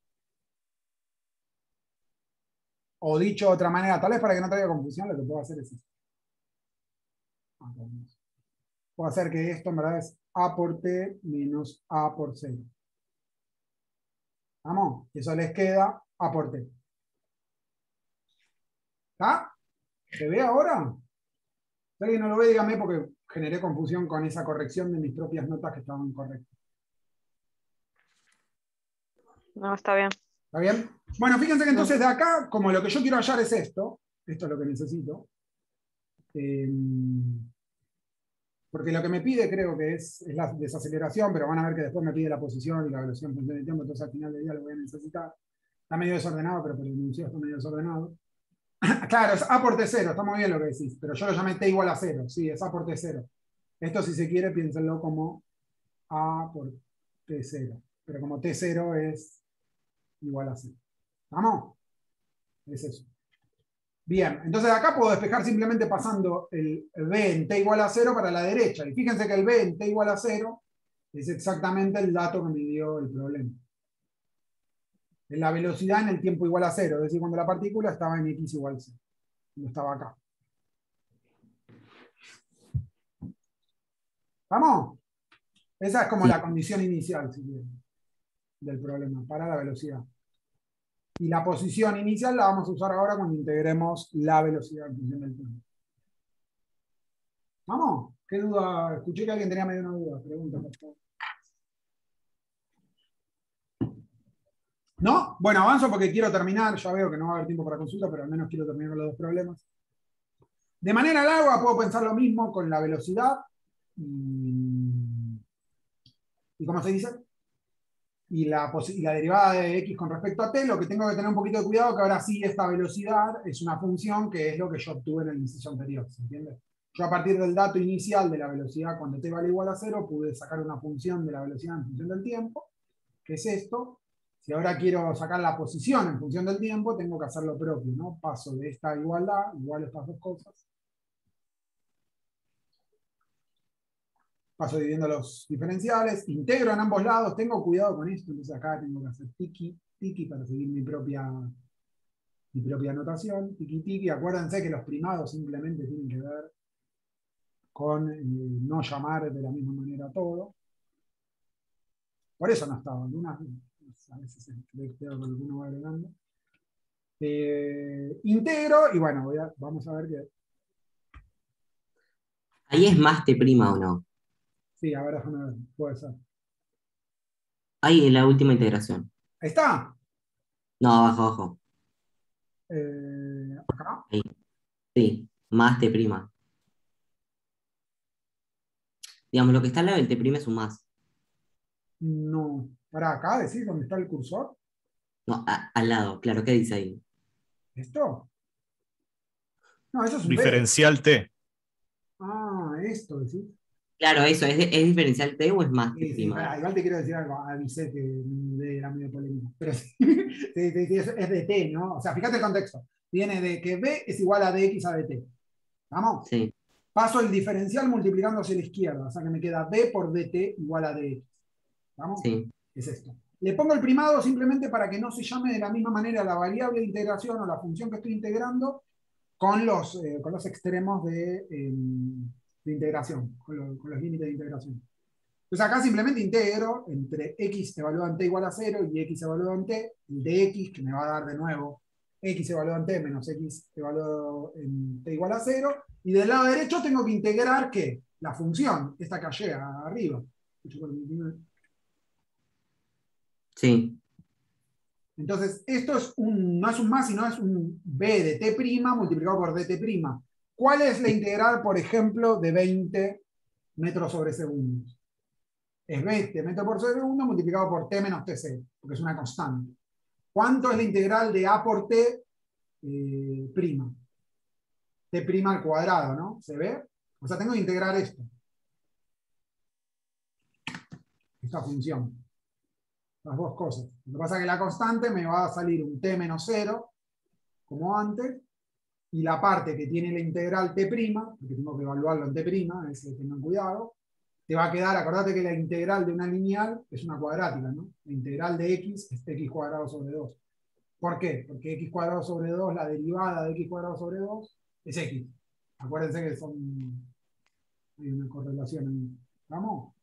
O dicho de otra manera, tal vez para que no traiga confusión, lo que puedo hacer es esto. Puedo hacer que esto en verdad es A por T menos A por 0. ¿Vamos? Eso les queda A por T. ¿Está? ¿Se ve ahora? Si alguien no lo ve, dígame porque generé confusión con esa corrección de mis propias notas que estaban correctas. No, está bien. ¿Está bien? Bueno, fíjense que entonces de acá, como lo que yo quiero hallar es esto es lo que necesito. Porque lo que me pide creo que es la desaceleración, pero van a ver que después me pide la posición y la velocidad en función del tiempo, entonces al final del día lo voy a necesitar. Está medio desordenado, pero por el enunciado está medio desordenado. Claro, es A por T0, está muy bien lo que decís, pero yo lo llamé T igual a 0, sí, es A por T0. Esto si se quiere, piénsenlo como A por T0, pero como T0 es igual a 0. ¿Vamos? Es eso. Bien, entonces acá puedo despejar simplemente pasando el B en T igual a 0 para la derecha. Y fíjense que el B en T igual a 0 es exactamente el dato que me dio el problema. Es la velocidad en el tiempo igual a 0, es decir, cuando la partícula estaba en X igual a 0. No estaba acá. ¿Vamos? Esa es como la condición inicial, si quieren, del problema, para la velocidad. Y la posición inicial la vamos a usar ahora cuando integremos la velocidad en función del tiempo. ¿Vamos? ¿Qué duda? Escuché que alguien tenía medio una duda. Pregunta, por favor. ¿No? Bueno, avanzo porque quiero terminar. Ya veo que no va a haber tiempo para consulta, pero al menos quiero terminar los dos problemas. De manera larga puedo pensar lo mismo con la velocidad. ¿Y cómo se dice? Y la derivada de x con respecto a t. Lo que tengo que tener un poquito de cuidado que ahora sí esta velocidad es una función que es lo que yo obtuve en el ejercicio anterior. ¿Se entiende? Yo a partir del dato inicial de la velocidad cuando t vale igual a 0 pude sacar una función de la velocidad en función del tiempo, que es esto. Si ahora quiero sacar la posición en función del tiempo, tengo que hacer lo propio, ¿no? Paso de esta igualdad, igual estas dos cosas. Paso dividiendo los diferenciales, integro en ambos lados, tengo cuidado con esto, entonces acá tengo que hacer tiki, tiki para seguir mi propia notación, tiki, tiki. Acuérdense que los primados simplemente tienen que ver con no llamar de la misma manera todo. Por eso no estaba, no a veces con lo que uno va agregando. Integro, y bueno, vamos a ver qué. ¿Ahí es más T' o no? Sí, a ver, déjame ver, puede ser. Ahí en la última integración. Ahí está. No, abajo, abajo. Acá. Ahí. Sí, más T'. Digamos, lo que está al lado del T' es un más. No. Para acá, decís, ¿dónde está el cursor? No, al lado, claro, ¿qué dice ahí? ¿Esto? No, eso es un Diferencial T. Ah, esto, decís. Claro, eso, ¿es diferencial T o es más T'? Sí, igual te quiero decir algo, avisé que era medio polémico. Pero sí, es de T, ¿no? O sea, fíjate el contexto. Viene de que B es igual a dx a dt. ¿Vamos? Sí. Paso el diferencial multiplicándose a la izquierda, o sea que me queda B por dt igual a dx. ¿Vamos? Sí. Es esto. Le pongo el primado simplemente para que no se llame de la misma manera la variable de integración o la función que estoy integrando con los extremos de integración, con los límites de integración. Entonces acá simplemente integro entre x evaluado en t igual a 0 y x evaluado en t, el de x, que me va a dar de nuevo x evaluado en t menos x evaluado en t igual a 0, y del lado derecho tengo que integrar, ¿qué? La función, esta que llega arriba. Sí. Entonces, esto no es un más, sino es un b de t' multiplicado por dt'. ¿Cuál es la integral, por ejemplo, de 20 metros sobre segundos? Es 20 metros por segundo multiplicado por t menos tc, porque es una constante. ¿Cuánto es la integral de a por t prima? T' al cuadrado, ¿no? ¿Se ve? O sea, tengo que integrar esto. Esta función. Las dos cosas. Lo que pasa es que la constante me va a salir un t menos 0, como antes, y la parte que tiene la integral t', porque tengo que evaluarlo en t', ese tengan cuidado, te va a quedar, acordate que la integral de una lineal es una cuadrática, ¿no? La integral de x es x cuadrado sobre 2. ¿Por qué? Porque x cuadrado sobre 2, la derivada de x cuadrado sobre 2, es x. Acuérdense que hay una correlación ahí. ¿Vamos?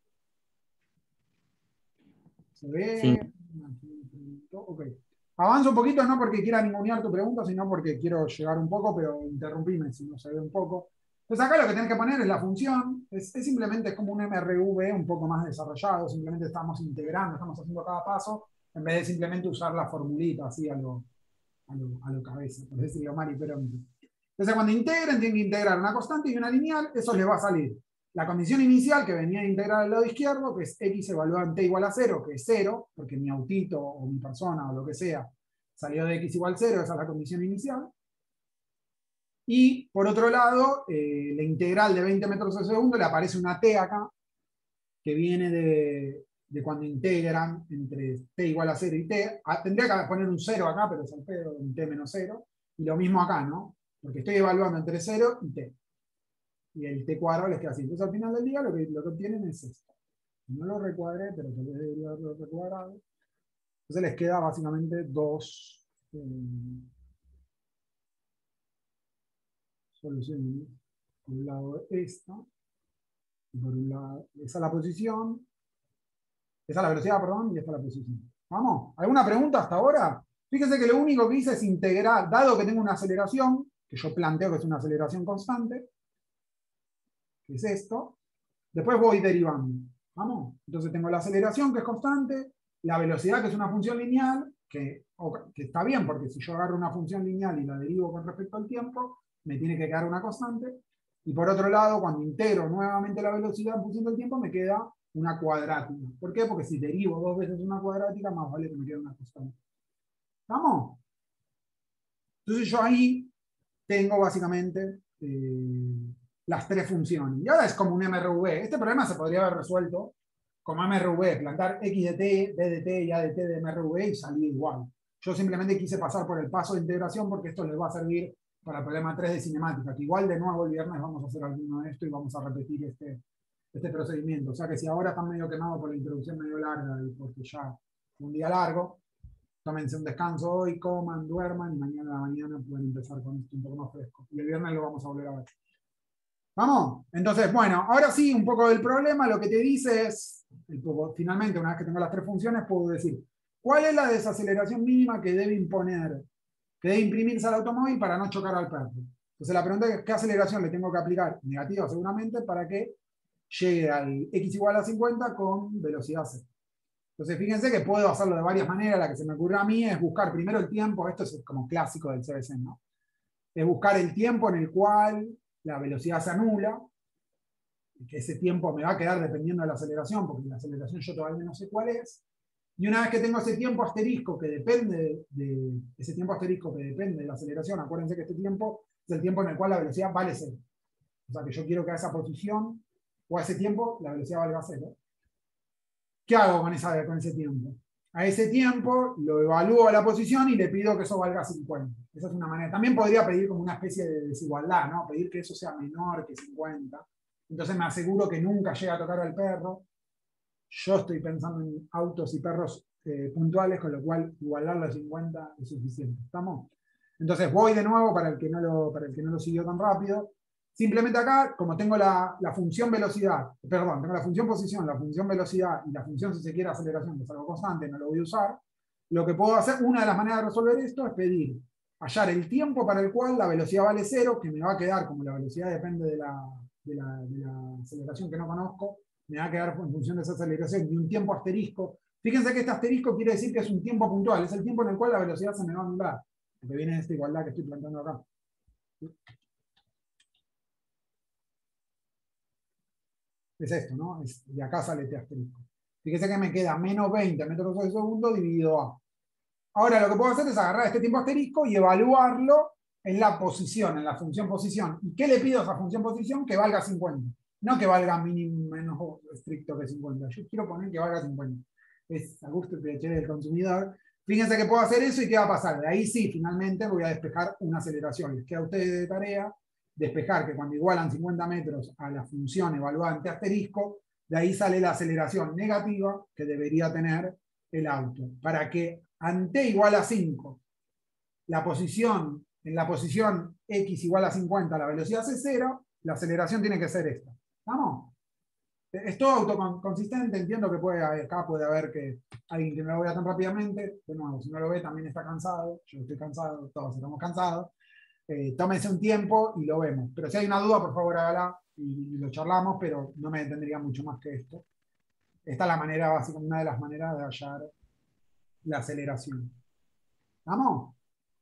¿Se ve? Sí. Ok. Avanzo un poquito, no porque quiera ningunear tu pregunta, sino porque quiero llegar un poco, pero interrumpime si no se ve un poco. Entonces acá lo que tenés que poner es la función, es simplemente como un MRV un poco más desarrollado, simplemente estamos integrando, estamos haciendo cada paso, en vez de simplemente usar la formulita así a lo cabeza, por decirlo mal y perónico. Entonces cuando integren, tienen que integrar una constante y una lineal, eso les va a salir. La condición inicial que venía de integrar al lado izquierdo, que es x evaluado en t igual a 0, que es 0, porque mi autito o mi persona o lo que sea salió de x igual a 0, esa es la condición inicial. Y por otro lado, la integral de 20 metros por segundo, le aparece una t acá, que viene de cuando integran entre t igual a 0 y t. Tendría que poner un 0 acá, pero es al pedo, un t menos 0. Y lo mismo acá, ¿no? Porque estoy evaluando entre 0 y t. Y el t cuadrado les queda así. Entonces al final del día lo que obtienen es esto. No lo recuadré, pero tal vez debería haberlo recuadrado. Entonces les queda básicamente dos soluciones. Por un lado esta, y por un lado, esa es la posición, esa es la velocidad, perdón, y esta es la posición. ¿Vamos? ¿Alguna pregunta hasta ahora? Fíjense que lo único que hice es integrar, dado que tengo una aceleración, que yo planteo que es una aceleración constante, que es esto, después voy derivando. ¿Vamos? Entonces tengo la aceleración, que es constante, la velocidad, que es una función lineal, que está bien, porque si yo agarro una función lineal y la derivo con respecto al tiempo, me tiene que quedar una constante. Y por otro lado, cuando integro nuevamente la velocidad en función del tiempo, me queda una cuadrática. ¿Por qué? Porque si derivo dos veces una cuadrática, más vale que me quede una constante. ¿Estamos? Entonces yo ahí tengo básicamente las tres funciones. Y ahora es como un MRV. Este problema se podría haber resuelto como MRV, plantar x de t, b de t y a de t de MRV y salir igual. Yo simplemente quise pasar por el paso de integración porque esto les va a servir para el problema 3 de cinemática, que igual de nuevo el viernes vamos a hacer alguno de esto y vamos a repetir este procedimiento. O sea que si ahora están medio quemados por la introducción medio larga y porque ya fue un día largo, tómense un descanso hoy, coman, duerman y mañana a la mañana pueden empezar con esto un poco más fresco. Y el viernes lo vamos a volver a ver. ¿Vamos? Entonces, bueno, ahora sí, un poco del problema, lo que te dice es, finalmente, una vez que tengo las tres funciones, puedo decir, ¿Cuál es la desaceleración mínima que debe imponer, que debe imprimirse al automóvil para no chocar al perro? Entonces la pregunta es, ¿qué aceleración le tengo que aplicar? Negativa seguramente, para que llegue al x igual a 50 con velocidad cero. Entonces fíjense que puedo hacerlo de varias maneras. La que se me ocurrió a mí es buscar primero el tiempo, esto es como clásico del CBC, ¿no? Es buscar el tiempo en el cual la velocidad se anula, que ese tiempo me va a quedar dependiendo de la aceleración, porque la aceleración yo todavía no sé cuál es. Y una vez que tengo ese tiempo asterisco que depende de la aceleración, acuérdense que este tiempo es el tiempo en el cual la velocidad vale cero. O sea que yo quiero que a esa posición o a ese tiempo la velocidad valga cero. ¿Qué hago con ese tiempo? A ese tiempo lo evalúo a la posición y le pido que eso valga 50. Esa es una manera. También podría pedir como una especie de desigualdad, ¿no? Pedir que eso sea menor que 50. Entonces me aseguro que nunca llegue a tocar al perro. Yo estoy pensando en autos y perros puntuales, con lo cual igualarlo a 50 es suficiente. ¿Estamos? Entonces voy de nuevo para el que no lo siguió tan rápido. Simplemente acá, como tengo la función velocidad, perdón, tengo la función posición, la función velocidad y la función, si se quiere, aceleración, que es algo constante, no lo voy a usar. Lo que puedo hacer, una de las maneras de resolver esto es hallar el tiempo para el cual la velocidad vale cero, que me va a quedar, como la velocidad depende de la aceleración que no conozco, me va a quedar en función de esa aceleración y un tiempo asterisco. Fíjense que este asterisco quiere decir que es un tiempo puntual, es el tiempo en el cual la velocidad se me va a anular, que viene de esta igualdad que estoy planteando acá. Es esto, ¿no? De acá sale este asterisco. Fíjense que me queda menos 20 metros por segundo dividido A. Ahora lo que puedo hacer es agarrar este tiempo asterisco y evaluarlo en la posición, en la función posición. ¿Y qué le pido a esa función posición? Que valga 50. No que valga mínimo menos estricto que 50. Yo quiero poner que valga 50. Es a gusto y PH del consumidor. Fíjense que puedo hacer eso y ¿qué va a pasar? De ahí sí, finalmente voy a despejar una aceleración. Les queda a ustedes de tarea despejar que cuando igualan 50 metros a la función evaluada ante asterisco, de ahí sale la aceleración negativa que debería tener el auto. Para que ante igual a 5, en la posición x igual a 50, la velocidad es 0, la aceleración tiene que ser esta. ¿Estamos? Es todo autoconsistente, entiendo que acá puede haber que alguien que no lo vea tan rápidamente, de nuevo, si no lo ve también está cansado, yo estoy cansado, todos estamos cansados. Tómense un tiempo y lo vemos. Pero si hay una duda, por favor hágala y lo charlamos, pero no me detendría mucho más que esto. Esta es la manera, básicamente, una de las maneras de hallar la aceleración. ¿Vamos?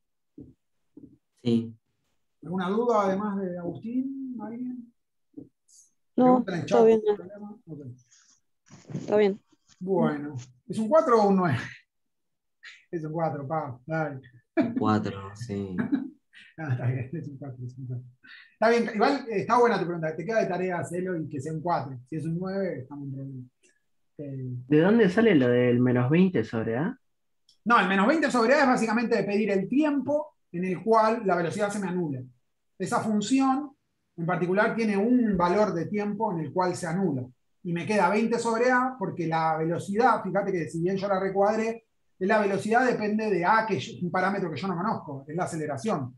Sí. ¿Alguna duda además de Agustín? ¿Alguien? No, ¿Preguntan en está chat? bien. Okay. Está bien. Bueno, ¿es un 4 o un 9? Es un 4, Pau, dale. 4, sí. Está bien, es un 4, es un 4. Está bien, igual está buena tu pregunta. Te queda de tarea hacerlo y que sea un 4. Si es un 9, estamos en problema. ¿De dónde sale lo del menos 20 sobre A? No, el menos 20 sobre A es básicamente de pedir el tiempo en el cual la velocidad se me anula. Esa función en particular tiene un valor de tiempo en el cual se anula. Y me queda 20 sobre A porque la velocidad, fíjate que si bien yo la recuadré, la velocidad depende de A, que es un parámetro que yo no conozco, es la aceleración.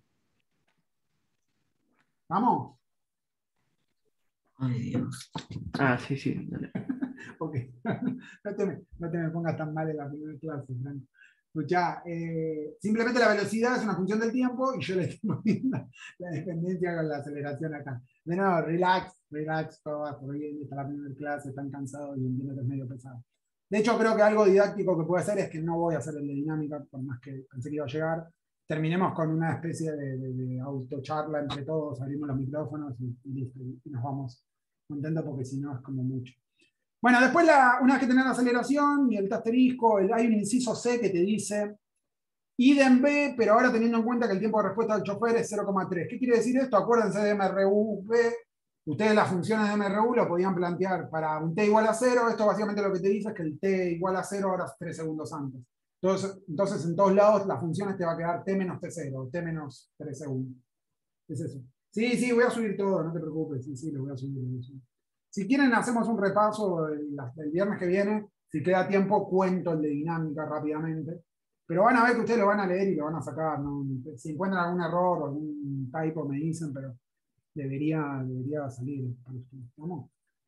¿Vamos? Ay, Dios. Ah, sí, sí. Dale. Okay. No te me pongas tan mal en la primera clase, Franco. Escuchá, simplemente la velocidad es una función del tiempo y yo le estoy moviendo la dependencia con la aceleración acá. De nuevo, relax, todo va por bien, está la primera clase, están cansados y entiendo que es medio pesado. De hecho, creo que algo didáctico que puede hacer es que no voy a hacer el de dinámica, por más que pensé que iba a llegar. Terminemos con una especie de autocharla entre todos, abrimos los micrófonos y listo, y nos vamos contentos porque si no es como mucho. Bueno, después una vez que tenés la aceleración y el asterisco, hay un inciso C que te dice idem B, pero ahora teniendo en cuenta que el tiempo de respuesta del chofer es 0,3. ¿Qué quiere decir esto? Acuérdense de MRU B. Ustedes las funciones de MRU lo podían plantear para un t igual a 0. Esto básicamente lo que te dice es que el t igual a 0 ahora es 3 segundos antes. Entonces en todos lados las funciones te va a quedar t menos t0, t menos 3 segundos. Es eso. Sí, voy a subir todo, no te preocupes. Sí, lo voy a subir. Si quieren, hacemos un repaso el viernes que viene. Si queda tiempo, cuento el de dinámica rápidamente. Pero van a ver que ustedes lo van a leer y lo van a sacar, ¿no? Si encuentran algún error o algún typo, me dicen, pero debería salir para ustedes. ¿Vamos?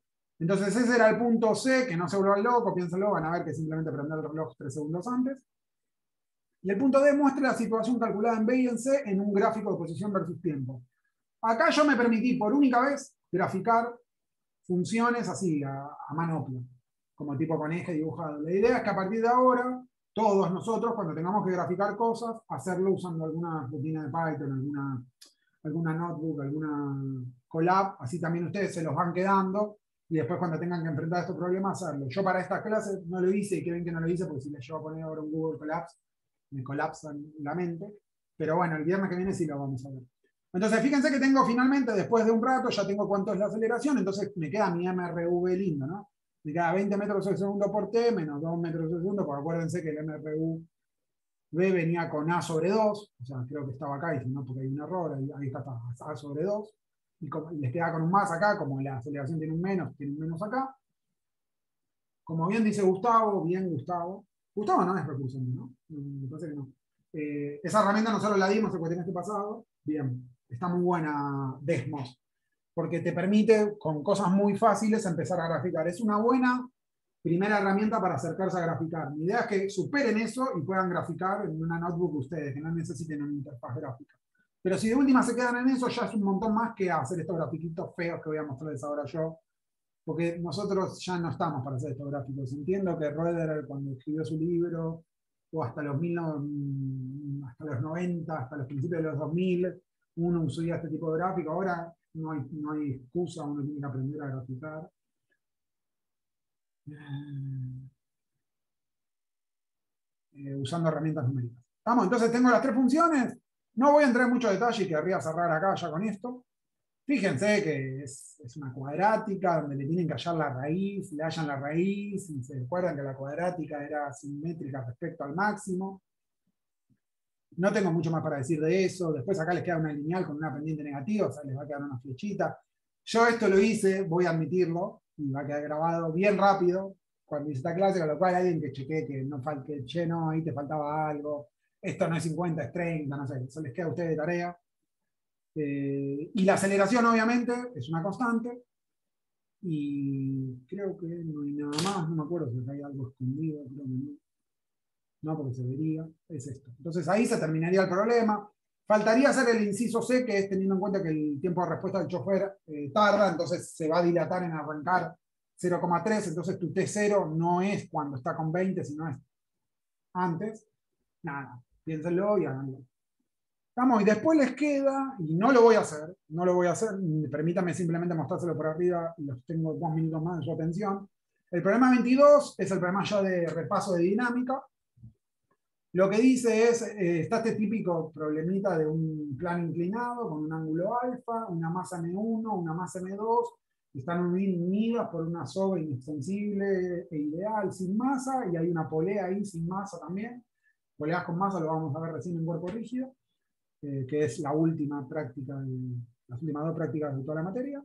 Entonces ese era el punto C, que no se vuelvan locos, piénsenlo, van a ver que simplemente prender el reloj 3 segundos antes. Y el punto D muestra la situación calculada en B y en C en un gráfico de posición versus tiempo. Acá yo me permití por única vez graficar funciones así, a manopla, como tipo con eje dibujado. La idea es que a partir de ahora, todos nosotros, cuando tengamos que graficar cosas, hacerlo usando alguna rutina de Python, alguna notebook, alguna Colab, así también ustedes se los van quedando, y después cuando tengan que enfrentar estos problemas, hacerlo. Yo para esta clase no lo hice, y que ven que no lo hice, porque si les llevo a poner ahora un Google Colapse, me colapsan la mente, pero bueno, el viernes que viene sí lo vamos a ver. Entonces, fíjense que tengo finalmente, después de un rato, ya tengo cuánto es la aceleración, entonces me queda mi MRV lindo, ¿no? Me queda 20 metros al segundo por T menos 2 metros al segundo, porque acuérdense que el MRV venía con A sobre 2, o sea, creo que estaba acá, y si no, porque hay un error, ahí está A sobre 2, y les queda con un más acá, como la aceleración tiene un menos acá. Como bien dice Gustavo, Gustavo no es recursión, ¿no? Me parece que no. Esa herramienta nosotros la dimos el cuatrimestre pasado, bien. Está muy buena Desmos, porque te permite con cosas muy fáciles empezar a graficar. Es una buena primera herramienta para acercarse a graficar. Mi idea es que superen eso y puedan graficar en una notebook ustedes, que no necesiten una interfaz gráfica. Pero si de última se quedan en eso, ya es un montón más que hacer estos grafiquitos feos que voy a mostrarles ahora yo, porque nosotros ya no estamos para hacer estos gráficos. Entiendo que Roeder, cuando escribió su libro, o hasta los 90, hasta los principios de los 2000, uno usaba este tipo de gráfico. Ahora no hay excusa, uno tiene que aprender a graficar. Usando herramientas numéricas. Vamos, entonces tengo las tres funciones. No voy a entrar en mucho detalle y querría cerrar acá ya con esto. Fíjense que es una cuadrática donde le tienen que hallar la raíz, le hallan la raíz, y se recuerdan que la cuadrática era simétrica respecto al máximo. No tengo mucho más para decir de eso. Después acá les queda una lineal con una pendiente negativa, o sea, les va a quedar una flechita. Yo esto lo hice, voy a admitirlo, y va a quedar grabado bien rápido cuando hice esta clase, con lo cual alguien que chequee que no falte, che, no, ahí te faltaba algo, esto no es 50, es 30, no sé, eso les queda a ustedes de tarea. Y la aceleración, obviamente, es una constante. Y creo que no hay nada más, no me acuerdo si hay algo escondido, creo que no. No, porque se vería, es esto. Entonces ahí se terminaría el problema. Faltaría hacer el inciso C, que es teniendo en cuenta que el tiempo de respuesta del chofer tarda, entonces se va a dilatar en arrancar 0,3, entonces tu T0 no es cuando está con 20, sino es antes. Nada, piénsenlo y háganlo. Vamos, y después les queda, y no lo voy a hacer, permítanme simplemente mostrárselo por arriba, los tengo 2 minutos más de su atención. El problema 22 es el problema ya de repaso de dinámica. Lo que dice es, está este típico problemita de un plano inclinado con un ángulo alfa, una masa M1, una masa M2, que están unidas por una soga inextensible e ideal sin masa, y hay una polea ahí sin masa también. Poleas con masa lo vamos a ver recién en cuerpo rígido, que es la última práctica, las últimas 2 prácticas de toda la materia.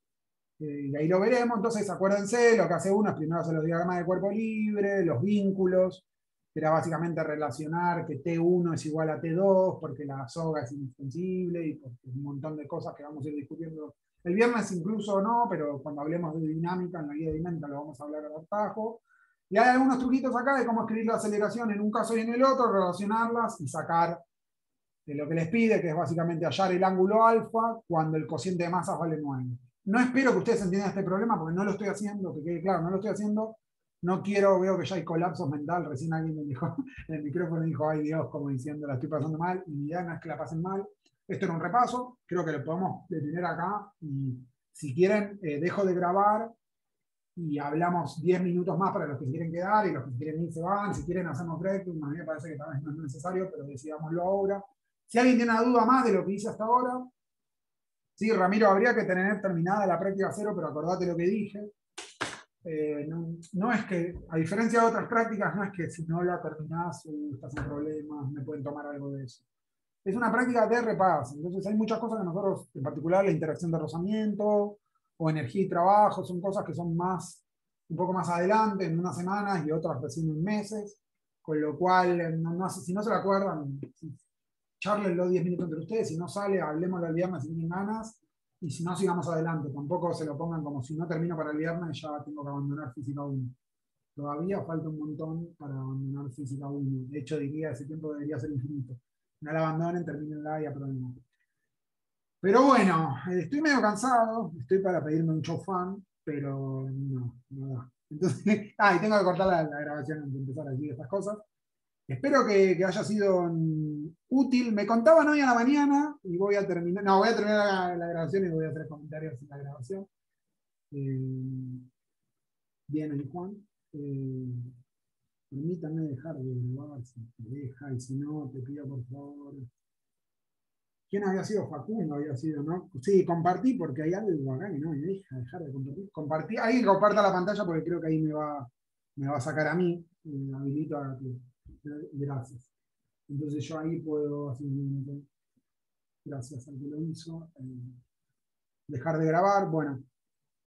Y ahí lo veremos. Entonces acuérdense, lo que hace uno es primero hacer los diagramas de cuerpo libre, los vínculos, que era básicamente relacionar que T1 es igual a T2, porque la soga es inextensible, y porque un montón de cosas que vamos a ir discutiendo el viernes incluso no, pero cuando hablemos de dinámica, en la guía de dinámica lo vamos a hablar al tajo. Y hay algunos truquitos acá de cómo escribir la aceleración en un caso y en el otro, relacionarlas y sacar lo que les pide, que es básicamente hallar el ángulo alfa cuando el cociente de masas vale 9. No espero que ustedes entiendan este problema, porque no lo estoy haciendo, que quede claro, no lo estoy haciendo. No quiero, veo que ya hay colapsos mental, recién alguien me dijo en el micrófono, dijo, ay Dios, como diciendo, la estoy pasando mal, y mi idea no es que la pasen mal. Esto era un repaso, creo que lo podemos detener acá, y si quieren, dejo de grabar, y hablamos 10 minutos más para los que quieren quedar, y los que quieren ir se van, si quieren hacemos break, a mí me parece que tal vez no es necesario, pero decidámoslo ahora. Si alguien tiene una duda más de lo que hice hasta ahora, sí, Ramiro, habría que tener terminada la práctica 0, pero acordate lo que dije. No es que, a diferencia de otras prácticas, no es que si no la terminás estás en problemas, me pueden tomar algo de eso. Es una práctica de repaso, entonces hay muchas cosas que nosotros, en particular la interacción de rozamiento o energía y trabajo, son cosas que son un poco más adelante, en unas semanas, y otras recién en meses, con lo cual, si no se lo acuerdan, charlenlo 10 minutos entre ustedes, si no sale, hablemoslo el viernes si tienen ganas, Y si no, sigamos adelante. Tampoco se lo pongan como si no termino para el viernes, ya tengo que abandonar física 1. Todavía falta un montón para abandonar física 1. De hecho, diría ese tiempo debería ser infinito. No la abandonen, termínenla y aprueben. Pero bueno, estoy medio cansado. Estoy para pedirme un chofán, pero no da. Entonces, y tengo que cortar la grabación antes de empezar a decir estas cosas. Espero que haya sido útil. Me contaban hoy a la mañana y voy a terminar. No, voy a terminar la grabación y voy a hacer comentarios en la grabación. Bien, ahí Juan. Permítanme dejar de grabar si te deja y si no, te pido por favor. ¿Quién había sido? Facundo había sido, ¿no? Sí, compartí porque hay algo acá que no me deja dejar de compartir. Compartí. Alguien comparta la pantalla porque creo que ahí me va a sacar a mí. Habilito a que. Gracias. Entonces yo ahí puedo hacer gracias al que lo hizo. Dejar de grabar. Bueno,